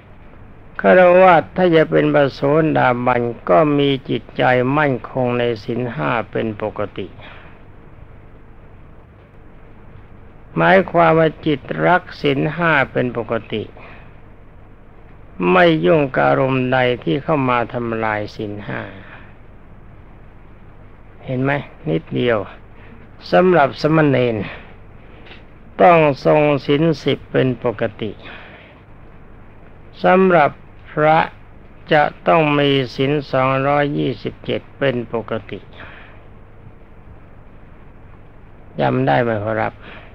ถ้าจะเป็นพระโสดาบันก็มีจิตใจมั่นคงในศีล 5เป็นปกติหมายความว่าจิตรักศีล 5เป็นปกติไม่ยุ่งกับอารมณ์ใดที่เข้ามาทำลายศีล 5เห็นไหมนิดเดียวสำหรับสมณเณรต้องทรงศีล 10เป็นปกติสำหรับพระจะต้องมีศีล227เป็นปกติจำได้ไหมครับ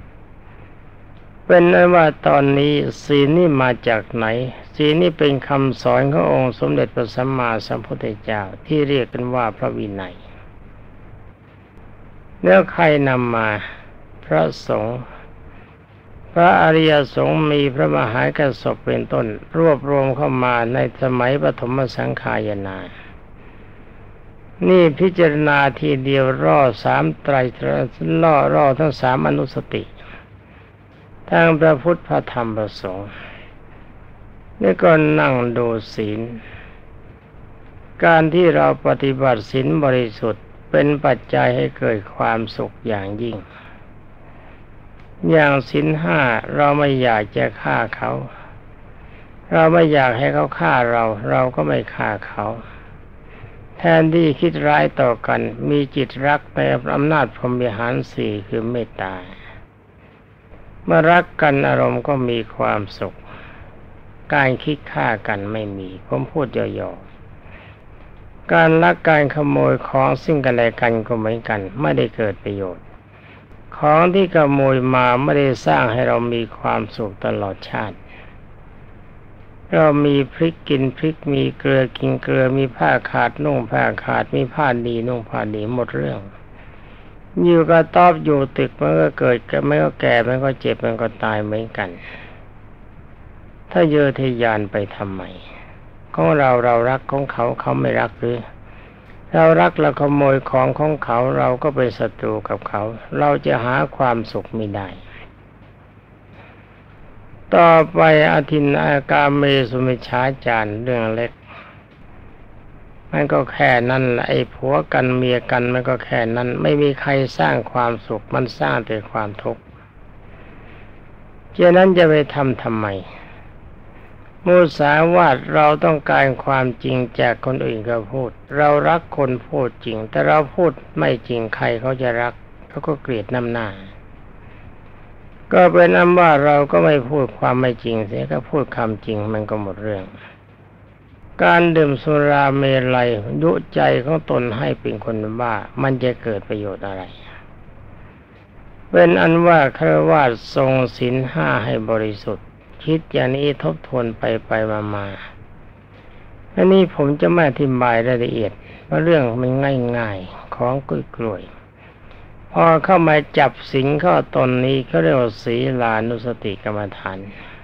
เป็นนั้นว่าตอนนี้ศีลนี่มาจากไหนศีลนี่เป็นคำสอนขององค์สมเด็จพระสัมมาสัมพุทธเจ้าที่เรียกกันว่าพระวินัยแล้วใครนำมาพระสงฆ์พระอริยสงฆ์มีพระมหากษัตริย์เป็นต้นรวบรวมเข้ามาในสมัยปฐมสังฆายนานี่พิจารณาทีเดียวร่อ3 ไตรร่อทั้ง3อนุสติทั้งพระพุทธพระธรรมพระสงฆ์นี่ก็นั่งดูศีลการที่เราปฏิบัติศีลบริสุทธิ์เป็นปัจจัยให้เกิดความสุขอย่างยิ่งอย่างศีล 5เราไม่อยากจะฆ่าเขาเราไม่อยากให้เขาฆ่าเราก็ไม่ฆ่าเขาแทนที่คิดร้ายต่อกันมีจิตรักในอำนาจพรหมวิหาร 4คือเมตตาเมื่อรักกันอารมณ์ก็มีความสุขการคิดฆ่ากันไม่มีผมพูดย่อๆการลักการขโมยของซึ่งกันและกันก็เหมือนกันไม่ได้เกิดประโยชน์ของที่ขโมยมาไม่ได้สร้างให้เรามีความสุขตลอดชาติเรามีพริกกินพริกมีเกลือกินเกลือมีผ้าขาดนุ่งผ้าขาดมีผ้าดีนุ่งผ้าดีหมดเรื่องอยู่กระต๊อบอยู่ตึกมันก็เกิดมันก็แก่มันก็เจ็บมันก็ตายเหมือนกันถ้าเยอทะยานไปทำไมของเรารักของเขาเขาไม่รักหรือเรารักเราขโมยของของเขาเราก็เป็นศัตรูกับเขาเราจะหาความสุขไม่ได้ต่อไปอทินนากาเมสุมิจฉาจารเรื่องเล็กมันก็แค่นั้นไอ้ผัวกันเมียกันมันก็แค่นั้นไม่มีใครสร้างความสุขมันสร้างแต่ความทุกข์ฉะนั้นจะไปทำไมมุสาวาทเราต้องการความจริงจากคนอื่นก็พูดเรารักคนพูดจริงแต่เราพูดไม่จริงใครเขาจะรักเขาก็เกลียดน้ำหน้าก็เป็นอันว่าเราก็ไม่พูดความไม่จริงเสียก็พูดคำจริงมันก็หมดเรื่องการดื่มสุราเมลัยยุใจของตนให้เป็นคนบ้ามันจะเกิดประโยชน์อะไรเป็นอันว่าฆราวาสทรงศีลห้าให้บริสุทธิ์คิดอย่างนี้ทบทวนไปมาอันนี้ผมจะไม่อธิบายรายละเอียดเพราะเรื่องมันง่ายๆของกล้วยพอเข้ามาจับสิงเข้าตนนี้เขาเรียกว่าศีลานุสติกรรมฐาน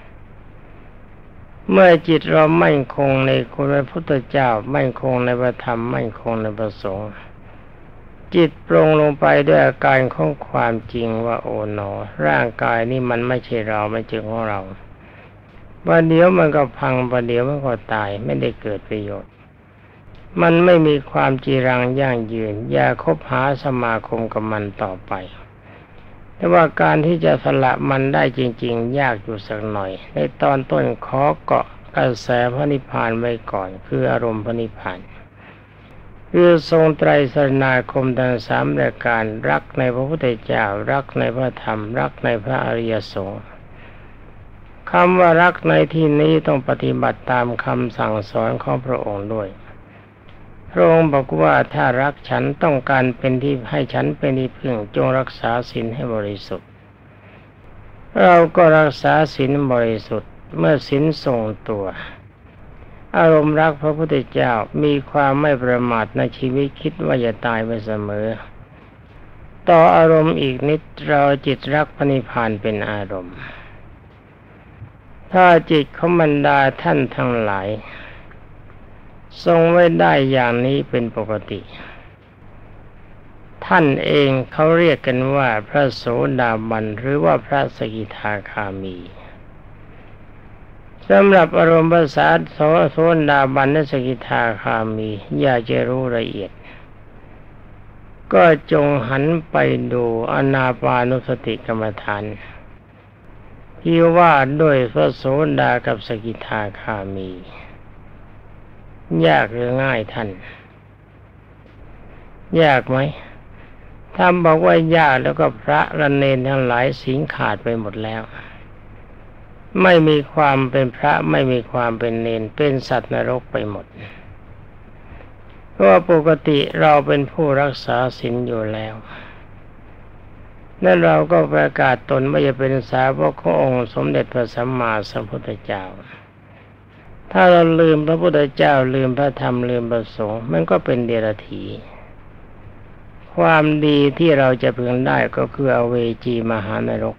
เมื่อจิตเรามั่นคงในคุณพระพุทธเจ้ามั่นคงในพระธรรมมั่นคงในพระสงฆ์จิตปรงลงไปด้วยอาการของความจริงว่าโอ๋หนอร่างกายนี่มันไม่ใช่เราไม่ใช่ของเราประเดี๋ยวมันก็พังประเดี๋ยวมันก็ตายไม่ได้เกิดประโยชน์มันไม่มีความจีรังยั่งยืนอย่าคบหาสมาคมกับมันต่อไปแต่ว่าการที่จะสละมันได้จริงๆยากอยู่สักหน่อยในตอนต้นขอเกาะกระแสพระนิพพานไว้ก่อนคืออารมณ์พระนิพพานคือทรงไตรสรณาคมทั้งสามรายการรักในพระพุทธเจ้ารักในพระธรรมรักในพระอริยสงฆ์คำว่ารักในที่นี้ต้องปฏิบัติตามคำสั่งสอนของพระองค์ด้วยพระองค์บอกว่าถ้ารักฉันต้องการเป็นที่ให้ฉันเป็นที่พึ่งจงรักษาศีลให้บริสุทธิ์เราก็รักษาศีลบริสุทธิ์เมื่อศีลทรงตัวอารมณ์รักพระพุทธเจ้ามีความไม่ประมาทในชีวิตคิดว่าจะตายไปเสมอต่ออารมณ์อีกนิดเราจิตรักพระนิพพานเป็นอารมณ์ถ้าจิตของบรรดาท่านทั้งหลายทรงไว้ได้อย่างนี้เป็นปกติท่านเองเขาเรียกกันว่าพระโสดาบันหรือว่าพระสกิทาคามีสำหรับอารมณ์ภาษาโสดาบันและสกิทาคามีอยากจะรู้ละเอียดก็จงหันไปดูอานาปานสติกรรมฐานที่ว่าด้วยพระโสดากับสกิทาคามียากหรือง่ายท่านยากไหมถ้าบอกว่ายากแล้วก็พระละเนรทั้งหลายสิงขาดไปหมดแล้วไม่มีความเป็นพระไม่มีความเป็นเนรเป็นสัตว์นรกไปหมดเพราะว่าปกติเราเป็นผู้รักษาศีลอยู่แล้วนั่นเราก็ประกาศตนว่าจะเป็นสาวกขององค์สมเด็จพระสัมมาสัมพุทธเจ้าถ้าเราลืมพระพุทธเจ้าลืมพระธรรมลืมพระสงฆ์มันก็เป็นเดรัจฉีความดีที่เราจะพึงได้ก็คืออเวจีมหานรก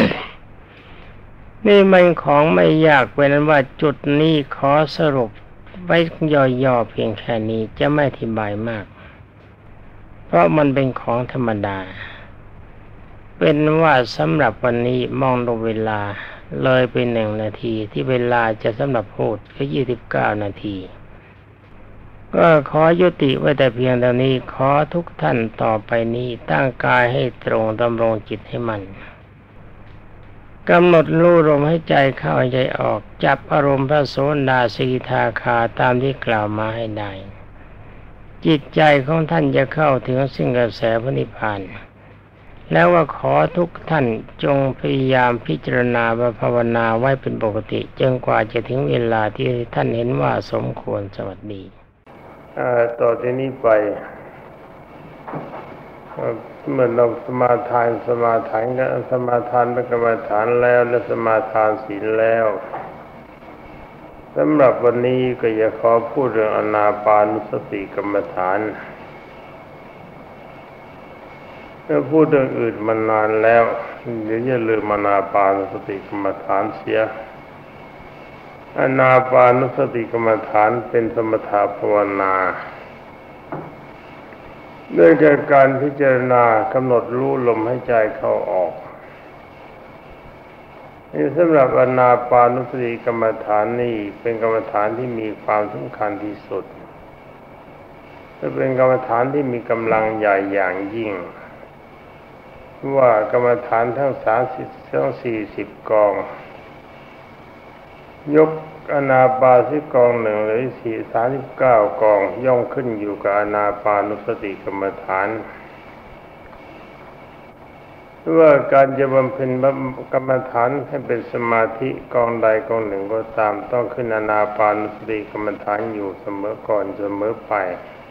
นี่มันของไม่ยากเป็นนั้นว่าจุดนี้ขอสรุปไว้ย่อๆเพียงแค่นี้จะไม่อธิบายมากเพราะมันเป็นของธรรมดาเป็นว่าสำหรับวันนี้มองดูเวลาเลยไป1 นาทีที่เวลาจะสำหรับพูดก็29 นาทีก็ขอยุติไว้แต่เพียงเท่านี้ขอทุกท่านต่อไปนี้ตั้งกายให้ตรงดำรงจิตให้มันกำหนดรู้ลมให้ใจเข้าใจออกจับอารมณ์พระโสดาสกิทาคาตามที่กล่าวมาให้ได้จิตใจของท่านจะเข้าถึงซึ่งกระแสพระนิพพานแล้วว่าขอทุกท่านจงพยายามพิจารณาภาวนาไว้เป็นปกติจนกว่าจะถึงเวลาที่ท่านเห็นว่าสมควรสวัสดีต่อที่นี้ไปเมื่อเราสมาทานกันสมาทานเป็นกรรมฐานแล้วและสมาทานศีลแล้วสำหรับวันนี้ก็จะขอพูดเรื่องอานาปานุสติกรรมฐานพูดเรื่องอื่นมานานแล้วเดี๋ยวจะลืมอานาปานุสติกรรมฐานเสียอานาปานุสติกรรมฐานเป็นสมถะภาวนาด้วยการพิจารณากำหนดรู้ลมหายใจเข้าออกนี่สำหรับอานาปานุสติกรรมฐานนี่เป็นกรรมฐานที่มีความสำคัญที่สุดและเป็นกรรมฐานที่มีกำลังใหญ่อย่างยิ่งว่ากรรมฐานทั้ง40กองยกอานาปาสิกองหนึ่งหรือ39กองย่อมขึ้นอยู่กับอานาปานุสติกรรมฐานว่าการจะบำเพ็ญกรรมฐานให้เป็นสมาธิกองใดกองหนึ่งก็ตามต้องขึ้นอานาปานสติกรรมฐานอยู่เสมอก่อนเสมอไป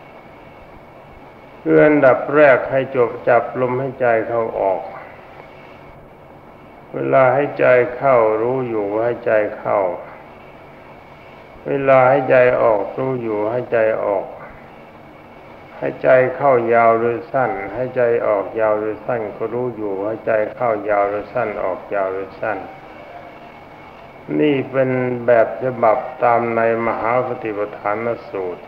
คืออันดับแรกให้จับลมให้ใจเข้าออกเวลาให้ใจเข้ารู้อยู่ว่าให้ใจเข้าเวลาให้ใจออกรู้อยู่ให้ใจออกให้ใจเข้ายาวหรือสั้นให้ใจออกยาวหรือสั้นก็รู้อยู่ให้ใจเข้ายาวหรือสั้นออกยาวหรือสั้นนี่เป็นแบบฉบับตามในมหาสติปัฏฐานสูตร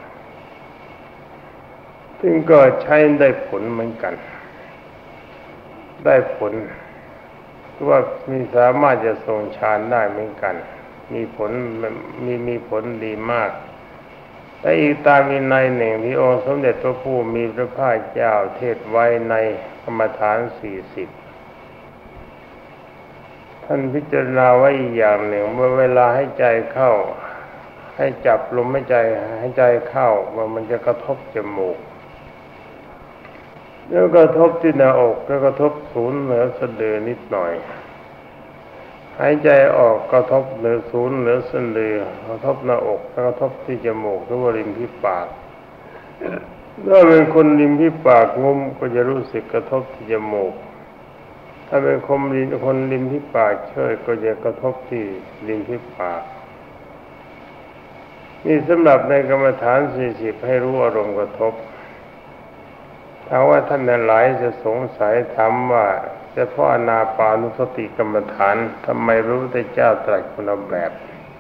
ซึ่งก็ใช้ได้ผลเหมือนกันได้ผลว่าสามารถจะทรงฌานได้เหมือนกันมีผลดีมากและอีกตามวินัยหนึ่งที่องค์สมเด็จพระผู้มีพระภาคเจ้าเทศไว้ในกรรมฐาน40ท่านพิจารณาไว้อีกอย่างหนึ่งเมื่อเวลาให้ใจเข้าให้จับลมให้ใจเข้าว่ามันจะกระทบจมูกแล้วกระทบที่หน้าอกแล้วกระทบศูนย์เหนือสะดือนิดหน่อยหายใจออกกระทบเหนือศูนย์เหนือสะดือกระทบหน้าอกแล้วกระทบที่จมูกหรือว่าริมฝีปากถ้าเป็นคนริมฝีปากงุ้มก็จะรู้สึกกระทบที่จมูกถ้าเป็นคนริมฝีปากเฉยก็จะกระทบที่ริมฝีปากนี่สำหรับในกรรมฐาน40ให้รู้อารมณ์กระทบถ้าว่าท่านหลายจะสงสัยถามว่าเฉพาะอานาปานุสติกรรมฐานทำไมพระพุทธเจ้าตรัสคนละแบบ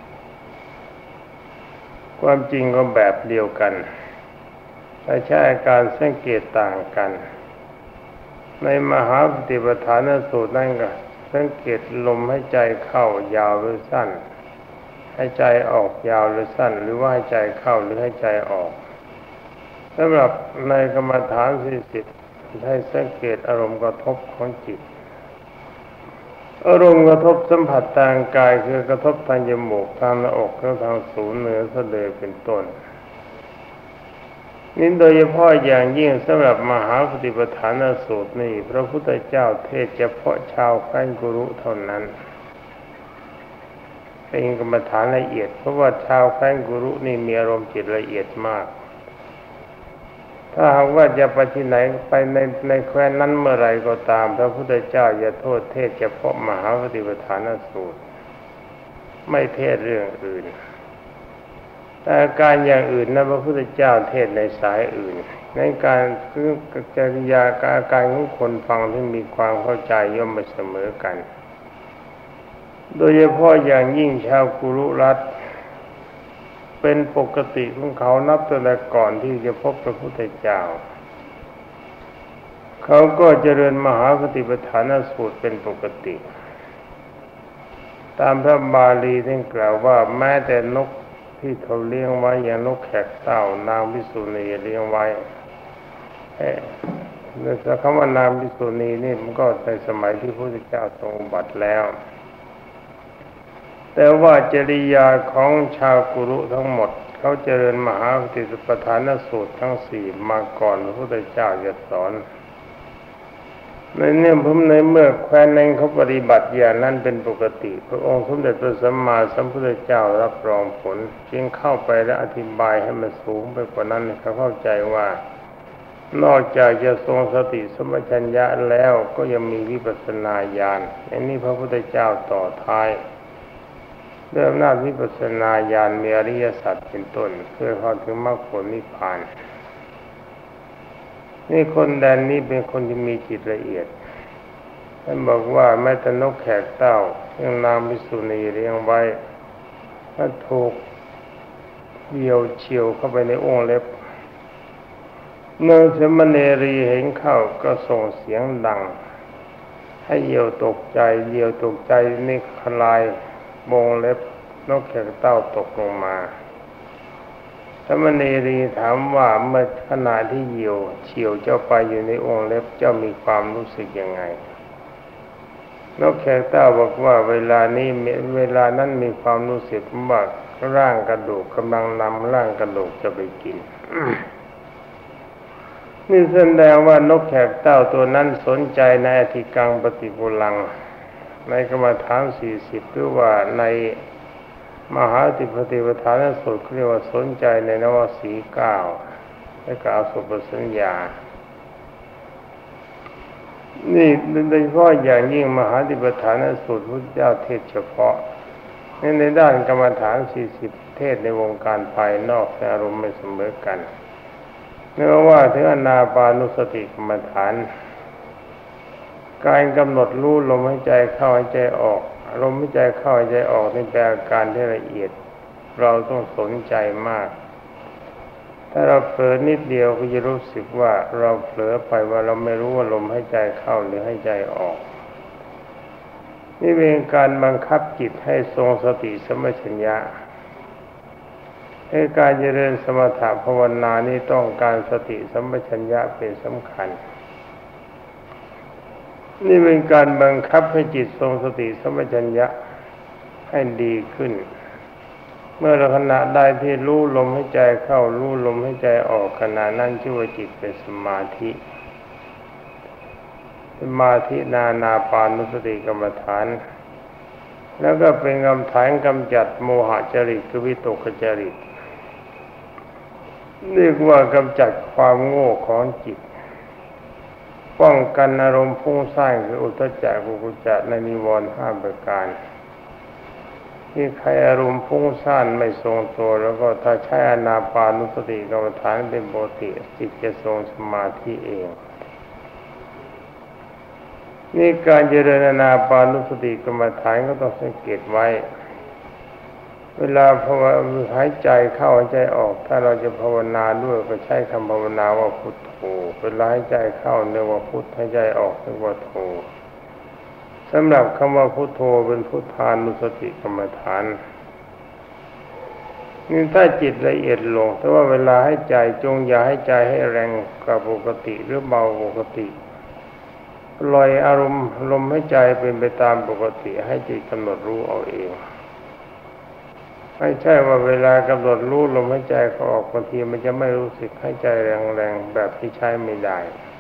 ความจริงก็แบบเดียวกันแต่ใช้อาการสังเกตต่างกันในมหาสติปัฏฐานสูตรนั่นก็สังเกตลมให้ใจเข้ายาวหรือสั้นให้ใจออกยาวหรือสั้นหรือว่าให้ใจเข้าหรือให้ใจออกสำหรับในกรรมฐาน40ให้สังเกตอารมณ์กระทบของจิตอารมณ์กระทบสัมผัสทางกายคือกระทบทางจมูกทางหน้าอกและทางศูนย์เหนือสะดือเป็นต้นนี้โดยเฉพาะอย่างยิ่งสำหรับมหาสติปัฏฐานสูตรนี้พระพุทธเจ้าเทศเฉพาะชาวแคว้นกุรุเท่านั้นเป็นกรรมฐานละเอียดเพราะว่าชาวแคว้นกุรุนี่มีอารมณ์จิตละเอียดมากถ้าหากว่าจะไปที่ไหนไปในแคว้นนั้นเมื่อไรก็ตามพระพุทธเจ้าอย่าโทษเทศเฉพาะมหาสติปัฏฐานสูตรไม่เทศเรื่องอื่นแต่การอย่างอื่นนั้นพระพุทธเจ้าเทศในสายอื่นในการคือจริยาการของคนฟังที่มีความเข้าใจย่อมไม่เสมอกันโดยเฉพาะอย่างยิ่งชาวกุรุรัตน์เป็นปกติของเขานับตั้งแต่ก่อนที่จะพบพระพุทธเจ้าเขาก็เจริญมหาสติปัฏฐานสูตรเป็นปกติตามพระบาลีท่านกล่าวว่าแม้แต่นกที่เขาเลี้ยงไว้อย่างนกแขกเต่านางวิสุณีเลี้ยงไว้ในคำว่านางวิสุณีนี่มันก็ในสมัยที่พระพุทธเจ้าทรงอุบัติแล้วแต่ว่าจริยาของชาวกุรุทั้งหมดเขาเจริญมหาสติปัฏฐานสูตรทั้ง4มาก่อนพระพุทธเจ้าจะสอนในเมื่อแคว้นนั้นเขาปฏิบัติอย่างนั้นเป็นปกติพระองค์สมเด็จพระสัมมาสัมพุทธเจ้ารับรองผลจึงเข้าไปและอธิบายให้มันสูงไปกว่านั้นเขาเข้าใจว่านอกจากจะทรงสติสัมปชัญญะแล้วก็ยังมีวิปัสสนาญาณอันนี้พระพุทธเจ้าต่อท้ายด้วยอำนาจวิปัสสนาญาณมีอริยสัจเป็นต้นเพื่อเข้าถึงมรรคผลนิพพานนี่คนแดนนี้เป็นคนที่มีจิตละเอียดท่านบอกว่าแม้แต่นกแขกเต่ายังนางวิสุณีเลี้ยงไว้ถ้าถูกเหยี่ยวเฉียวเข้าไปในองค์เล็บเมื่อสมณีรีเห็นเข้าก็ส่งเสียงดังให้เหยี่ยวตกใจนี่คลายวงเล็บนกแขกเต่าตกลงมาสมณีรีถามว่าเมื่อขณะที่เหยี่ยวเฉียวเจ้าไปอยู่ในองค์เล็บเจ้ามีความรู้สึกยังไงนกแขกเต่าบอกว่าเวลานั้นมีความรู้สึกว่าร่างกระดูกกำลังนำร่างกระดูกจะไปกินนี่แสดงว่านกแขกเต้าตัวนั้นสนใจในอธิกังปฏิปุลังในกรรมฐาน40หรือว่าในมหาติปฏิปทานสูตรเรียกว่าสนใจในนวสี9และกล่าวสุปสัญญานี่โดยเฉพาะอย่างยิ่งมหาติปทานสูตรพุทธเจ้าเทศเฉพาะในด้านกรรมฐาน40เทศในวงการภายนอกแต่อารมณ์ไม่เสมอกันเนื่องว่าถึงอนาปานุสติกรรมฐานการกำหนดรู้ลมหายใจเข้าหายใจออกลมหายใจเข้าหายใจออกนี่เป็นอาการที่ละเอียดเราต้องสนใจมากถ้าเราเผลอนิดเดียวก็จะรู้สึกว่าเราเผลอไปว่าเราไม่รู้ว่าลมหายใจเข้าหรือหายใจออกนี่เป็นการบังคับจิตให้ทรงสติสัมปชัญญะให้การเจริญสมถะภาวนานี้ต้องการสติสัมปชัญญะเป็นสำคัญนี่เป็นการบังคับให้จิตทรงสติสัมปชัญญะให้ดีขึ้นเมื่อขณะใดที่รู้ลมหายใจเข้ารู้ลมหายใจออกขณะนั้นชื่อว่าจิตเป็นสมาธินาปานุสติกรรมฐานแล้วก็เป็นกรรมฐานกำจัดโมหะจริตคือวิตกจริตเรียกว่ากำจัดความโง่ของจิตป้องกันอารมณ์ฟุ้งซ่านคืออุทธัจจะกุกุจจะในนิวรณ์5ประการที่ใครอารมณ์ฟุ้งซ่านไม่ทรงตัวแล้วก็ถ้าใช้อานาปานุสติกรรมฐานเป็นปกติจิตจะทรงสมาธิเองนี่การเจริญอานาปานุสติกรรมฐานก็ต้องสังเกตไว้เวลาภาวนาหายใจเข้าหายใจออกถ้าเราจะภาวนาด้วยก็ใช้คำภาวนาว่าพุทโธเวลาหายใจเข้าเรียกว่าพุทหายใจออกเรียกว่าโธสำหรับคำว่าพุทโธเป็นพุทธานุสติกรรมฐานนี่ถ้าจิตละเอียดลงแต่ว่าเวลาให้ใจจงอย่าให้ใจให้แรงกว่าปกติหรือเบาปกติปล่อยอารมณ์ลมให้ใจเป็นไปตามปกติให้จิตกำหนดรู้เอาเองไม่ใช่ว่าเวลากำหนดรู้ลมหายใจเขาออกบางทีมันจะไม่รู้สึกให้ใจแรงๆแบบที่ใช้ไม่ได้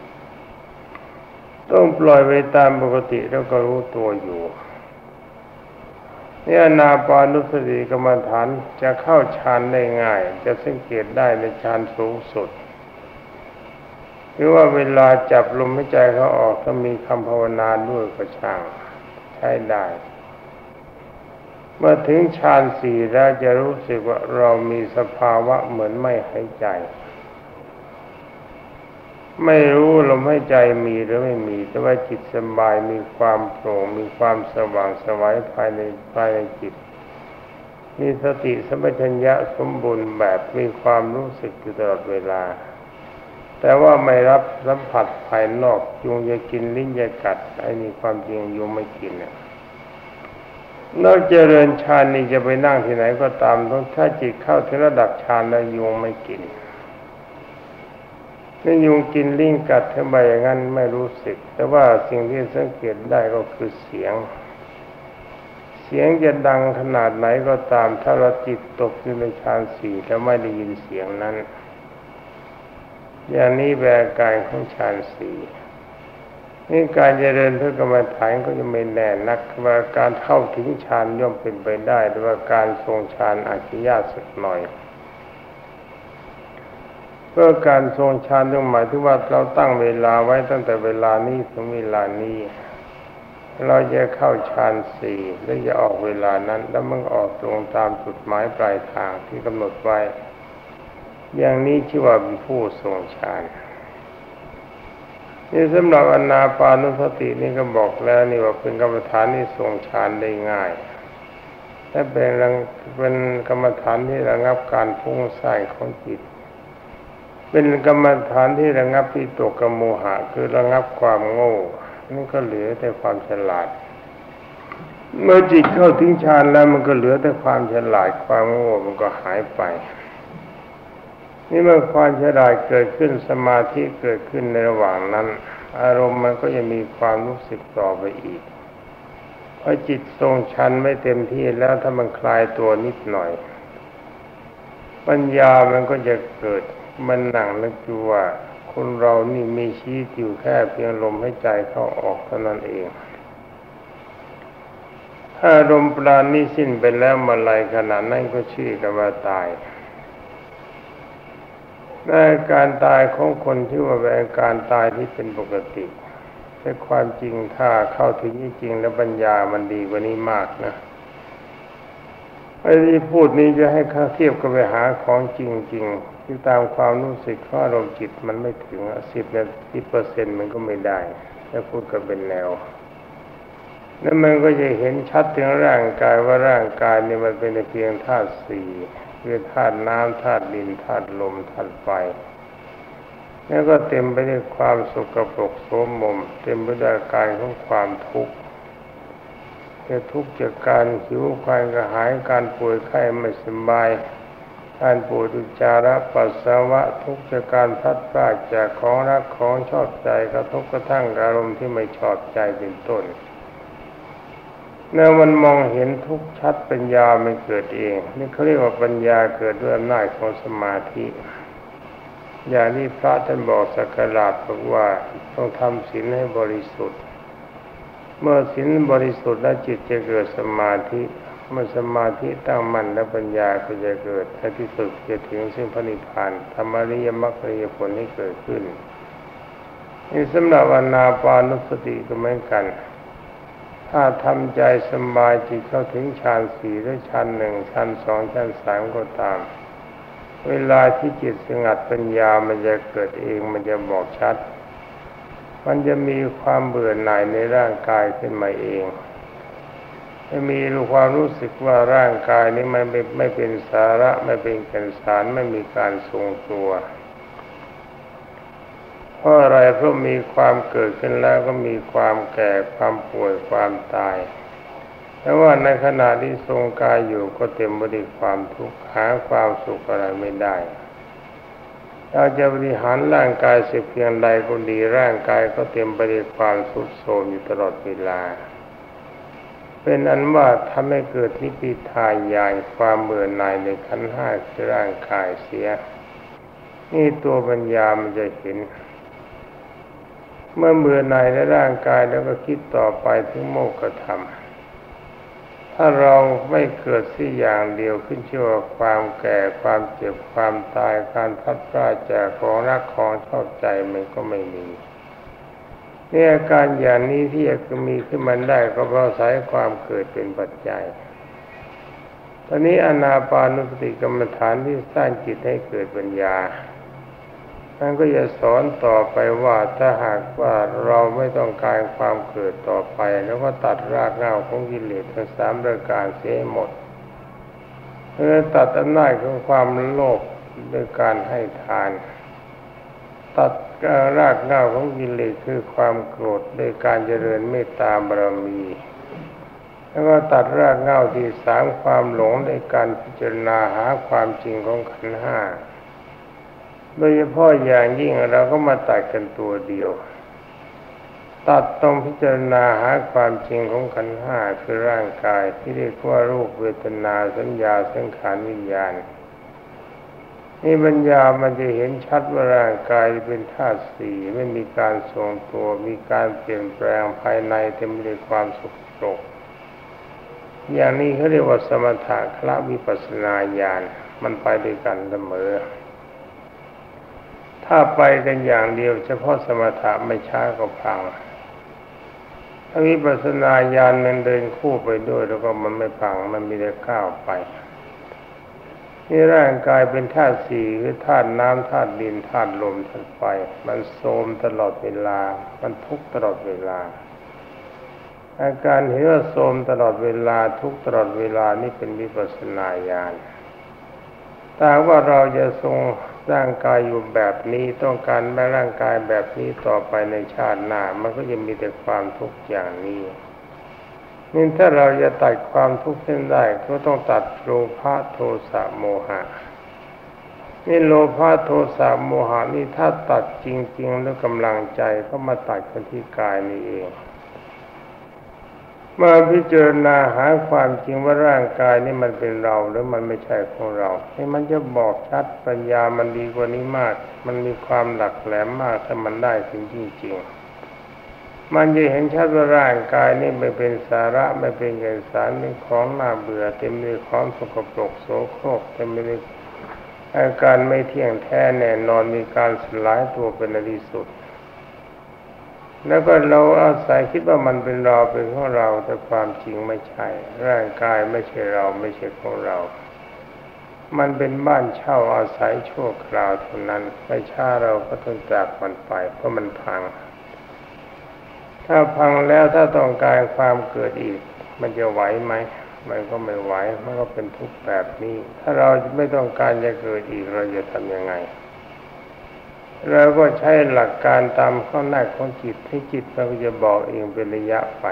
ต้องปล่อยไปตามปกติแล้วก็รู้ตัวอยู่นี่อานาปานุสติกรรมฐานจะเข้าฌานได้ง่ายจะสังเกตได้ในฌานสูงสุดหรือว่าเวลาจับลมหายใจเขาออกถ้ามีคำภาวนาด้วยก็ช่างใช้ได้เมื่อถึงฌาน4แล้วจะรู้สึกว่าเรามีสภาวะเหมือนไม่หายใจไม่รู้ลมหายใจมีหรือไม่มีแต่ว่าจิตสบายมีความโปร่งมีความสว่างไสวภายในจิตมีสติสัมปชัญญะสมบูรณ์แบบมีความรู้สึกอยู่ตลอดเวลาแต่ว่าไม่รับสัมผัสภายนอกยุงจะกินลิ้นจะกัดไอ้นี่ความจริงยุงไม่กินนอกเจริญฌานนี่จะไปนั่งที่ไหนก็ตามถ้าจิตเข้าถึงระดับฌานแล้วยุงไม่กินนี่ยุงกินลิ้นกัดทำไมอย่างนั้นไม่รู้สึกแต่ว่าสิ่งที่สังเกตได้ก็คือเสียงจะดังขนาดไหนก็ตามถ้าเราจิตตกอยู่ในฌาน4แล้วไม่ได้ยินเสียงนั้นอย่างนี้เป็นอาการของฌาน4นี่การเจริญพระกรรมฐานก็จะไม่แน่นักว่าการเข้าถึงฌานย่อมเป็นไปได้แต่ว่าการทรงฌานอาจจะยากสักหน่อยเพื่อการทรงฌานต้องหมายถึงว่าเราตั้งเวลาไว้ตั้งแต่เวลานี้ถึงเวลานี้เราจะเข้าฌาน4แล้วจะออกเวลานั้นแล้วมันออกตรงตามจุดหมายปลายทางที่กำหนดไว้อย่างนี้ชื่อว่าเป็นผู้ทรงฌานนี่สำหรับอานาปานุสตินี่ก็บอกแล้วนี่ว่าเป็นกรรมฐานที่ทรงฌานได้ง่ายและเป็นกรรมฐานที่ระงับการฟุ้งซ่านของจิตเป็นกรรมฐานที่ระงับวิตกกับโมหะคือระงับความโง่นั่นก็เหลือแต่ความฉลาดเมื่อจิตเข้าถึงฌานแล้วมันก็เหลือแต่ความฉลาดความโง่มันก็หายไปนี่เมื่อความฉลาดเกิดขึ้นสมาธิเกิดขึ้นในระหว่างนั้นอารมณ์มันก็จะมีความรู้สึกต่อไปอีกพอจิตทรงฌานไม่เต็มที่แล้วถ้ามันคลายตัวนิดหน่อยปัญญามันก็จะเกิดมันนั่งนึกดูว่าคนเรานี่มีชีวิตอยู่แค่เพียงลมหายใจเข้าออกเท่านั้นเองถ้าลมปราณนี้สิ้นไปแล้วเมื่อไรขณะนั้นก็ชื่อกันว่าตายแต่การตายของคนที่ว่าเป็นการตายที่เป็นปกติแต่ความจริงถ้าเข้าถึงจริงๆแล้วปัญญามันดีกว่านี้มากนะไอ้ที่พูดนี้จะให้ข้าเทียบกับไปหาของจริงๆที่ตามความรู้สึกข้อารมณ์จิตมันไม่ถึง10% มันก็ไม่ได้ถ้าพูดกันเป็นแนวแล้วมันก็จะเห็นชัดถึงร่างกายว่าร่างกายนี่มันเป็นเพียงธาตุสี่คือธาตุน้ำธาตุดินธาตุลมธาตุไฟแล้วก็เต็มไปด้วยความสกปรกโสมมเต็มไปด้วยอาการของความทุกข์จะทุกข์จากการหิวการกระหายการป่วยไข้ไม่สบายการปวดอุจจาระปัสสาวะทุกข์จากการพลัดพรากจากของรักของชอบใจกระทบกระทั่งอารมณ์ที่ไม่ชอบใจเป็นต้นเมื่อมันมองเห็นทุกข์ชัดปัญญาไม่เกิดเองนี่เขาเรียกว่าปัญญาเกิดด้วยอำนาจของสมาธิอย่างที่พระท่านบอกสักการะบอกว่าต้องทำศีลให้บริสุทธิ์เมื่อศีลบริสุทธิ์แล้วจิตจะเกิดสมาธิเมื่อสมาธิตั้งมั่นแล้วปัญญาก็จะเกิดในที่สุดจะถึงซึ่งพระนิพพานธรรมอริยมรรคอริยผลให้เกิดขึ้นนี่สำหรับอานาปานุสติก็เหมือนกันถ้าทำใจสบายจิตเข้าถึงฌานสี่หรือฌานหนึ่งฌานสองฌานสามก็ตามเวลาที่จิตสงัดปัญญามันจะเกิดเองมันจะบอกชัดมันจะมีความเบื่อหน่ายในร่างกายขึ้นมาเองจะมีความรู้สึกว่าร่างกายนี้มันไม่เป็นสาระไม่เป็นแก่นสารไม่มีการทรงตัวเพราะอะไรเพราะมีความเกิดขึ้นแล้วก็มีความแก่ความป่วยความตายแต่ว่าในขณะที่ทรงกายอยู่ก็เต็มไปด้วยความทุกข์หาความสุขอะไรไม่ได้เราจะบริหารร่างกายสักเพียงใดก็ดีร่างกายก็เต็มไปด้วยความทรุดโทรมอยู่ตลอดเวลาเป็นอันว่าทำให้เกิดนิพพิทายานความเบื่อหน่ายในขันธ์ห้าคือร่างกายเสียนี่ตัวปัญญามันจะเห็นเมื่อเบื่อหน่ายในร่างกายแล้วก็คิดต่อไปถึงโมกขธรรมถ้าเราไม่เกิดสิอย่างเดียวขึ้นชื่อว่าความแก่ความเจ็บความตายการพลัดพรากจากของรักของชอบใจมันก็ไม่มีนี่อาการอย่างนี้ที่จะมีขึ้นมาได้ก็เพราะอาศัยความเกิดเป็นปัจจัยตอนนี้อานาปานุสติกรรมฐานที่สร้างจิตให้เกิดปัญญาท่านก็จะสอนต่อไปว่าถ้าหากว่าเราไม่ต้องการความเกิดต่อไปแล้วก็ตัดรากเหง้าของกิเลสทั้ง3ประการเสียหมดตัดอำนาจของความโลภด้วยการให้ทานตัดรากเหง้าของกิเลสคือความโกรธด้วยการเจริญเมตตาบารมีแล้วก็ตัดรากเหง้าที่3ความหลงในการพิจารณาหาความจริงของขันธ์ห้าโดยเฉพาะอย่างยิ่งเราก็มาตัดกันตัวเดียวตัดต้องพิจารณาหาความจริงของขันธ์ห้าคือร่างกายที่เรียกว่ารูปเวทนาสัญญาสังขารวิญญาณนี่ปัญญามันจะเห็นชัดว่าร่างกายเป็นธาตุสี่ไม่มีการทรงตัวมีการเปลี่ยนแปลงภายในเต็มไปด้วยความสกปรกอย่างนี้เขาเรียกว่าสมถะคละวิปัสสนาญาณมันไปด้วยกันเสมอถ้าไปกันอย่างเดียวเฉพาะสมถะไม่ช้าก็พังถ้าวิปัสสนาญาณมันเดินคู่ไปด้วยแล้วก็มันไม่พังมันมีแต่ก้าวไปนี่ร่างกายเป็นธาตุสี่คือธาตุน้ำธาตุดินธาตุลมธาตุไฟมันโทรมตลอดเวลามันทุกข์ตลอดเวลาอาการเห็นว่าโทรมตลอดเวลาทุกข์ตลอดเวลานี่เป็นวิปัสสนาญาณถ้าว่าเราจะทรงร่างกายอยู่แบบนี้ต้องการแม่ร่างกายแบบนี้ต่อไปในชาติหน้ามันก็จะมีแต่ความทุกข์อย่างนี้นี่ถ้าเราจะตัดความทุกข์เส้นได้ก็ต้องตัดโลภะโทสะโมหะนี่โลภะโทสะโมหะนี่ถ้าตัดจริงๆแล้วกำลังใจก็มาตัดกันที่กายนี่เองมาพิจารณาหาความจริงว่าร่างกายนี่มันเป็นเราหรือมันไม่ใช่ของเราให้มันจะบอกชัดปัญญามันดีกว่านี้มากมันมีความหลักแหลมมากถ้ามันได้ถึงจริงๆมันจะเห็นชัดว่าร่างกายนี่ไม่เป็นสาระไม่เป็นแก่นสารเป็นของน่าเบื่อเต็มไปด้วยความสกปรกโสโครกเต็มไปด้วยอาการไม่เที่ยงแท้แน่นอนมีการสลายตัวเป็นในที่สุดแล้วก็เราอาศัยคิดว่ามันเป็นเราเป็นของเราแต่ความจริงไม่ใช่ร่างกายไม่ใช่เราไม่ใช่ของเรามันเป็นบ้านเช่าอาศัยชั่วคราวเท่านั้นไม่ช้าเราก็ต้องจากมันไปเพราะมันพังถ้าพังแล้วถ้าต้องการความเกิดอีกมันจะไหวไหมมันก็ไม่ไหวมันก็เป็นทุกข์แบบนี้ถ้าเราไม่ต้องการจะเกิดอีกเราจะทำยังไงเราก็ใช้หลักการตามข้อหน้าของจิตที่จิตเราจะบอกเองเป็นระยะไป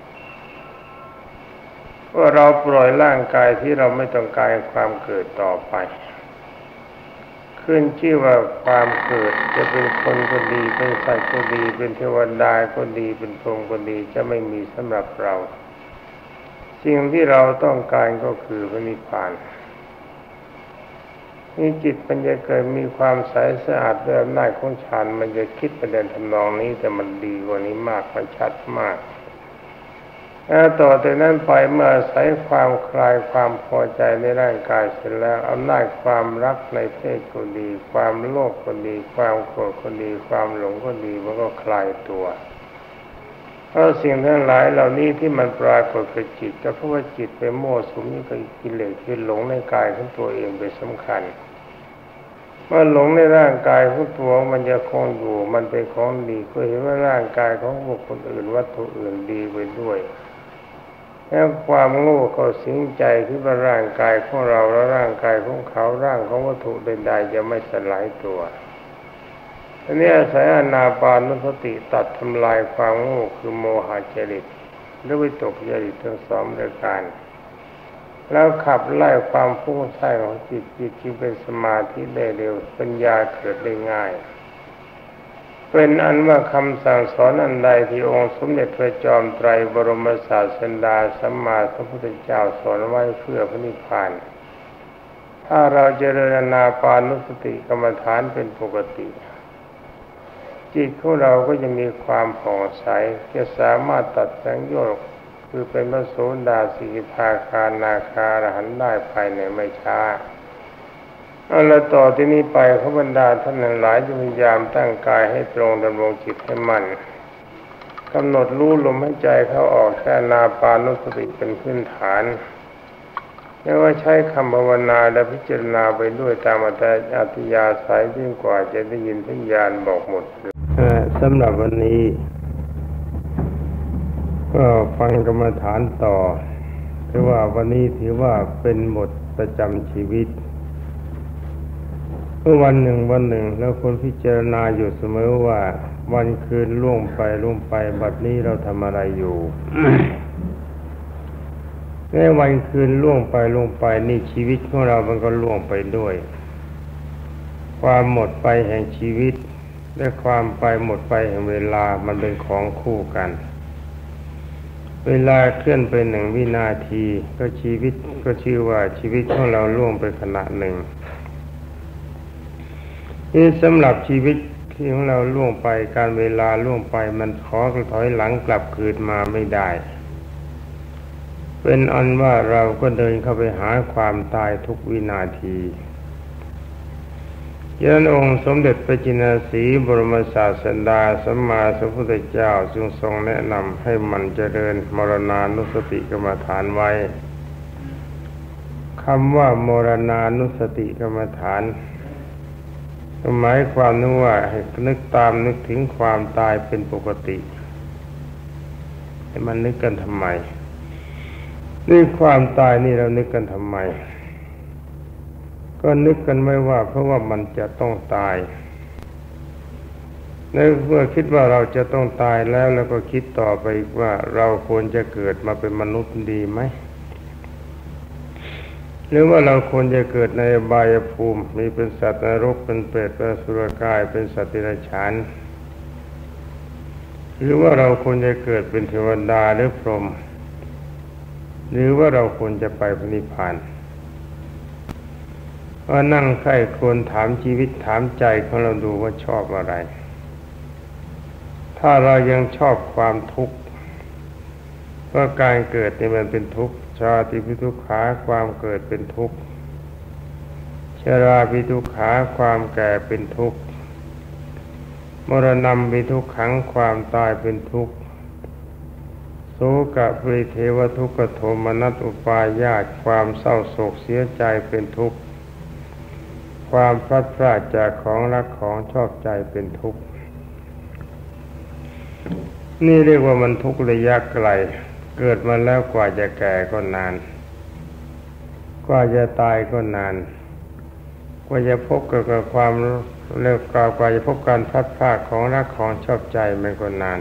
ว่าเราปล่อยร่างกายที่เราไม่ต้องการความเกิดต่อไปขึ้นชื่อว่าความเกิดจะเป็นคนก็ดีเป็นสัตว์ก็ดีเป็นเทวดาก็ดีเป็นพรหมก็ดีจะไม่มีสำหรับเราสิ่งที่เราต้องการก็คือพระนิพพานนี่จิตมันจะเกิดมีความใสสะอาดด้วยอำนาจของฌานมันจะคิดประเด็นทำนองนี้แต่มันดีกว่านี้มากมันชัดมากแล้วต่อจากนั้นไปเมื่ออาศัยความคลายความพอใจในร่างกายเสร็จแล้วอำนาจความรักในเพศก็ดีความโลภก็ดีความโกรธก็ดีความหลงก็ดีมันก็คลายตัวเพราะสิ่งทั้งหลายเหล่านี้ที่มันปรากฏกับจิตก็เพราะว่าจิตไปมั่วสุมกับกิเลสคือหลงในกายของตัวเองเป็นสำคัญเมื่อหลงในร่างกายของตัวมันจะคงอยู่มันเป็นของดีก็เห็นว่าร่างกายของบุคคลอื่นวัตถุอื่นดีไปด้วยแล้วความโง่ก็สิงใจที่ว่าร่างกายของเราและร่างกายของเขาร่างของวัตถุใดๆจะไม่สลายตัวอันนี้อาศัยอานาปานุสติตัดทำลายความโง่คือโมหะจริตหรือวิตกจริตทั้งสองประการแล้วขับไล่ความฟุ้งซ่านของจิตจึงเป็นสมาธิได้เร็วปัญญาเกิดได้ง่ายเป็นอันว่าคำสั่งสอนอันใดที่องค์สมเด็จพระจอมไตรบรมศาสดาสัมมาสัมพุทธเจ้าสอนไว้เพื่อพระนิพพานถ้าเราเจริญอานาปานุสติกรรมฐานเป็นปกติจิตของเราก็จะมีความผ่องใสจะสามารถตัดสังโยชน์คือเป็นพระโสดาสกิทาคานาคาอรหันต์ได้ภายในไม่ช้าเอาละต่อที่นี้ไปขบรรดาท่านหลายจะพยายามตั้งกายให้ตรงดำรงจิตให้มั่นกำหนดรู้ลมหายใจเข้าออกแค่อานาปานุสติเป็นพื้นฐานแล้วว่าใช้คำภาวนาและพิจารณาไปด้วยตามอัธยาศัยยิ่งกว่าจะได้ยินสัญญาณบอกหมดสำหรับวันนี้ก็ฟังกรรมฐานต่อคือว่าวันนี้ถือว่าเป็นบทประจำชีวิตเมื่อวันหนึ่งแล้วคนพิจารณาอยู่เสมอว่าวันคืนล่วงไปบัดนี้เราทำอะไรอยู่ ในวันคืนล่วงไปนี่ชีวิตของเรามันก็ล่วงไปด้วยความหมดไปแห่งชีวิตและความหมดไปแห่งเวลามันเป็นของคู่กันเวลาเคลื่อนไปหนึ่งวินาทีก็ชีวิตก็ชื่อว่าชีวิตของเราล่วงไปขณะหนึ่งนี่สำหรับชีวิตที่ของเราล่วงไปการเวลาล่วงไปมันถอยหลังกลับคืนมาไม่ได้เป็นอันว่าเราก็เดินเข้าไปหาความตายทุกวินาทียันองค์สมเด็จพระจินสีบรมศาสดาสัมมาสัมพุทธเจ้าจึงทรงแนะนำให้มันเจริญมรณานุสติกรรมฐานไว้คำว่ามรณานุสติกรรมฐานหมายความนึกว่าให้นึกถึงความตายเป็นปกติให้มันนึกกันทำไมนี่ความตายนี่เรานึกกันทำไมก็นึกกันไม่ว่าเพราะว่ามันจะต้องตายในเมื่อคิดว่าเราจะต้องตายแล้วก็คิดต่อไปว่าเราควรจะเกิดมาเป็นมนุษย์ดีไหมหรือว่าเราควรจะเกิดในอบายภูมิมีเป็นสัตว์นรกเป็นเปรตเป็นอสุรกายเป็นสัตว์เดรัจฉานหรือว่าเราควรจะเกิดเป็นเทวดาหรือพรหมหรือว่าเราควรจะไปพระนิพพานว่านั่งใคร่ครวญถามชีวิตถามใจของเราดูว่าชอบอะไรถ้าเรายังชอบความทุกข์ว่าการเกิดนี่มันเป็นทุกข์ชาติปิทุกขาความเกิดเป็นทุกข์ชราปิทุกขาความแก่เป็นทุกข์มรณะปิทุกขังความตายเป็นทุกข์โสกะปริเทวทุกขโทมนัสอุปายาสความเศร้าโศกเสียใจเป็นทุกข์ความพลัดพรากจากของรักของชอบใจเป็นทุกข์นี่เรียกว่ามันทุกข์ระยะไกลเกิดมาแล้วกว่าจะแก่ก็นานกว่าจะตายก็นานกว่าจะพบกับความเลิกกว่าจะพบการพลัดพรากของรักของชอบใจมันก็นาน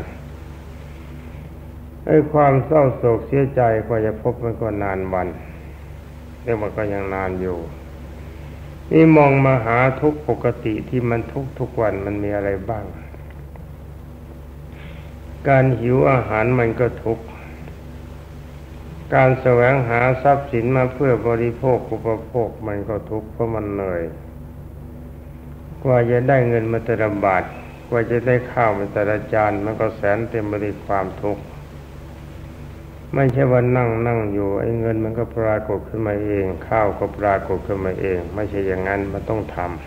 ไอ้ความเศร้าโศกเสียใจกว่าจะพบมันก็นานวันเรียกว่าก็ยังนานอยู่นี่มองมาหาทุกข์ปกติที่มันทุกข์ทุกวันมันมีอะไรบ้างการหิวอาหารมันก็ทุกข์การแสวงหาทรัพย์สินมาเพื่อบริโภคอุปโภคมันก็ทุกข์เพราะมันเหนื่อยกว่าจะได้เงินมาแต่ละบาทกว่าจะได้ข้าวมาแต่ละจานมันก็แสนเต็มไปด้วยความทุกข์ไม่ใช่ว่านั่งอยู่ไอ้เงินมันก็ปรากฏขึ้นมาเองข้าวก็ปรากฏขึ้นมาเองไม่ใช่อย่างนั้นมันต้องทำ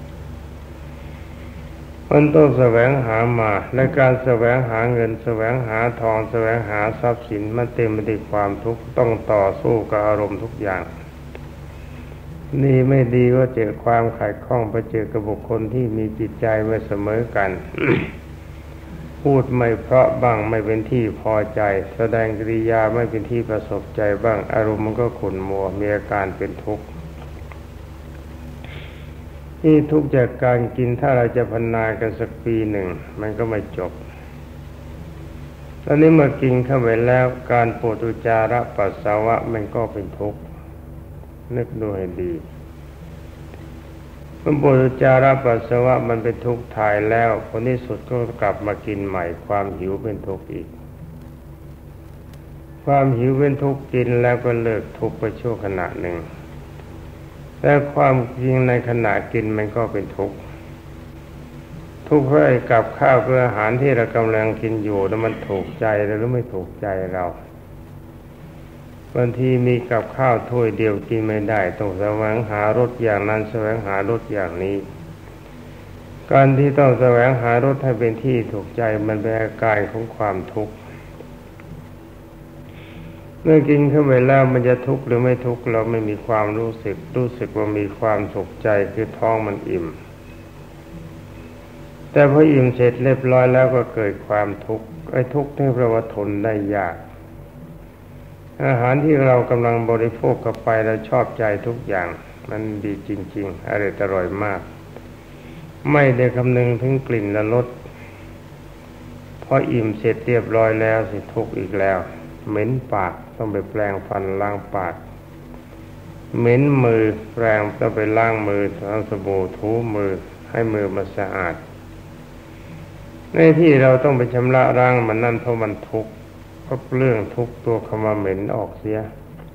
มันต้องแสวงหามาและการแสวงหาเงินแสวงหาทองแสวงหาทรัพย์สินมันเต็มไปด้วยความทุกข์ต้องต่อสู้กับอารมณ์ทุกอย่างนี่ไม่ดีว่าเจอความขัดข้องไปเจอกับบุคคลที่มีจิตใจไม่เสมอกัน พูดไม่เพราะบ้างไม่เป็นที่พอใจแสดงกิริยาไม่เป็นที่ประสบใจบ้างอารมณ์มันก็ขุ่นมัวมีอาการเป็นทุกข์นี่ทุกข์จากการกินถ้าเราจะพรรณนากันสักปีหนึ่งมันก็ไม่จบตอนนี้เมื่อกินเข้าไปแล้วการปวดอุจจาระปัสสาวะมันก็เป็นทุกข์นึกดูให้ดีเมื่อปวดอุจจาระปัสสาวะมันเป็นทุกข์ถ่ายแล้วผลที่สุดก็กลับมากินใหม่ความหิวเป็นทุกข์อีกความหิวเป็นทุกข์กินแล้วก็เลิกทุกข์ไปชั่วขณะหนึ่งแต่ความจริงในขณะกินมันก็เป็นทุกข์ทุกข์เพราะไอ้กับข้าวคืออาหารที่เรากำลังกินอยู่แล้วมันถูกใจหรือไม่ถูกใจเราบางทีมีกับข้าวถ้วยเดียวกินไม่ได้ต้องแสวงหารสอย่างนั้นแสวงหารสอย่างนี้การที่ต้องแสวงหารสให้เป็นที่ถูกใจมันเป็นอาการของความทุกข์เมื่อกินเข้าไปแล้วมันจะทุกข์หรือไม่ทุกข์เราไม่มีความรู้สึกว่ามีความสุขใจคือท้องมันอิ่มแต่พออิ่มเสร็จเรียบร้อยแล้วก็เกิดความทุกข์ไอ้ทุกข์ที่เราทนได้ยากอาหารที่เรากำลังบริโภคเข้าไปเราชอบใจทุกอย่างมันดีจริงๆอร่อยมากไม่ได้คำนึงถึงกลิ่นและรสพออิ่มเสร็จเรียบร้อยแล้วสิทุกข์อีกแล้วเหม็นปากต้องไปแปรงฟันล้างปากเหม็นมือแปรงต้องไปล้างมือเอาสบู่ถูมือให้มือมันสะอาดในที่เราต้องไปชำระล้างมันนั่นเพราะมันทุกข์เพราะเรื่องทุกข์ตัวคำว่าเหม็นออกเสีย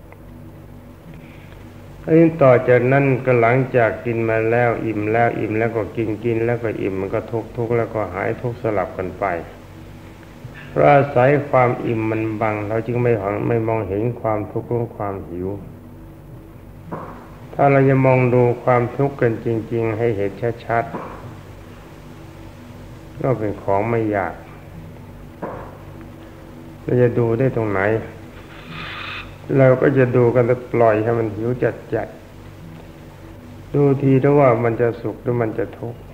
ต่อจากนั้นก็หลังจากกินมาแล้วอิ่มแล้วก็กินแล้วก็อิ่มมันก็ทุกข์แล้วก็หายทุกข์สลับกันไปเพราะอาศัยความอิ่มมันบังเราจึงไม่มองเห็นความทุกข์ของความหิวถ้าเราจะมองดูความทุกข์กันจริงๆให้เห็นชัดๆก็เป็นของไม่ยากเราจะดูได้ตรงไหนเราก็จะดูกันแล้วปล่อยให้มันหิวจัดๆดูทีแล้วว่ามันจะสุขหรือมันจะทุกข์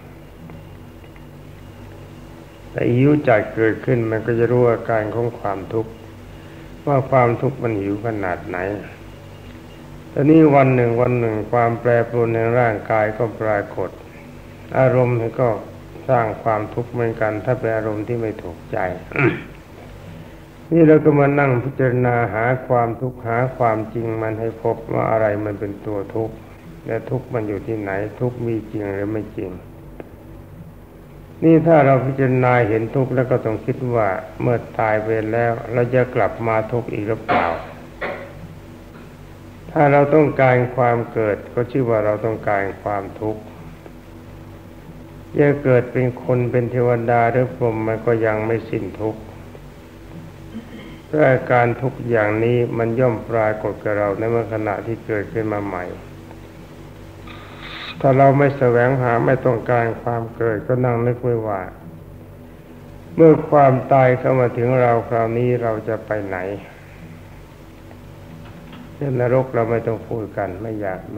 แต่หิวจัดเกิดขึ้นมันก็จะรู้อาการของความทุกข์ว่าความทุกข์มันหิวขนาดไหนตอนนี้วันหนึ่งความแปรปรวนในร่างกายก็ปรากฏอารมณ์ก็สร้างความทุกข์เหมือนกันถ้าเป็นอารมณ์ที่ไม่ถูกใจ นี่เราก็มานั่งพิจารณาหาความทุกข์หาความจริงมันให้พบว่าอะไรมันเป็นตัวทุกข์และทุกข์มันอยู่ที่ไหนทุกข์มีจริงหรือไม่จริงนี่ถ้าเราพิจารณาเห็นทุกข์แล้วก็ต้องคิดว่าเมื่อตายไปแล้วเราจะกลับมาทุกข์อีกหรือเปล่าถ้าเราต้องการความเกิดก็ชื่อว่าเราต้องการความทุกข์จะเกิดเป็นคนเป็นเทวดาหรือพรหมมันก็ยังไม่สิ้นทุกข์เพราะอาการทุกข์อย่างนี้มันย่อมปรากฏกับเราในเมื่อขณะที่เกิดขึ้นมาใหม่ถ้าเราไม่แสวงหาไม่ต้องการความเกิดก็นั่งนึกไว้ว่าเมื่อความตายเข้ามาถึงเราคราวนี้เราจะไปไหนเรื่องนรกเราไม่ต้องพูดกันไม่อยากได้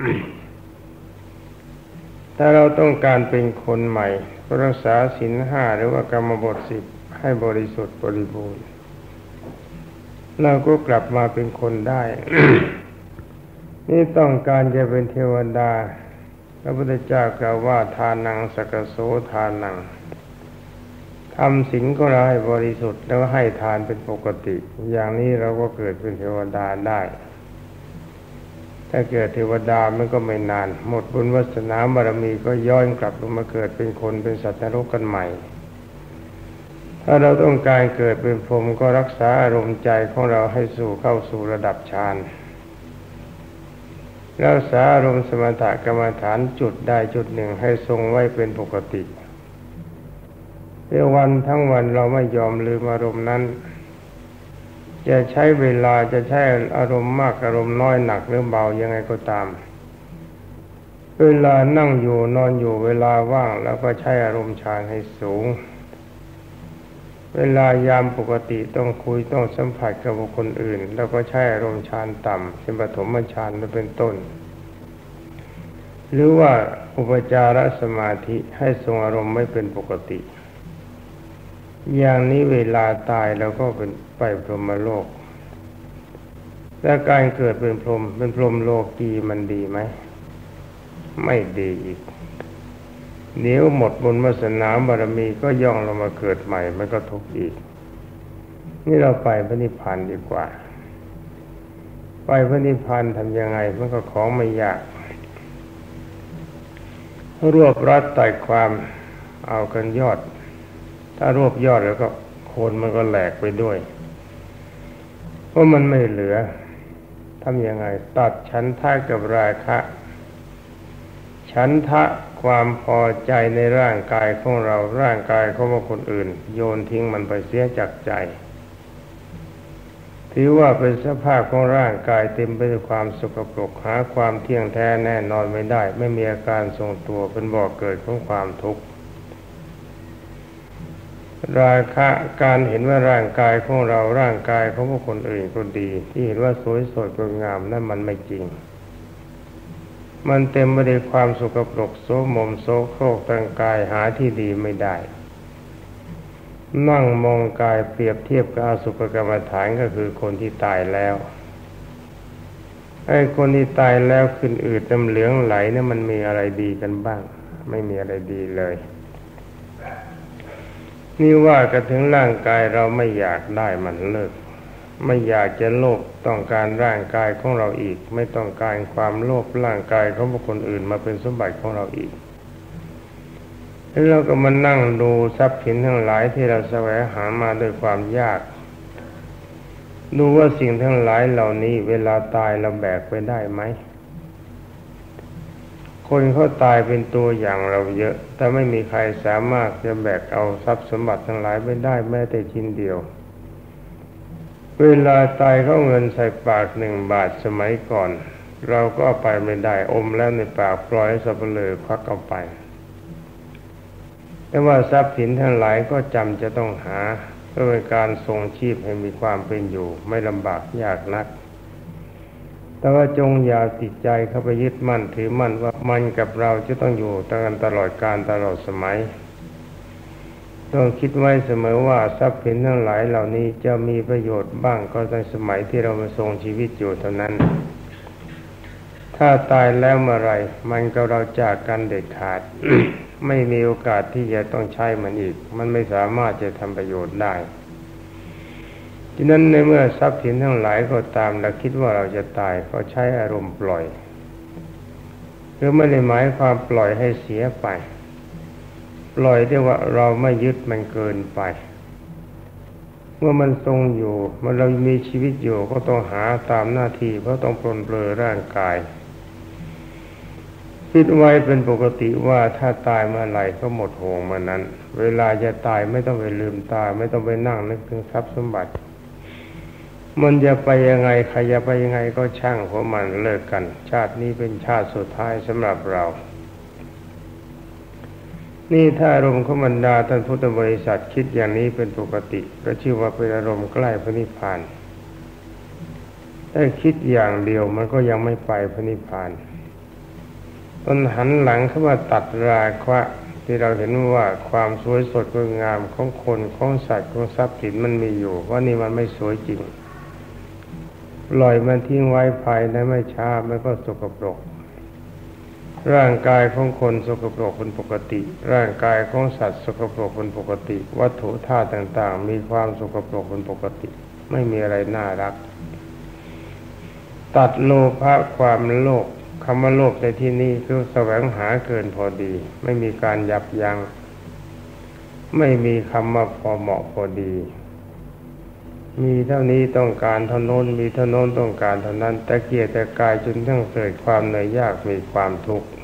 ถ้าเราต้องการเป็นคนใหม่ก็รักษาศีลห้าหรือว่ากรรมบท10ให้บริสุทธิ์บริบูรณ์เราก็กลับมาเป็นคนได้ นี่ต้องการจะเป็นเทวดาพระพุทธเจ้ากล่าวว่าทานังสักโสทานังทำศีลก็เราให้บริสุทธิ์แล้วให้ทานเป็นปกติอย่างนี้เราก็เกิดเป็นเทวดาได้ถ้าเกิดเทวดามันก็ไม่นานหมดบุญวาสนาบารมีก็ย้อนกลับมาเกิดเป็นคนเป็นสัตว์นรกกันใหม่ถ้าเราต้องการเกิดเป็นพรหมก็รักษาอารมณ์ใจของเราให้เข้าสู่ระดับฌานรักษาอารมณ์สมถกรรมฐานจุดได้จุดหนึ่งให้ทรงไว้เป็นปกติเมื่อวันทั้งวันเราไม่ยอมลืมอารมณ์นั้นจะใช้เวลาจะใช้อารมณ์มากอารมณ์น้อยหนักหรือเบายังไงก็ตามเวลานั่งอยู่นอนอยู่เวลาว่างแล้วก็ใช้อารมณ์ฌานให้สูงเวลายามปกติต้องคุยต้องสัมผัสกับบุคคลอื่นแล้วก็ใช้อารมณ์ฌานต่ำเช่นปฐมฌานเป็นต้นหรือว่าอุปจารสมาธิให้ทรงอารมณ์ไม่เป็นปกติอย่างนี้เวลาตายเราก็เป็นไปพรหมโลกและการเกิดเป็นพรหมโลกีมันดีไหมไม่ดีอีกเดี๋ยวหมดบุญวาสนาบารมีก็ย่องลงมาเกิดใหม่มันก็ทุกข์อีกนี่เราไปพระนิพพานดีกว่าไปพระนิพพานทำยังไงมันก็ของไม่ยากรวบรัดไต่ความเอากันยอดถ้ารวบยอดแล้วก็โคนมันก็แหลกไปด้วยเพราะมันไม่เหลือทำยังไงตัดฉันทะกับราคะฉันทะความพอใจในร่างกายของเราร่างกายของคนอื่นโยนทิ้งมันไปเสียจากใจถือว่าเป็นสภาพของร่างกายเต็มไปด้วยความสกปรกหาความเที่ยงแท้แน่นอนไม่ได้ไม่มีอาการทรงตัวเป็นบ่อเกิดของความทุกข์ราคะการเห็นว่าร่างกายของเราร่างกายของบุคคลอื่นก็ดีที่เห็นว่าสวยสดงดงามนั่นมันไม่จริงมันเต็มไปด้วยความสกปรกโสมมโสโครกทางกายหาที่ดีไม่ได้นั่งมองกายเปรียบเทียบกับอสุภกรรมฐานก็คือคนที่ตายแล้วไอ้คนที่ตายแล้วขึ้นอืดน้ำเหลืองไหลเนี่ยมันมีอะไรดีกันบ้างไม่มีอะไรดีเลยนี่ว่ากันถึงร่างกายเราไม่อยากได้มันเลิกไม่อยากจะโลภต้องการร่างกายของเราอีกไม่ต้องการความโลภร่างกายของบุคคลอื่นมาเป็นสมบัติของเราอีกแล้วเราก็มานั่งดูทรัพย์สินทั้งหลายที่เราแสวงหามาด้วยความยากดูว่าสิ่งทั้งหลายเหล่านี้เวลาตายเราแบกไปได้ไหมคนเขาตายเป็นตัวอย่างเราเยอะแต่ไม่มีใครสามารถจะแบกเอาทรัพย์สมบัติทั้งหลายไปได้แม้แต่ชิ้นเดียวเวลาตายเขาเงินใส่ปาก1 บาทสมัยก่อนเราก็เอาไปไม่ได้อมแล้วในปากปล่อยให้สับเปลือควักเอาไปแต่ว่าทรัพย์สินทั้งหลายก็จำจะต้องหาเพื่อเป็นการทรงชีพให้มีความเป็นอยู่ไม่ลำบากยากนักแต่ว่าจงอย่าติดใจเข้าไปยึดมั่นถือมั่นว่ามันกับเราจะต้องอยู่กันตลอดกาลตลอดสมัยต้องคิดไว้เสมอว่าทรัพย์สินทั้งหลายเหล่านี้จะมีประโยชน์บ้างก็ในสมัยที่เรามาทรงชีวิตอยู่เท่านั้นถ้าตายแล้วเมื่อไรมันก็เราจากกันเด็ดขาด ไม่มีโอกาสที่จะต้องใช้มันอีกมันไม่สามารถจะทำประโยชน์ได้ฉะนั้นในเมื่อทรัพย์สินทั้งหลายก็ตามเราคิดว่าเราจะตายก็ใช้อารมณ์ปล่อยคือไม่ได้หมายความปล่อยให้เสียไปปล่อยได้ว่าเราไม่ยึดมันเกินไปมื่อมันทรงอยู่เมื่อเรามีชีวิตอยู่ก็ต้องหาตามหน้าที่เพราะต้องปรนเปรอร่างกายคิดไว้เป็นปกติว่าถ้าตายเมื่อไหร่ก็หมดห่วงเมื่อนั้นเวลาจะตายไม่ต้องไปลืมตาไม่ต้องไปนั่งนึกถึงทรัพย์สมบัติมันจะไปยังไงใครจะไปยังไงก็ช่างเพราะมันเลิกกันชาตินี้เป็นชาติสุดท้ายสำหรับเรานี่ถ้าอารมณ์ของบรรดาท่านพุทธบริษัทคิดอย่างนี้เป็นปกติก็ชื่อว่าเป็นอารมณ์ใกล้พระนิพพานถ้าคิดอย่างเดียวมันก็ยังไม่ไปพระนิพพานตอนหันหลังเข้ามาตัดราคะที่เราเห็นว่าความสวยสดงดงามของคนของสัตว์ของทรัพย์สินมันมีอยู่ว่านี่มันไม่สวยจริงปล่อยมันทิ้งไว้ภายในไม่ช้ามันก็สกปรกร่างกายของคนสกปรกเป็นปกติร่างกายของสัตว์สกปรกเป็นปกติวัตถุธาตุต่างๆมีความสกปรกเป็นปกติไม่มีอะไรน่ารักตัดโลภะความโลภคำว่าโลภในที่นี้คือแสวงหาเกินพอดีไม่มีการยับยั้งไม่มีคำว่าพอเหมาะพอดีมีเท่านี้ต้องการเท่าโน้นมีเท่าโน้นต้องการเท่านั้นตะเกียกตะกายจนทั้งเกิดความเหนื่อยยากมีความทุกข์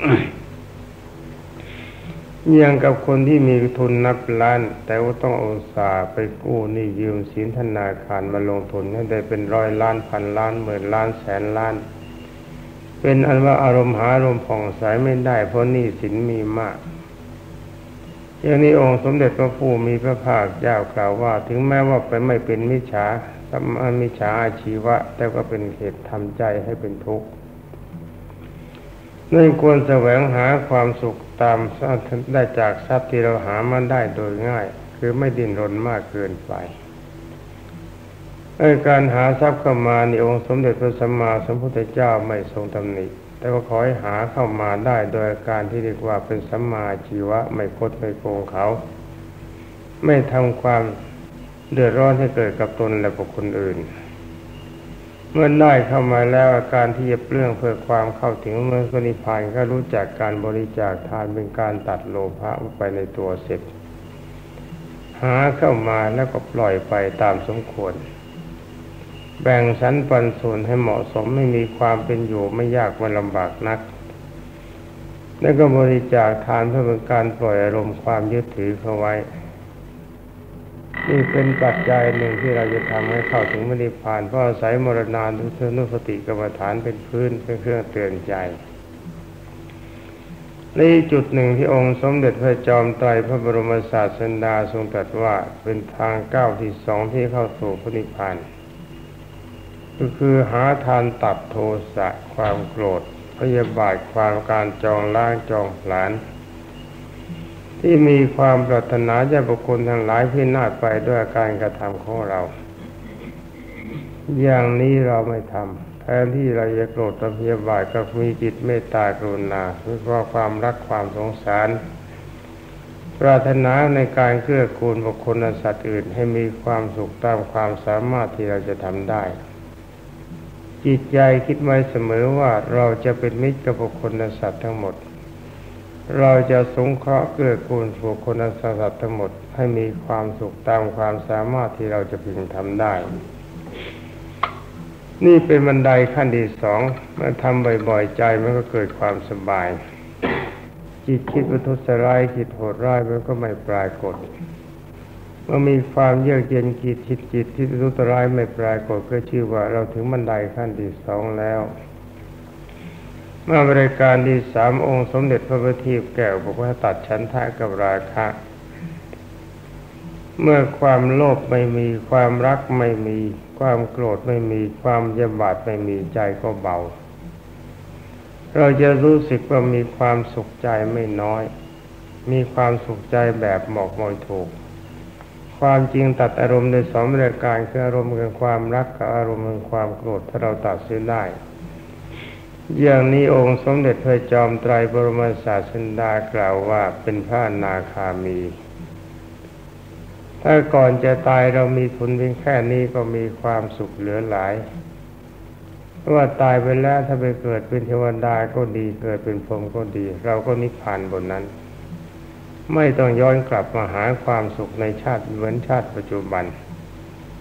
อย่างกับคนที่มีทุนนับล้านแต่ว่าต้องอุตส่าห์ไปกู้หนี้ยืมสินธนาคารมาลงทุนให้ได้เป็นร้อยล้านพันล้านหมื่นล้านแสนล้านเป็นอันว่าอารมณ์หาอารมณ์ผ่องใสไม่ได้เพราะหนี้สินมีมากอย่างนี้องค์สมเด็จพระผู้มีพระภาคเจ้ากล่าวว่าถึงแม้ว่าไม่เป็นมิจฉาสัมมามิจฉาอาชีวะแต่ก็เป็นเหตุทำใจให้เป็นทุกข์ไม่ควรแสวงหาความสุขตามได้จากทรัพย์ที่เราหามาได้โดยง่ายคือไม่ดิ้นรนมากเกินไปการหาทรัพย์เข้ามาในองค์สมเด็จพระสัมมาสัมพุทธเจ้าไม่ทรงตำหนิแต่ว่าขอให้หาเข้ามาได้โดยการที่เรียกว่าเป็นสัมมาชีวะไม่คดไม่โกงเขาไม่ทำความเดือดร้อนให้เกิดกับตนและบุคคลอื่นเมื่อได้เข้ามาแล้วอาการที่จะเปลื้องเพื่อความเข้าถึงมรรคนิพพานก็รู้จักการบริจาคทานเป็นการตัดโลภะไปในตัวเสร็จหาเข้ามาแล้วก็ปล่อยไปตามสมควรแบ่งสรรปันส่วนให้เหมาะสมไม่มีความเป็นอยู่ไม่ยากไม่ลำบากนักแล้วก็บริจาคทานเพื่อเป็นการปล่อยอารมณ์ความยึดถือเข้าไว้นี่เป็นปัจจัยหนึ่งที่เราจะทำให้เข้าถึงมรรคนิพพานเพราะอาศัยมรณานุสติกรรมฐานเป็นพื้นเป็นเครื่องเตือนใจในจุดหนึ่งที่องค์สมเด็จพระจอมไตรพระบรมศาสดาทรงตรัสว่าเป็นทางก้าวที่สองที่เข้าสู่พระนิพพานก็คือหาทานตัดโทสะความโกรธพยาบาทความการจองล้างจองผลาญที่มีความปรารถนาจะบุคคลทั้งหลายพินาศไปด้วยการกระทำของเราอย่างนี้เราไม่ทำแทนที่เราจะโกรธพยาบาทก็มีจิตเมตตากรุณาคือความรักความสงสารปรารถนาในการเกื้อกูลบุคคลและสัตว์อื่นให้มีความสุขตามความสามารถที่เราจะทำได้จิตใจคิดไว้เสมอว่าเราจะเป็นมิตรกับบุคคลและสัตว์ทั้งหมดเราจะสงเคราะห์เกื้อกูลบุคคลและสัตว์ทั้งหมดให้มีความสุขตามความสามารถที่เราจะพึงทำได้นี่เป็นบันไดขั้นที่สองเมื่อทำบ่อยๆใจมันก็เกิดความสบายจิตคิดประทุษร้ายคิดโหดร้ายมันก็ไม่ปรากฏเมื่อมีความเยือกเย็นจิตที่ประทุษร้ายไม่ปรากฏก็ชื่อว่าเราถึงบันไดขั้นที่สองแล้วเมื่อบริการที่สามองค์สมเด็จพระบัณฑิตแก้วบอกว่าตัดฉันทะกับราคะเมื่อความโลภไม่มีความรักไม่มีความโกรธไม่มีความพยาบาทไม่มีใจก็เบาเราจะรู้สึกว่ามีความสุขใจไม่น้อยมีความสุขใจแบบเหมาะเหมาะถูกความจริงตัดอารมณ์ในสองประการคืออารมณ์แห่งความรักกับอารมณ์แห่งความโกรธถ้าเราตัดเสียได้อย่างนี้องค์สมเด็จพระจอมไตรบรมศาสดากล่าวว่าเป็นพระอนาคามีถ้าก่อนจะตายเรามีทุนเพียงแค่นี้ก็มีความสุขเหลือหลายเพราะว่าตายไปแล้วถ้าไปเกิดเป็นเทวดาก็ดีเกิดเป็นพรหมก็ดีเราก็นิพพานบนนั้นไม่ต้องย้อนกลับมาหาความสุขในชาติเหมือนชาติปัจจุบัน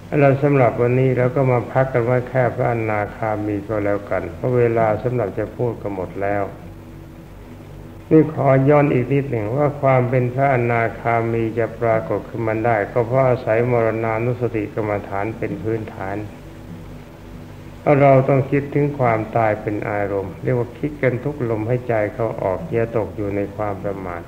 เราสำหรับวันนี้เราก็มาพักกันไว้แค่พระอนาคามีก็แล้วกันเพราะเวลาสำหรับจะพูดก็หมดแล้วนี่ขอย้อนอีกนิดหนึ่งว่าความเป็นพระอนาคามีจะปรากฏขึ้นมาได้ก็เพราะอาศัยมรณานุสติกรรมฐานเป็นพื้นฐานเราต้องคิดถึงความตายเป็นอารมณ์เรียกว่าคิดกันทุกลมให้ใจเขาออกอย่าตกอยู่ในความประมาท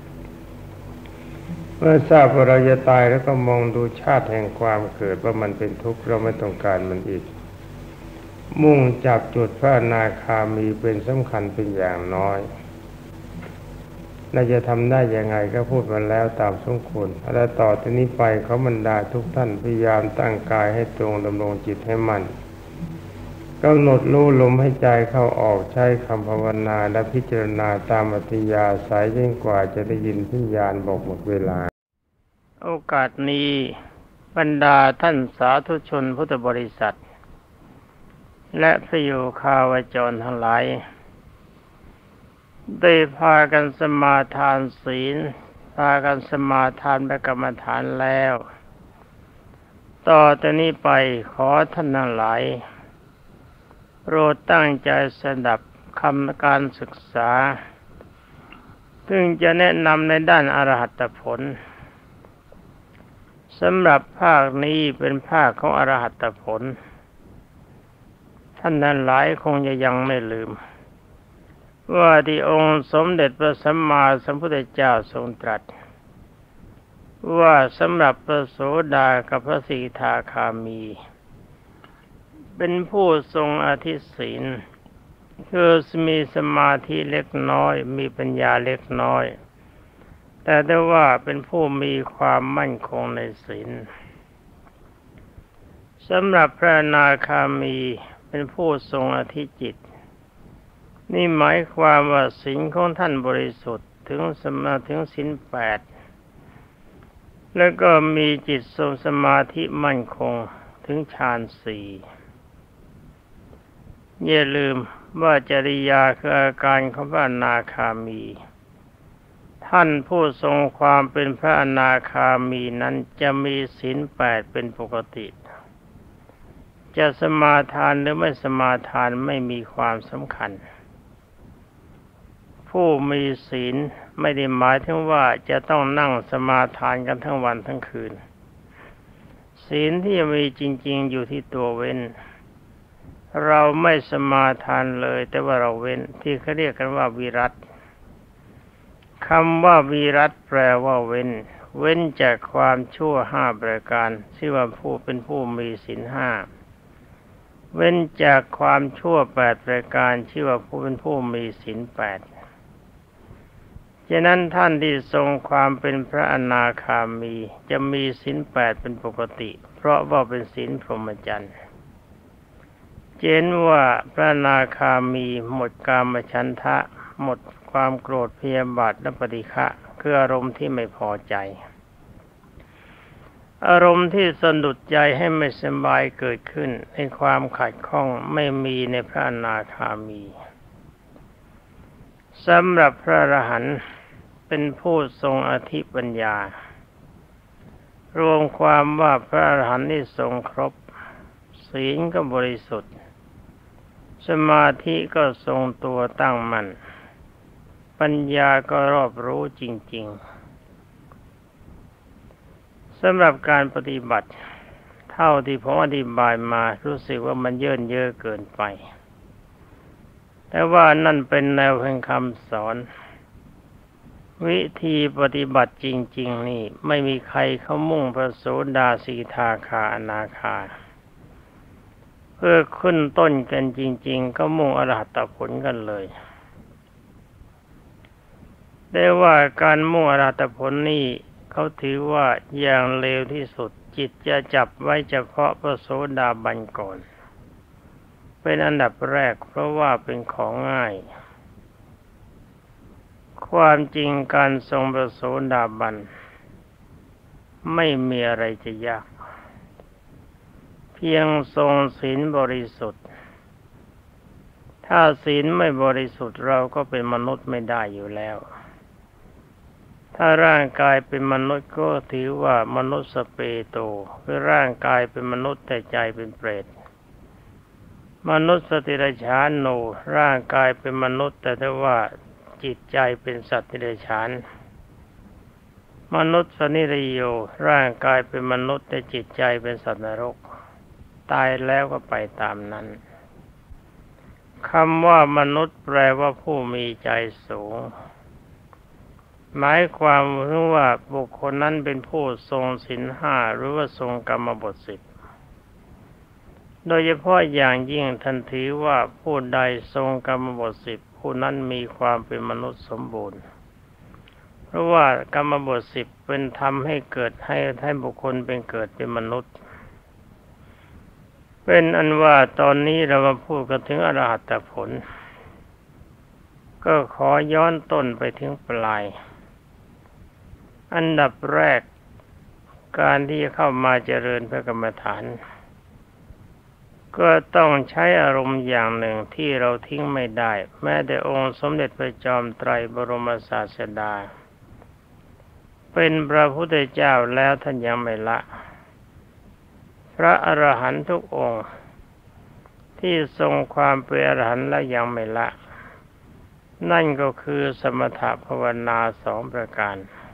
เมื่อทราบว่าเราจะตายแล้วก็มองดูชาติแห่งความเกิดว่ามันเป็นทุกข์เราไม่ต้องการมันอีกมุ่งจับจุดพระอนาคามีเป็นสำคัญเป็นอย่างน้อยเราจะทำได้ยังไงก็พูดมาแล้วตามสมควรและต่อจากนี้ไปขอบรรดาทุกท่านพยายามตั้งกายให้ตรงดำรงจิตให้มั่นกำหนดรู้ลมให้ใจเข้าออกใช้คำภาวนาและพิจารณาตามอัธยาศัยยิ่งกว่าจะได้ยินพิญญาณบอกหมดเวลาโอกาสนี้บรรดาท่านสาธุชนพุทธบริษัทและพระโยคาวจรทั้งหลายได้พากันสมาทานศีลพากันสมาทานพระกรรมฐานแล้วต่อจากนี้ไปขอท่านทั้งหลายโปรดตั้งใจสดับคำการศึกษาซึ่งจะแนะนำในด้านอรหัตผลสำหรับภาคนี้เป็นภาคของอรหัตผลท่านทั้งหลายคงจะยังไม่ลืมว่าที่องค์สมเด็จพระสัมมาสัมพุทธเจ้าทรงตรัสว่าสำหรับพระโสดากับพระสีทาคามีเป็นผู้ทรงอธิศีลคือมีสมาธิเล็กน้อยมีปัญญาเล็กน้อยแต่ได้ว่าเป็นผู้มีความมั่นคงในศีลสำหรับพระอนาคามีเป็นผู้ทรงอธิจิตนี่หมายความว่าศีลของท่านบริสุทธิ์ถึงศีล8แล้วก็มีจิตทรงสมาธิมั่นคงถึงฌาน4อย่าลืมว่าจริยาคืออาการของพระอนาคามีท่านผู้ทรงความเป็นพระอนาคามีนั้นจะมีศีล8เป็นปกติจะสมาทานหรือไม่สมาทานไม่มีความสำคัญผู้มีศีลไม่ได้หมายถึงว่าจะต้องนั่งสมาทานกันทั้งวันทั้งคืนศีลที่มีจริงๆอยู่ที่ตัวเว้นเราไม่สมาทานเลยแต่ว่าเราเว้นที่เขาเรียกกันว่าวิรัตคำว่าวิรัตแปลว่าเว้นจากความชั่ว5ประการชื่อว่าผู้เป็นผู้มีศีล5เว้นจากความชั่ว8ประการชื่อว่าผู้เป็นผู้มีศีล8ฉะนั้นท่านที่ทรงความเป็นพระอนาคามีจะมีศีล8เป็นปกติเพราะว่าเป็นศีลพรหมจรรย์เจนว่าพระอนาคามีหมดกามฉันทะหมดความโกรธพยาบาทและปฏิฆะคืออารมณ์ที่ไม่พอใจอารมณ์ที่สะดุดใจให้ไม่สบายเกิดขึ้นในความขัดข้องไม่มีในพระอนาคามีสำหรับพระอรหันต์เป็นผู้ทรงอธิปัญญารวมความว่าพระอรหันต์นี่ทรงครบศีลก็บริสุทธิ์สมาธิก็ทรงตัวตั้งมั่นปัญญาก็รอบรู้จริงๆสำหรับการปฏิบัติเท่าที่ผมอธิบายมารู้สึกว่ามันเยินเยอะเกินไปแต่ว่านั่นเป็นแนวแห่งคำสอนวิธีปฏิบัติจริงๆนี่ไม่มีใครเขามุ่งพระโสดาสีทาคาอนาคาเพื่อขึ้นต้นกันจริงๆก็มุ่งอรหัตผลกันเลยได้ว่าการมุ่งอรหัตผลนี่เขาถือว่าอย่างเลวที่สุดจิตจะจับไว้เฉพาะพระโสดาบันก่อนเป็นอันดับแรกเพราะว่าเป็นของง่ายความจริงการทรงพระโสดาบันไม่มีอะไรจะยากเพียงทรงศีลบริสุทธิ์ถ้าศีลไม่บริสุทธิ์เราก็เป็นมนุษย์ไม่ได้อยู่แล้วถ้าร่างกายเป็นมนุษย์ก็ถือว่ามนุษย์สเปโตคือร่างกายเป็นมนุษย์แต่ใจเป็นเปรตมนุษย์สติรฉานโนร่างกายเป็นมนุษย์แต่ถ้าว่าจิตใจเป็นสัตว์ติรฉานมนุษย์สนิริโยร่างกายเป็นมนุษย์แต่จิตใจเป็นสัตว์นรกตายแล้วก็ไปตามนั้นคำว่ามนุษย์แปลว่าผู้มีใจสูงหมายความว่าบุคคลนั้นเป็นผู้ทรงศีลห้าหรือว่าทรงกรรมบท10โดยเฉพาะอย่างยิ่งท่านถือว่าผู้ใดทรงกรรมบท10ผู้นั้นมีความเป็นมนุษย์สมบูรณ์เพราะว่ากรรมบท10เป็นทำให้เกิดให้บุคคลเป็นเกิดเป็นมนุษย์เป็นอันว่าตอนนี้เรามาพูดกันถึงอรหัตผลก็ขอย้อนต้นไปถึงปลายอันดับแรกการที่เข้ามาเจริญพระกรรมฐานก็ต้องใช้อารมณ์อย่างหนึ่งที่เราทิ้งไม่ได้แม้แต่องค์สมเด็จพระจอมไตรบรมศาสดาเป็นพระพุทธเจ้าแล้วท่านยังไม่ละพระอรหันต์ทุกองค์ที่ทรงความเป็นอรหันต์แล้วยังไม่ละนั่นก็คือสมถภาวนา2ประการ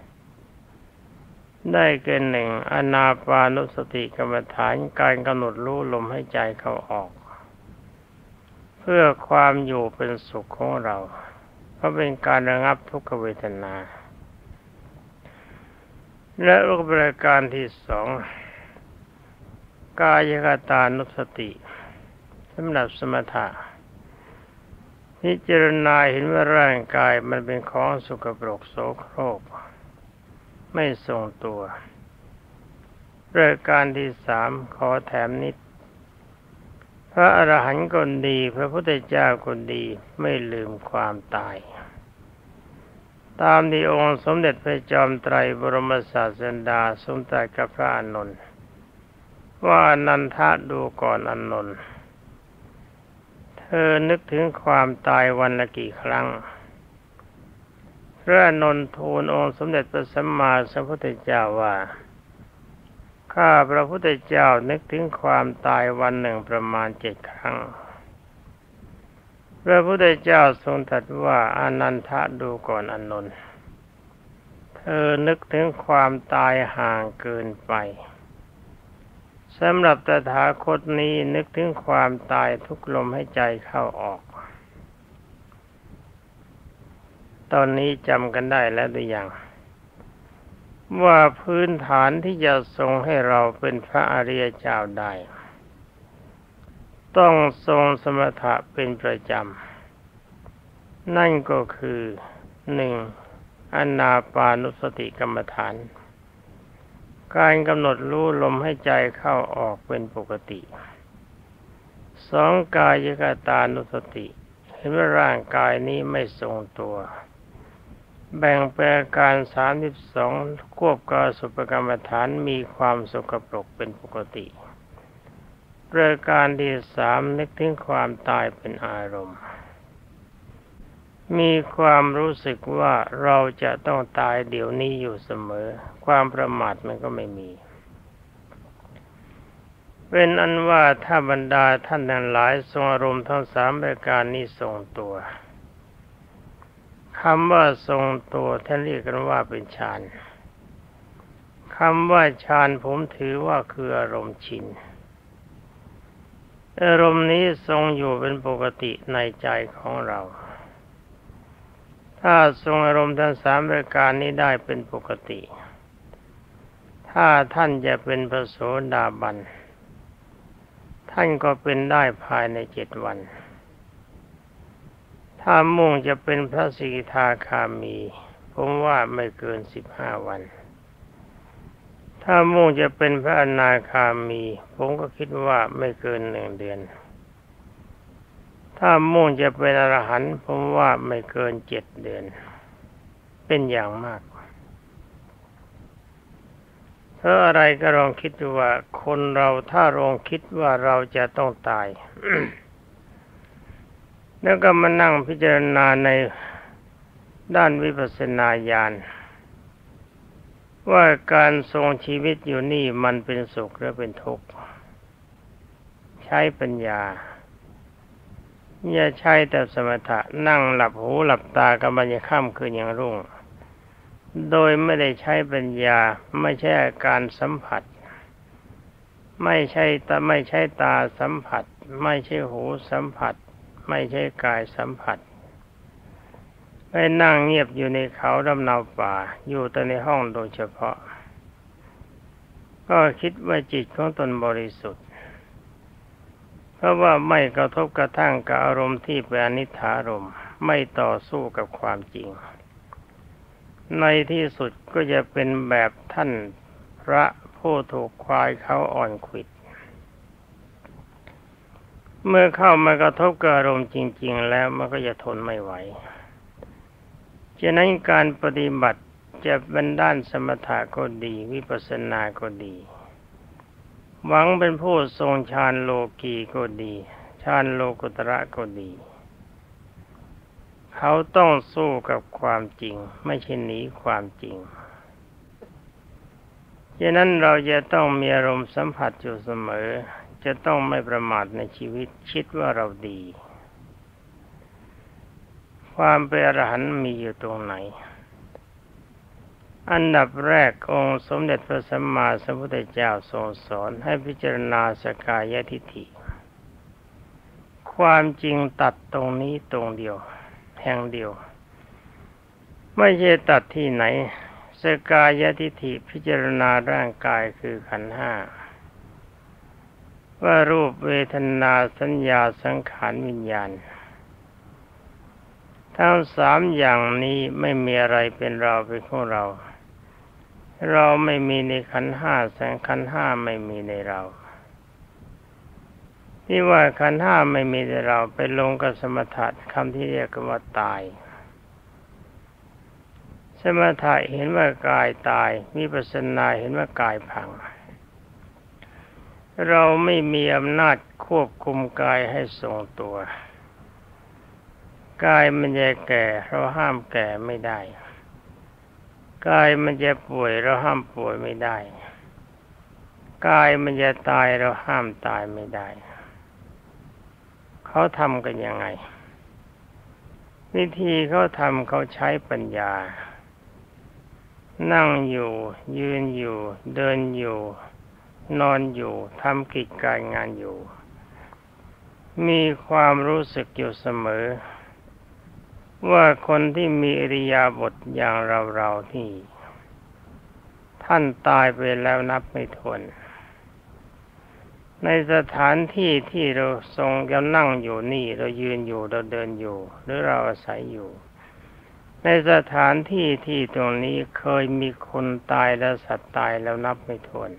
ได้แก่หนึ่งอานาปานสติกรรมฐานการกำหนดรู้ลมหายใจเข้าออกเพื่อความอยู่เป็นสุขของเราเพราะเป็นการระงับทุกขเวทนาและรูปแบบการที่2กายคตานุสติสำหรับสมถะพิจารณาเห็นว่าร่างกายมันเป็นของสกปรกโสโครกไม่ทรงตัวรายการที่3ขอแถมนิดพระอรหันต์คนดีพระพุทธเจ้าคนดีไม่ลืมความตายตามที่องค์สมเด็จพระจอมไตรบรมศาสดาทรงตรัสกับพระอานนท์ว่าอนันทะดูก่อนอานนท์เธอนึกถึงความตายวันละกี่ครั้งพระอานนท์ทูลองค์สมเด็จพระสัมมาสัมพุทธเจ้าว่าข้าพระพุทธเจ้านึกถึงความตายวันหนึ่งประมาณ7 ครั้งพระพุทธเจ้าทรงตรัสว่าอานันทะดูก่อนอานนท์เธอนึกถึงความตายห่างเกินไปสำหรับตถาคตนี้นึกถึงความตายทุกลมหายใจเข้าออกตอนนี้จำกันได้แล้วหรือยังว่าพื้นฐานที่จะทรงให้เราเป็นพระอริยเจ้าได้ต้องทรงสมถะเป็นประจำนั่นก็คือ 1. อานาปานุสติกรรมฐานการกำหนดรู้ลมให้ใจเข้าออกเป็นปกติ 2. กายคตานุสติเห็นว่าร่างกายนี้ไม่ทรงตัวแบ่งแปลการ32ควบกายสุปกรรมฐานมีความสกปรกเป็นปกติประการที่3นึกถึงความตายเป็นอารมณ์มีความรู้สึกว่าเราจะต้องตายเดี๋ยวนี้อยู่เสมอความประมาทมันก็ไม่มีเป็นอันว่าถ้าบรรดาท่านทั้งหลายทรงอารมณ์ทั้ง3ประการนี้ทรงตัวคำว่าทรงตัวท่านเรียกกันว่าเป็นฌานคำว่าฌานผมถือว่าคืออารมณ์ชินอารมณ์นี้ทรงอยู่เป็นปกติในใจของเราถ้าทรงอารมณ์ทั้ง3ประการนี้ได้เป็นปกติถ้าท่านจะเป็นพระโสดาบันท่านก็เป็นได้ภายใน7 วันถ้ามุ่งจะเป็นพระสกิทาคามีผมว่าไม่เกิน15 วันถ้ามุ่งจะเป็นพระอนาคามีผมก็คิดว่าไม่เกิน1 เดือนถ้ามุ่งจะเป็นอรหันต์ผมว่าไม่เกิน7 เดือนเป็นอย่างมากเพราะอะไรก็ลองคิดดูว่าคนเราถ้าลองคิดว่าเราจะต้องตาย แล้วก็มานั่งพิจารณาในด้านวิปัสสนาญาณว่าการทรงชีวิตอยู่นี่มันเป็นสุขหรือเป็นทุกข์ใช้ปัญญาอย่าใช้แต่สมถะนั่งหลับหูหลับตากันบรรยค่ำคืนยังรุ่งโดยไม่ได้ใช้ปัญญาไม่ใช่อาการสัมผัสไม่ใช่ตาสัมผัสไม่ใช่หูสัมผัสไม่ใช่กายสัมผัสไปนั่งเงียบอยู่ในเขาลำเนาป่าอยู่แต่ในห้องโดยเฉพาะก็คิดว่าจิตของตนบริสุทธิ์เพราะว่าไม่กระทบกระทั่งกับอารมณ์ที่เป็นอนิจจารมณ์ไม่ต่อสู้กับความจริงในที่สุดก็จะเป็นแบบท่านพระผู้ถูกควายเขาอ่อนขวิดเมื่อเข้ามากระทบกับอารมณ์จริงๆแล้วมันก็จะทนไม่ไหวฉะนั้นการปฏิบัติจะเป็นด้านสมถะก็ดีวิปัสสนาก็ดีหวังเป็นผู้ทรงฌานโลกีก็ดีฌานโลกุตระก็ดีเขาต้องสู้กับความจริงไม่ใช่หนีความจริงฉะนั้นเราจะต้องมีอารมณ์สัมผัสอยู่เสมอจะต้องไม่ประมาทในชีวิตคิดว่าเราดีความเป็นอรหันต์มีอยู่ตรงไหนอันดับแรกองค์สมเด็จพระสัมมาสัมพุทธเจ้าทรงสอนให้พิจารณาสกายทิฏฐิความจริงตัดตรงนี้ตรงเดียวแห่งเดียวไม่ใช่ตัดที่ไหนสกายทิฏฐิพิจารณาร่างกายคือขันธ์ห้าว่ารูปเวทนาสัญญาสังขารวิญญาณทั้งสามอย่างนี้ไม่มีอะไรเป็นเราเป็นของเราเราไม่มีในขันธ์ห้าสังขันธ์ห้าไม่มีในเราที่ว่าขันธ์ห้าไม่มีในเราไปลงกับสมถะคำที่เรียกว่าตายสมถะเห็นว่ากายตายวิปัสสนาเห็นว่ากายพังเราไม่มีอำนาจควบคุมกายให้ทรงตัวกายมันจะแก่เราห้ามแก่ไม่ได้กายมันจะป่วยเราห้ามป่วยไม่ได้กายมันจะตายเราห้ามตายไม่ได้เขาทำกันยังไงวิธีเขาทำเขาใช้ปัญญานั่งอยู่ยืนอยู่เดินอยู่นอนอยู่ทำกิจการงานอยู่มีความรู้สึกอยู่เสมอว่าคนที่มีอิริยาบถอย่างเราที่ท่านตายไปแล้วนับไม่ถ้วนในสถานที่ที่เราทรงเรานั่งอยู่นี่เรายืนอยู่เราเดินอยู่หรือเราอาศัยอยู่ในสถานที่ที่ตรงนี้เคยมีคนตายและสัตว์ตายแล้วนับไม่ถ้วน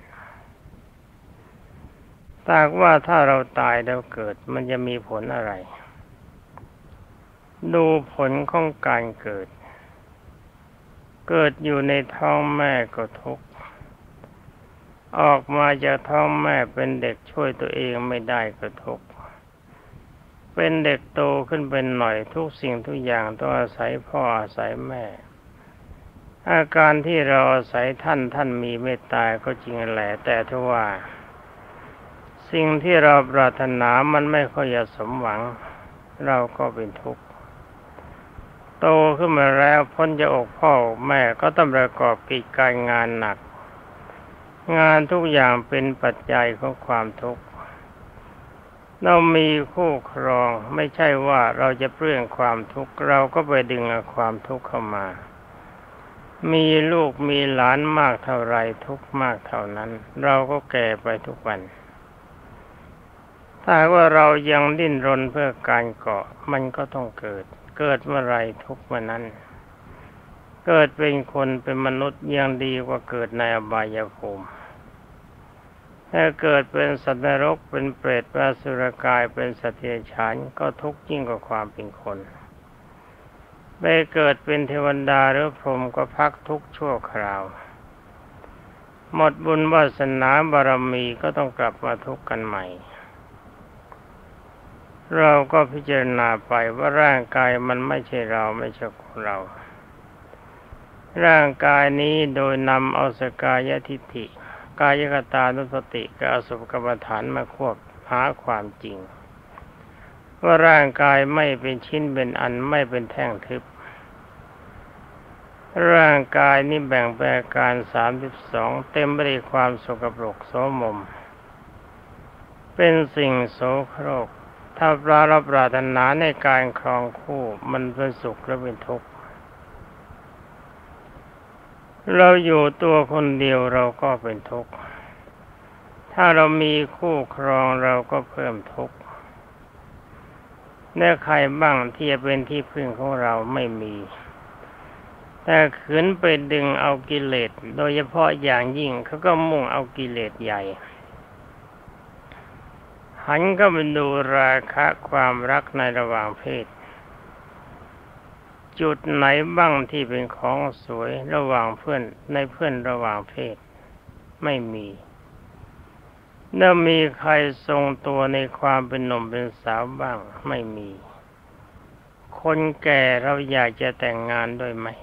ถ้าว่าถ้าเราตายแล้วเกิดมันจะมีผลอะไรดูผลของการเกิดอยู่ในท้องแม่ก็ทุกข์ออกมาจากท้องแม่เป็นเด็กช่วยตัวเองไม่ได้ก็ทุกข์เป็นเด็กโตขึ้นเป็นหน่อยทุกสิ่งทุกอย่างต้องอาศัยพ่ออาศัยแม่อาการที่เราอาศัยท่านมีเมตตาก็จริงแหละแต่ถ้าว่าสิ่งที่เราปรารถนามันไม่ค่อยจะสมหวังเราก็เป็นทุกข์โตขึ้นมาแล้วพ้นจากอกพ่ออกแม่ก็ต้องประกอบกิจการงานหนักงานทุกอย่างเป็นปัจจัยของความทุกข์เรามีคู่ครองไม่ใช่ว่าเราจะเปลื้องความทุกข์เราก็ไปดึงเอาความทุกข์เข้ามามีลูกมีหลานมากเท่าไรทุกข์มากเท่านั้นเราก็แก่ไปทุกวันถ้าว่าเรายังดิ้นรนเพื่อการเกาะมันก็ต้องเกิดเมื่อไรทุกเมื่อนั้นเกิดเป็นคนเป็นมนุษย์ยังดีกว่าเกิดในอบายภูมิถ้าเกิดเป็นสัตว์นรกเป็นเปรตเป็นอสุรกายเป็นสัตว์เดรัจฉานก็ทุกข์ยิ่งกว่าความเป็นคนไปเกิดเป็นเทวดาหรือพรหมก็พักทุกข์ชั่วคราวหมดบุญวาสนาบารมีก็ต้องกลับมาทุกข์กันใหม่เราก็พิจารณาไปว่าร่างกายมันไม่ใช่เราไม่ใช่ของเราร่างกายนี้โดยนำเอาสกายทิฏฐิกายคตานุสติกับอสุภกรรมฐานมาควบหาความจริงว่าร่างกายไม่เป็นชิ้นเป็นอันไม่เป็นแท่งทึบร่างกายนี้แบ่งเป็นอาการ32เต็มไปด้วยความสกปรกโสมมเป็นสิ่งโสโครกถ้าเราปรารถนาในการครองคู่มันเป็นสุขและเป็นทุกข์เราอยู่ตัวคนเดียวเราก็เป็นทุกข์ถ้าเรามีคู่ครองเราก็เพิ่มทุกข์แน่ใครบ้างที่จะเป็นที่พึ่งของเราไม่มีแต่ขืนไปดึงเอากิเลสโดยเฉพาะอย่างยิ่งเขาก็มุ่งเอากิเลสใหญ่หันก็ไปดูราคะความรักในระหว่างเพศจุดไหนบ้างที่เป็นของสวยระหว่างเพื่อนในเพื่อนระหว่างเพศไม่มีแล้วมีใครทรงตัวในความเป็นหนุ่มเป็นสาวบ้างไม่มีคนแก่เราอยากจะแต่งงานด้วยไหม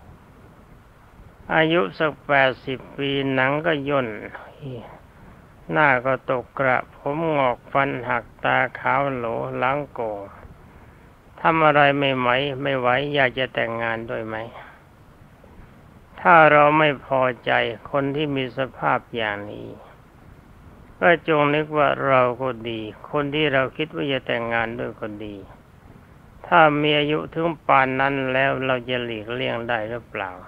อายุสัก80 ปีหนังก็ย่นหน้าก็ตกกระผมงอกฟันหักตาขาวโหลหลังโก่งทำอะไรไม่ไหวอยากจะแต่งงานด้วยไหมถ้าเราไม่พอใจคนที่มีสภาพอย่างนี้ก็จงนึกว่าเราก็ดีคนที่เราคิดว่าจะแต่งงานด้วยก็ดีถ้ามีอายุถึงป่านนั้นแล้วเราจะหลีกเลี่ยงได้หรือเปล่า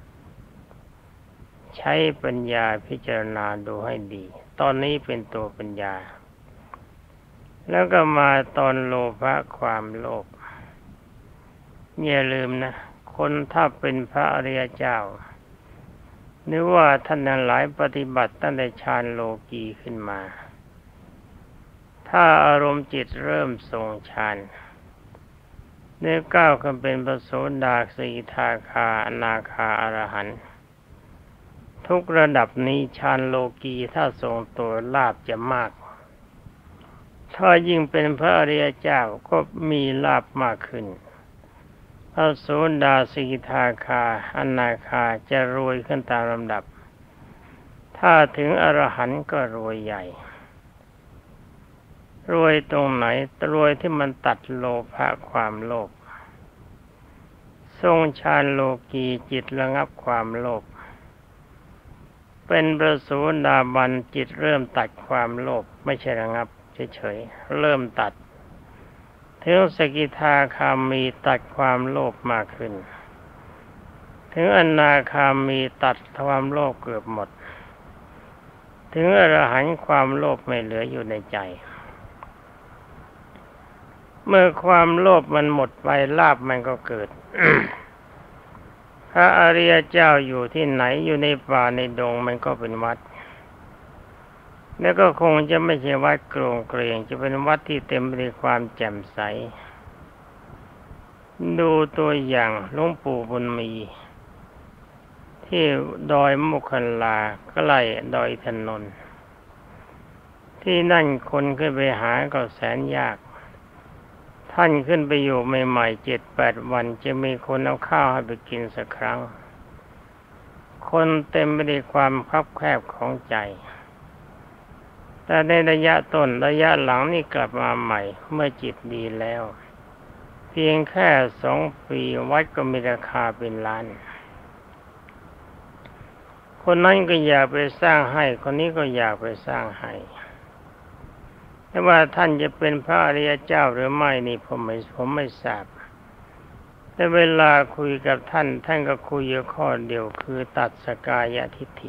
ใช้ปัญญาพิจารณาดูให้ดีตอนนี้เป็นตัวปัญญาแล้วก็มาตอนโลภะความโลภอย่าลืมนะคนถ้าเป็นพระอริยเจ้าหรือว่าท่านทั้งหลายปฏิบัติตั้งแต่ฌานโลกีขึ้นมาถ้าอารมณ์จิตเริ่มทรงฌานเนื้อก้าวขึ้นเป็นพระโสดาสกิทาคาอนาคาอรหันต์ทุกระดับนี้ฌานโลกีถ้าทรงตัวลาภจะมากถ้ายิ่งเป็นพระอริยเจ้าก็มีลาภมากขึ้นพระโสดาสกิทาคาอนาคาจะรวยขึ้นตามลำดับถ้าถึงอรหันต์ก็รวยใหญ่รวยตรงไหนรวยที่มันตัดโลภะความโลภทรงฌานโลกีจิตระงับความโลภเป็นพระโสดาบันจิตเริ่มตัดความโลภไม่ใช่ระงับเฉยๆเริ่มตัดถึงสกิทาคามีตัดความโลภมากขึ้นถึงอนาคามีตัดความโลภเกือบหมดถึงอรหันต์ความโลภไม่เหลืออยู่ในใจเมื่อความโลภมันหมดไปลาภมันก็เกิด พระอริยเจ้าอยู่ที่ไหนอยู่ในป่าในดงมันก็เป็นวัดแล้วก็คงจะไม่ใช่วัดโกรงเกรงจะเป็นวัดที่เต็มไปด้วยความแจ่มใสดูตัวอย่างหลวงปู่บุญมีที่ดอยมุขลาใกล้ดอยถนนที่นั่นคนขึ้นไปหาก็แสนยากท่านขึ้นไปอยู่ใหม่ๆ7-8 วันจะมีคนเอาข้าวให้ไปกินสักครั้งคนเต็มไปด้วยความคับแคบของใจแต่ในระยะต้นระยะหลังนี่กลับมาใหม่เมื่อจิตดีแล้วเพียงแค่2 ปีวัดก็มีราคาเป็นล้านคนนั้นก็อยากไปสร้างให้คนนี้ก็อยากไปสร้างให้แต่ว่าท่านจะเป็นพระอริยเจ้าหรือไม่นี่ผมไม่ทราบแต่เวลาคุยกับท่านก็คุยอยู่ข้อเดียวคือตัดสกายทิฏฐิ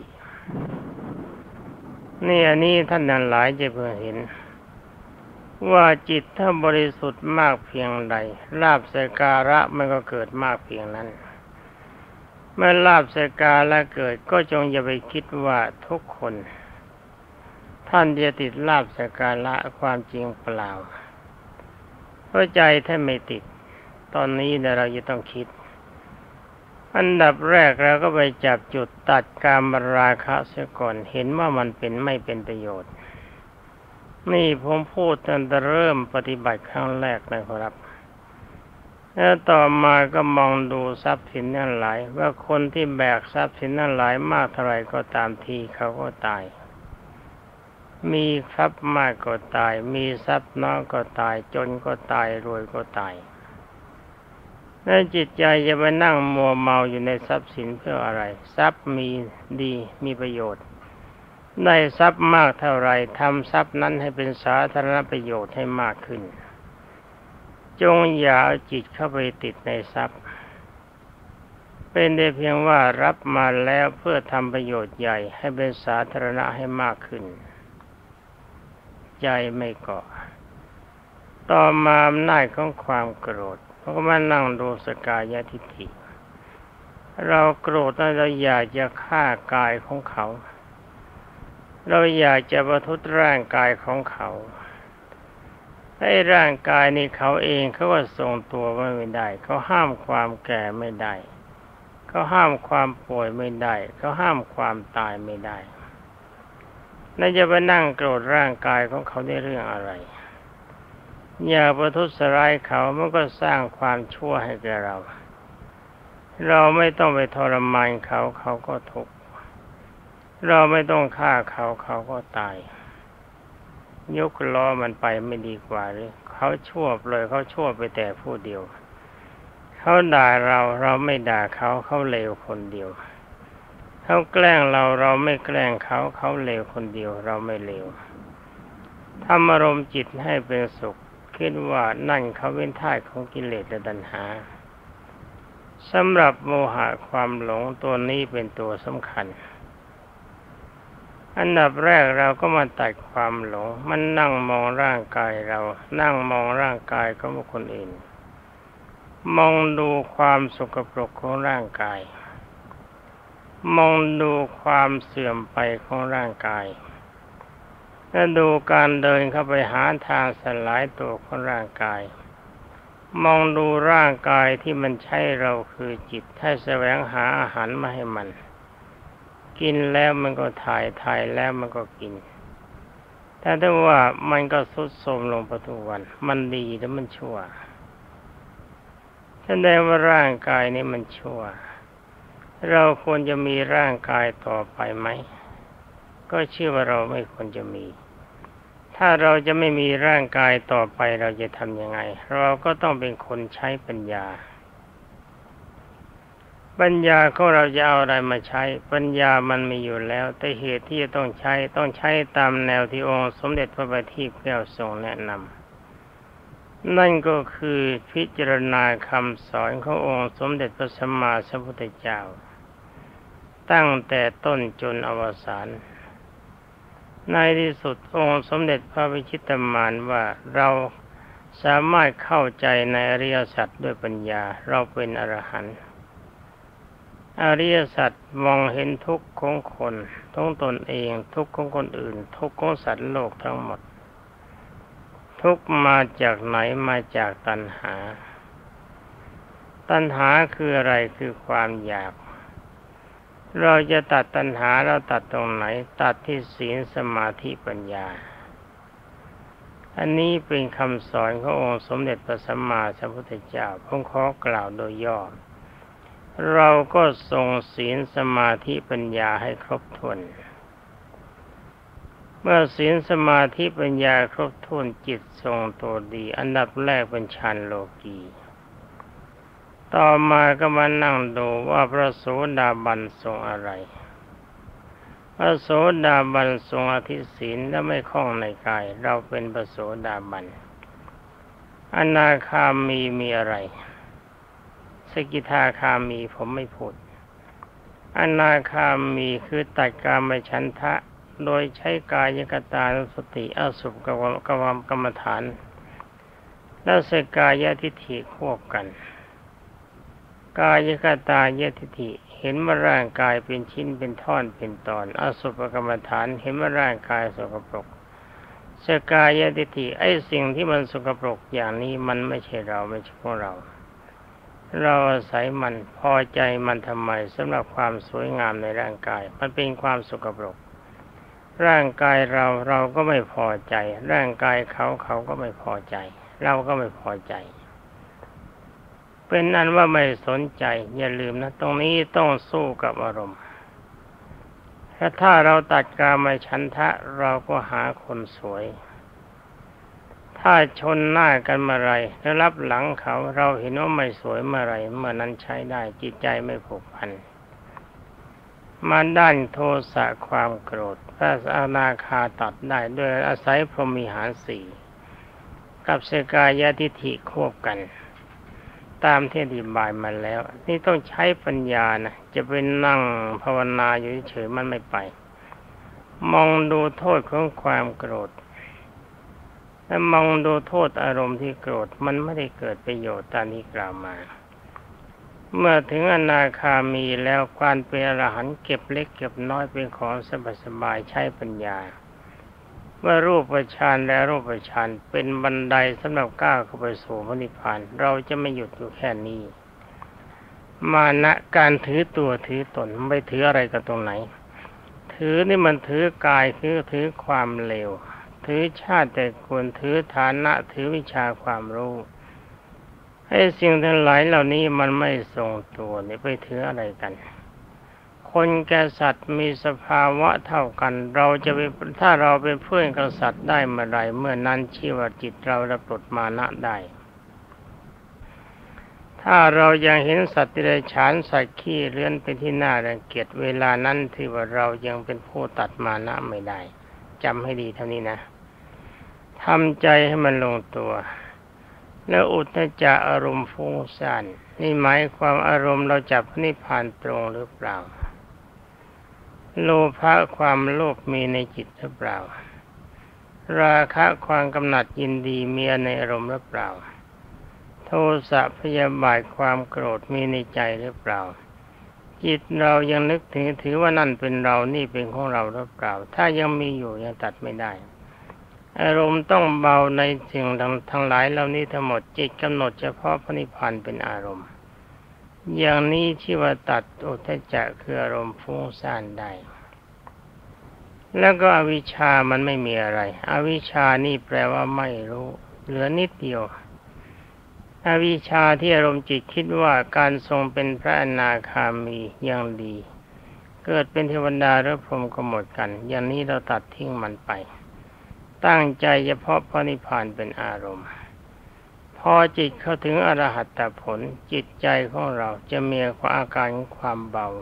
นี่อันนี้ท่านทั้งหลายจะเพิ่งเห็นว่าจิตถ้าบริสุทธิ์มากเพียงใดลาภสการะมันก็เกิดมากเพียงนั้นเมื่อลาภสการะเกิดก็จงอย่าไปคิดว่าทุกคนท่านจะติดลาภสการะความจริงเปล่าเพราะใจท่านไม่ติดตอนนี้เราจะต้องคิดอันดับแรกเราก็ไปจับจุดตัดกามราคะเสียก่อนเห็นว่ามันเป็นไม่เป็นประโยชน์นี่ผมพูดตั้งแต่เริ่มปฏิบัติครั้งแรกนะครับแล้วต่อมาก็มองดูทรัพย์สินนั่นหลายว่าคนที่แบกทรัพย์สินนั่นหลายมากเท่าไรก็ตามทีเขาก็ตายมีทรัพย์มากก็ตายมีทรัพย์น้อยก็ตายจนก็ตายรวยก็ตายแล้วจิตใจจะไปนั่งมัวเมาอยู่ในทรัพย์สินเพื่ออะไรทรัพย์มีดีมีประโยชน์ได้ทรัพย์มากเท่าไรทำทรัพย์นั้นให้เป็นสาธารณประโยชน์ให้มากขึ้นจงอย่าเอาจิตเข้าไปติดในทรัพย์เป็นได้เพียงว่ารับมาแล้วเพื่อทำประโยชน์ใหญ่ให้เป็นสาธารณะให้มากขึ้นใจไม่เกาะต่อมาอำนาจของความโกรธเขาก็มานั่งดูสกายทิฏฐิเราโกรธเราอยากจะฆ่ากายของเขาเราอยากจะประทุษร่างกายของเขาให้ร่างกายนี้เขาเองเขาก็ทรงตัวไม่ได้เขาห้ามความแก่ไม่ได้เขาห้ามความป่วยไม่ได้เขาห้ามความตายไม่ได้น่าจะไปนั่งโกรธร่างกายของเขาได้เรื่องอะไรอย่าประทุษร้ายเขามันก็สร้างความชั่วให้แก่เราเราไม่ต้องไปทรมานเขาเขาก็ทุกข์เราไม่ต้องฆ่าเขาเขาก็ตายยกล้อมันไปไม่ดีกว่าหรือเขาชั่วเลยเขาชั่วไปแต่ผู้เดียวเขาด่าเราเราไม่ด่าเขาเขาเลวคนเดียวเขาแกล้งเราเราไม่แกล้งเขาเขาเลวคนเดียวเราไม่เลวทำอารมณ์จิตให้เป็นสุขคิดว่านั่นเขาเป็นธาตุของกิเลสและตัณหาสำหรับโมหะความหลงตัวนี้เป็นตัวสำคัญอันดับแรกเราก็มาตัดความหลงมันนั่งมองร่างกายเรานั่งมองร่างกายของบุคคลอื่นมองดูความสกปรกของร่างกายมองดูความเสื่อมไปของร่างกายและดูการเดินเข้าไปหาทางสลายตัวของร่างกายมองดูร่างกายที่มันใช้เราคือจิตให้แสวงหาอาหารมาให้มันกินแล้วมันก็ถ่ายแล้วมันก็กินแต่ถ้าว่ามันก็ทรุดโทรมลงไปทุกวันมันดีหรือมันชั่วแสดงว่าร่างกายนี้มันชั่วเราควรจะมีร่างกายต่อไปไหมก็เชื่อว่าเราไม่ควรจะมีถ้าเราจะไม่มีร่างกายต่อไปเราจะทำยังไงเราก็ต้องเป็นคนใช้ปัญญาของเราจะเอาอะไรมาใช้ปัญญามันมีอยู่แล้วแต่เหตุที่จะต้องใช้ตามแนวที่องค์สมเด็จพระบัณฑิตแก้วทรงแนะนำนั่นก็คือพิจารณาคำสอนขององค์สมเด็จพระสัมมาสัมพุทธเจ้าตั้งแต่ต้นจนอวสานในที่สุดองค์สมเด็จพระวิชิตมารว่าเราสามารถเข้าใจในอริยสัจด้วยปัญญาเราเป็นอรหันต์อริยสัจมองเห็นทุกข์ของคนทุกตนเองทุกข์ของคนอื่นทุกข์ของสัตว์โลกทั้งหมดทุกข์มาจากไหนมาจากตัณหาคืออะไรคือความอยากเราจะตัดตัณหาเราตัดตรงไหนตัดที่ศีลสมาธิปัญญาอันนี้เป็นคำสอนขององค์สมเด็จพระสัมมาสัมพุทธเจ้าผมขอกล่าวโดยย่อเราก็ทรงศีลสมาธิปัญญาให้ครบถ้วนเมื่อศีลสมาธิปัญญาครบถ้วนจิตทรงตัวดีอันดับแรกเป็นฌานโลกีต่อมาก็มานั่งดูว่าพระโสดาบันทรงอะไรพระโสดาบันทรงอธิศีลและไม่คล้องในกายเราเป็นพระโสดาบันอนาคามีอะไรสกิทาคามีผมไม่พูดอนาคามีคือตัดกามฉันทะโดยใช้กายคตานุสติอสุภกรรมฐานและสกายทิฏฐิควบกันกายคตายทิฏฐิเห็นว่าร่างกายเป็นชิ้นเป็นท่อนเป็นตอนอสุภกรรมฐานเห็นว่าร่างกายสกปรกสกายทิฏฐิไอ้สิ่งที่มันสกปรกอย่างนี้มันไม่ใช่เราไม่ใช่ของเราอาศัยมันพอใจมันทำไมสำหรับความสวยงามในร่างกายมันเป็นความสกปรกร่างกายเราก็ไม่พอใจร่างกายเขาก็ไม่พอใจเราก็ไม่พอใจเป็นอันว่าไม่สนใจอย่าลืมนะตรงนี้ต้องสู้กับอารมณ์ถ้าเราตัดกามฉันทะเราก็หาคนสวยถ้าชนหน้ากันเมื่อไรแล้วรับหลังเขาเราเห็นว่าไม่สวยเมื่อไรเมื่อนั้นใช้ได้จิตใจไม่ผูกพันมาด้านโทสะความโกรธพระอนาคาตัดได้ด้วยอาศัยพรหมิหารสี่กับสกายทิฏฐิควบกันตามที่อธิบายมาแล้วนี่ต้องใช้ปัญญานะจะไปนั่งภาวนาอยู่เฉยๆมันไม่ไปมองดูโทษของความโกรธและมองดูโทษอารมณ์ที่โกรธมันไม่ได้เกิดประโยชน์ตามที่กล่าวมาเมื่อถึงอนาคามีแล้วการเป็นอรหันต์เก็บเล็กเก็บน้อยเป็นของสบายๆใช้ปัญญาเมื่อรูปฌานและรูปฌานเป็นบันไดสำหรับก้าวเข้าไปสู่พระนิพพานเราจะไม่หยุดอยู่แค่นี้มานะการถือตัวถือตนไม่ถืออะไรกับตรงไหนถือนี่มันถือกายถือความเลวถือชาติแต่ควรถือฐานะถือวิชาความรู้ให้สิ่งทั้งหลายเหล่านี้มันไม่ทรงตัวนี่ไปถืออะไรกันคนแก่สัตว์มีสภาวะเท่ากันเราจะไปถ้าเราเป็นเพื่อนกับสัตว์ได้เมื่อไรเมื่อนั้นชีวจิตเราจะปลดมานะได้ถ้าเรายังเห็นสัตว์ที่ได้ฉานสัตว์ขี้เลื้อนเป็นที่น่ารังเกียจเวลานั้นถือว่าเรายังเป็นผู้ตัดมานะไม่ได้จำให้ดีเท่านี้นะทำใจให้มันลงตัวแล้วอุทธัจจะอารมณ์ฟุ้งซ่านนี่หมายความอารมณ์เราจับนิพพานตรงหรือเปล่าโลภะความโลภมีในจิตหรือเปล่าราคะความกำหนัดยินดีมีในอารมณ์หรือเปล่าโทสะพยาบาทความโกรธมีในใจหรือเปล่าจิตเรายังนึกถือว่านั่นเป็นเรานี่เป็นของเราหรือเปล่าถ้ายังมีอยู่ยังตัดไม่ได้อารมณ์ต้องเบาในสิ่งทั้งหลายเหล่านี้ทั้งหมดจิตกำหนดเฉพาะพระนิพพานเป็นอารมณ์อย่างนี้ที่ว่าตัดอุทธัจจะคืออารมณ์ฟุ้งซ่านได้แล้วก็อวิชชามันไม่มีอะไรอวิชชานี่แปลว่าไม่รู้เหลือนิดเดียวอวิชชาที่อารมณ์จิตคิดว่าการทรงเป็นพระอนาคามียังดีเกิดเป็นเทวดาหรือพรหมก็หมดกันอย่างนี้เราตัดทิ้งมันไปตั้งใจเฉพาะพระนิพพานเป็นอารมณ์พอจิตเข้าถึงอรหัตผลจิตใจของเราจะมีอาการของความเบา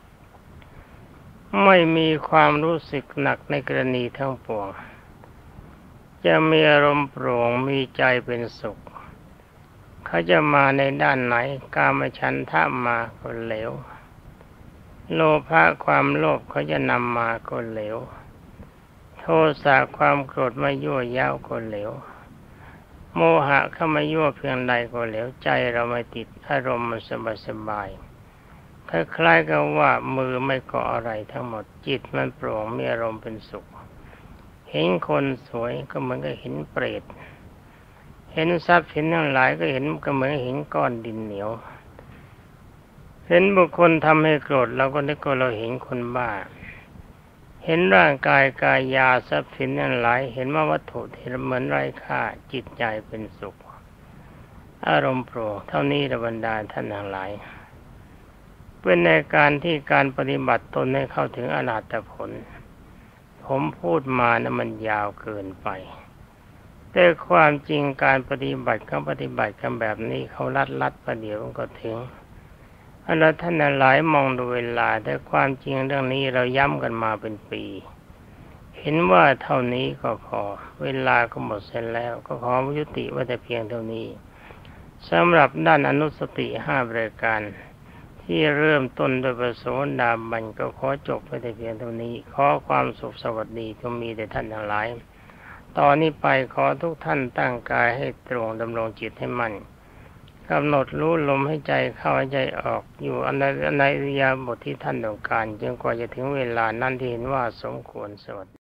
ไม่มีความรู้สึกหนักในกรณีทั้งปวงจะมีอารมณ์โปร่งมีใจเป็นสุขเขาจะมาในด้านไหนกามฉันทะมาก็เหลวโลภะความโลภเขาจะนำมาก็เหลวโทสะความโกรธมายั่วย้าวก็เหลวโมหะเข้ามายั่วเพียงใดก็เหลวใจเราไม่ติดอารมณ์มันสบายคล้ายๆกับว่ามือไม่เกาะอะไรทั้งหมดจิตมันโปร่งมีอารมณ์เป็นสุขเห็นคนสวยก็เหมือนกับเห็นเปรตเห็นทรัพย์สินทั้งหลายก็เห็นก็เหมือนเห็นก้อนดินเหนียวเห็นบุคคลทำให้โกรธเราก็นึกว่าเราเห็นคนบ้าเห็นร่างกายกายาทรัพย์สินทั้งหลายเห็นว่าวัตถุที่เหมือนไร้ค่าจิตใจเป็นสุขอารมณ์โปร่งเท่านี้ระบรรดาท่านทั้งหลายเป็นในการที่การปฏิบัติตนให้เข้าถึงอรหัตผลผมพูดมานะมันยาวเกินไปแต่ความจริงการปฏิบัติเขาปฏิบัติกันแบบนี้เขาลัดประเดี๋ยวมันก็ถึงแล้วท่านหลายมองดูเวลาแต่ความจริงเรื่องนี้เราย้ำกันมาเป็นปีเห็นว่าเท่านี้ก็พอเวลาก็หมดเสร็จแล้วก็ขอยุติไว้แต่เพียงเท่านี้สำหรับด้านอนุสติ5ประการที่เริ่มต้นโดยประโสดาบันก็ขอจบไปแต่เพียงเท่านี้ขอความสุขสวัสดีจงมีแด่ท่านทั้งหลายตอนนี้ไปขอทุกท่านตั้งกายให้ตรงดำรงจิตให้มั่นกำหนดรู้ลมให้ใจเข้าให้ใจออกอยู่ในอิริยาบถที่ท่านต้องการจนกว่าจะถึงเวลานั้นที่เห็นว่าสมควรสวัสดี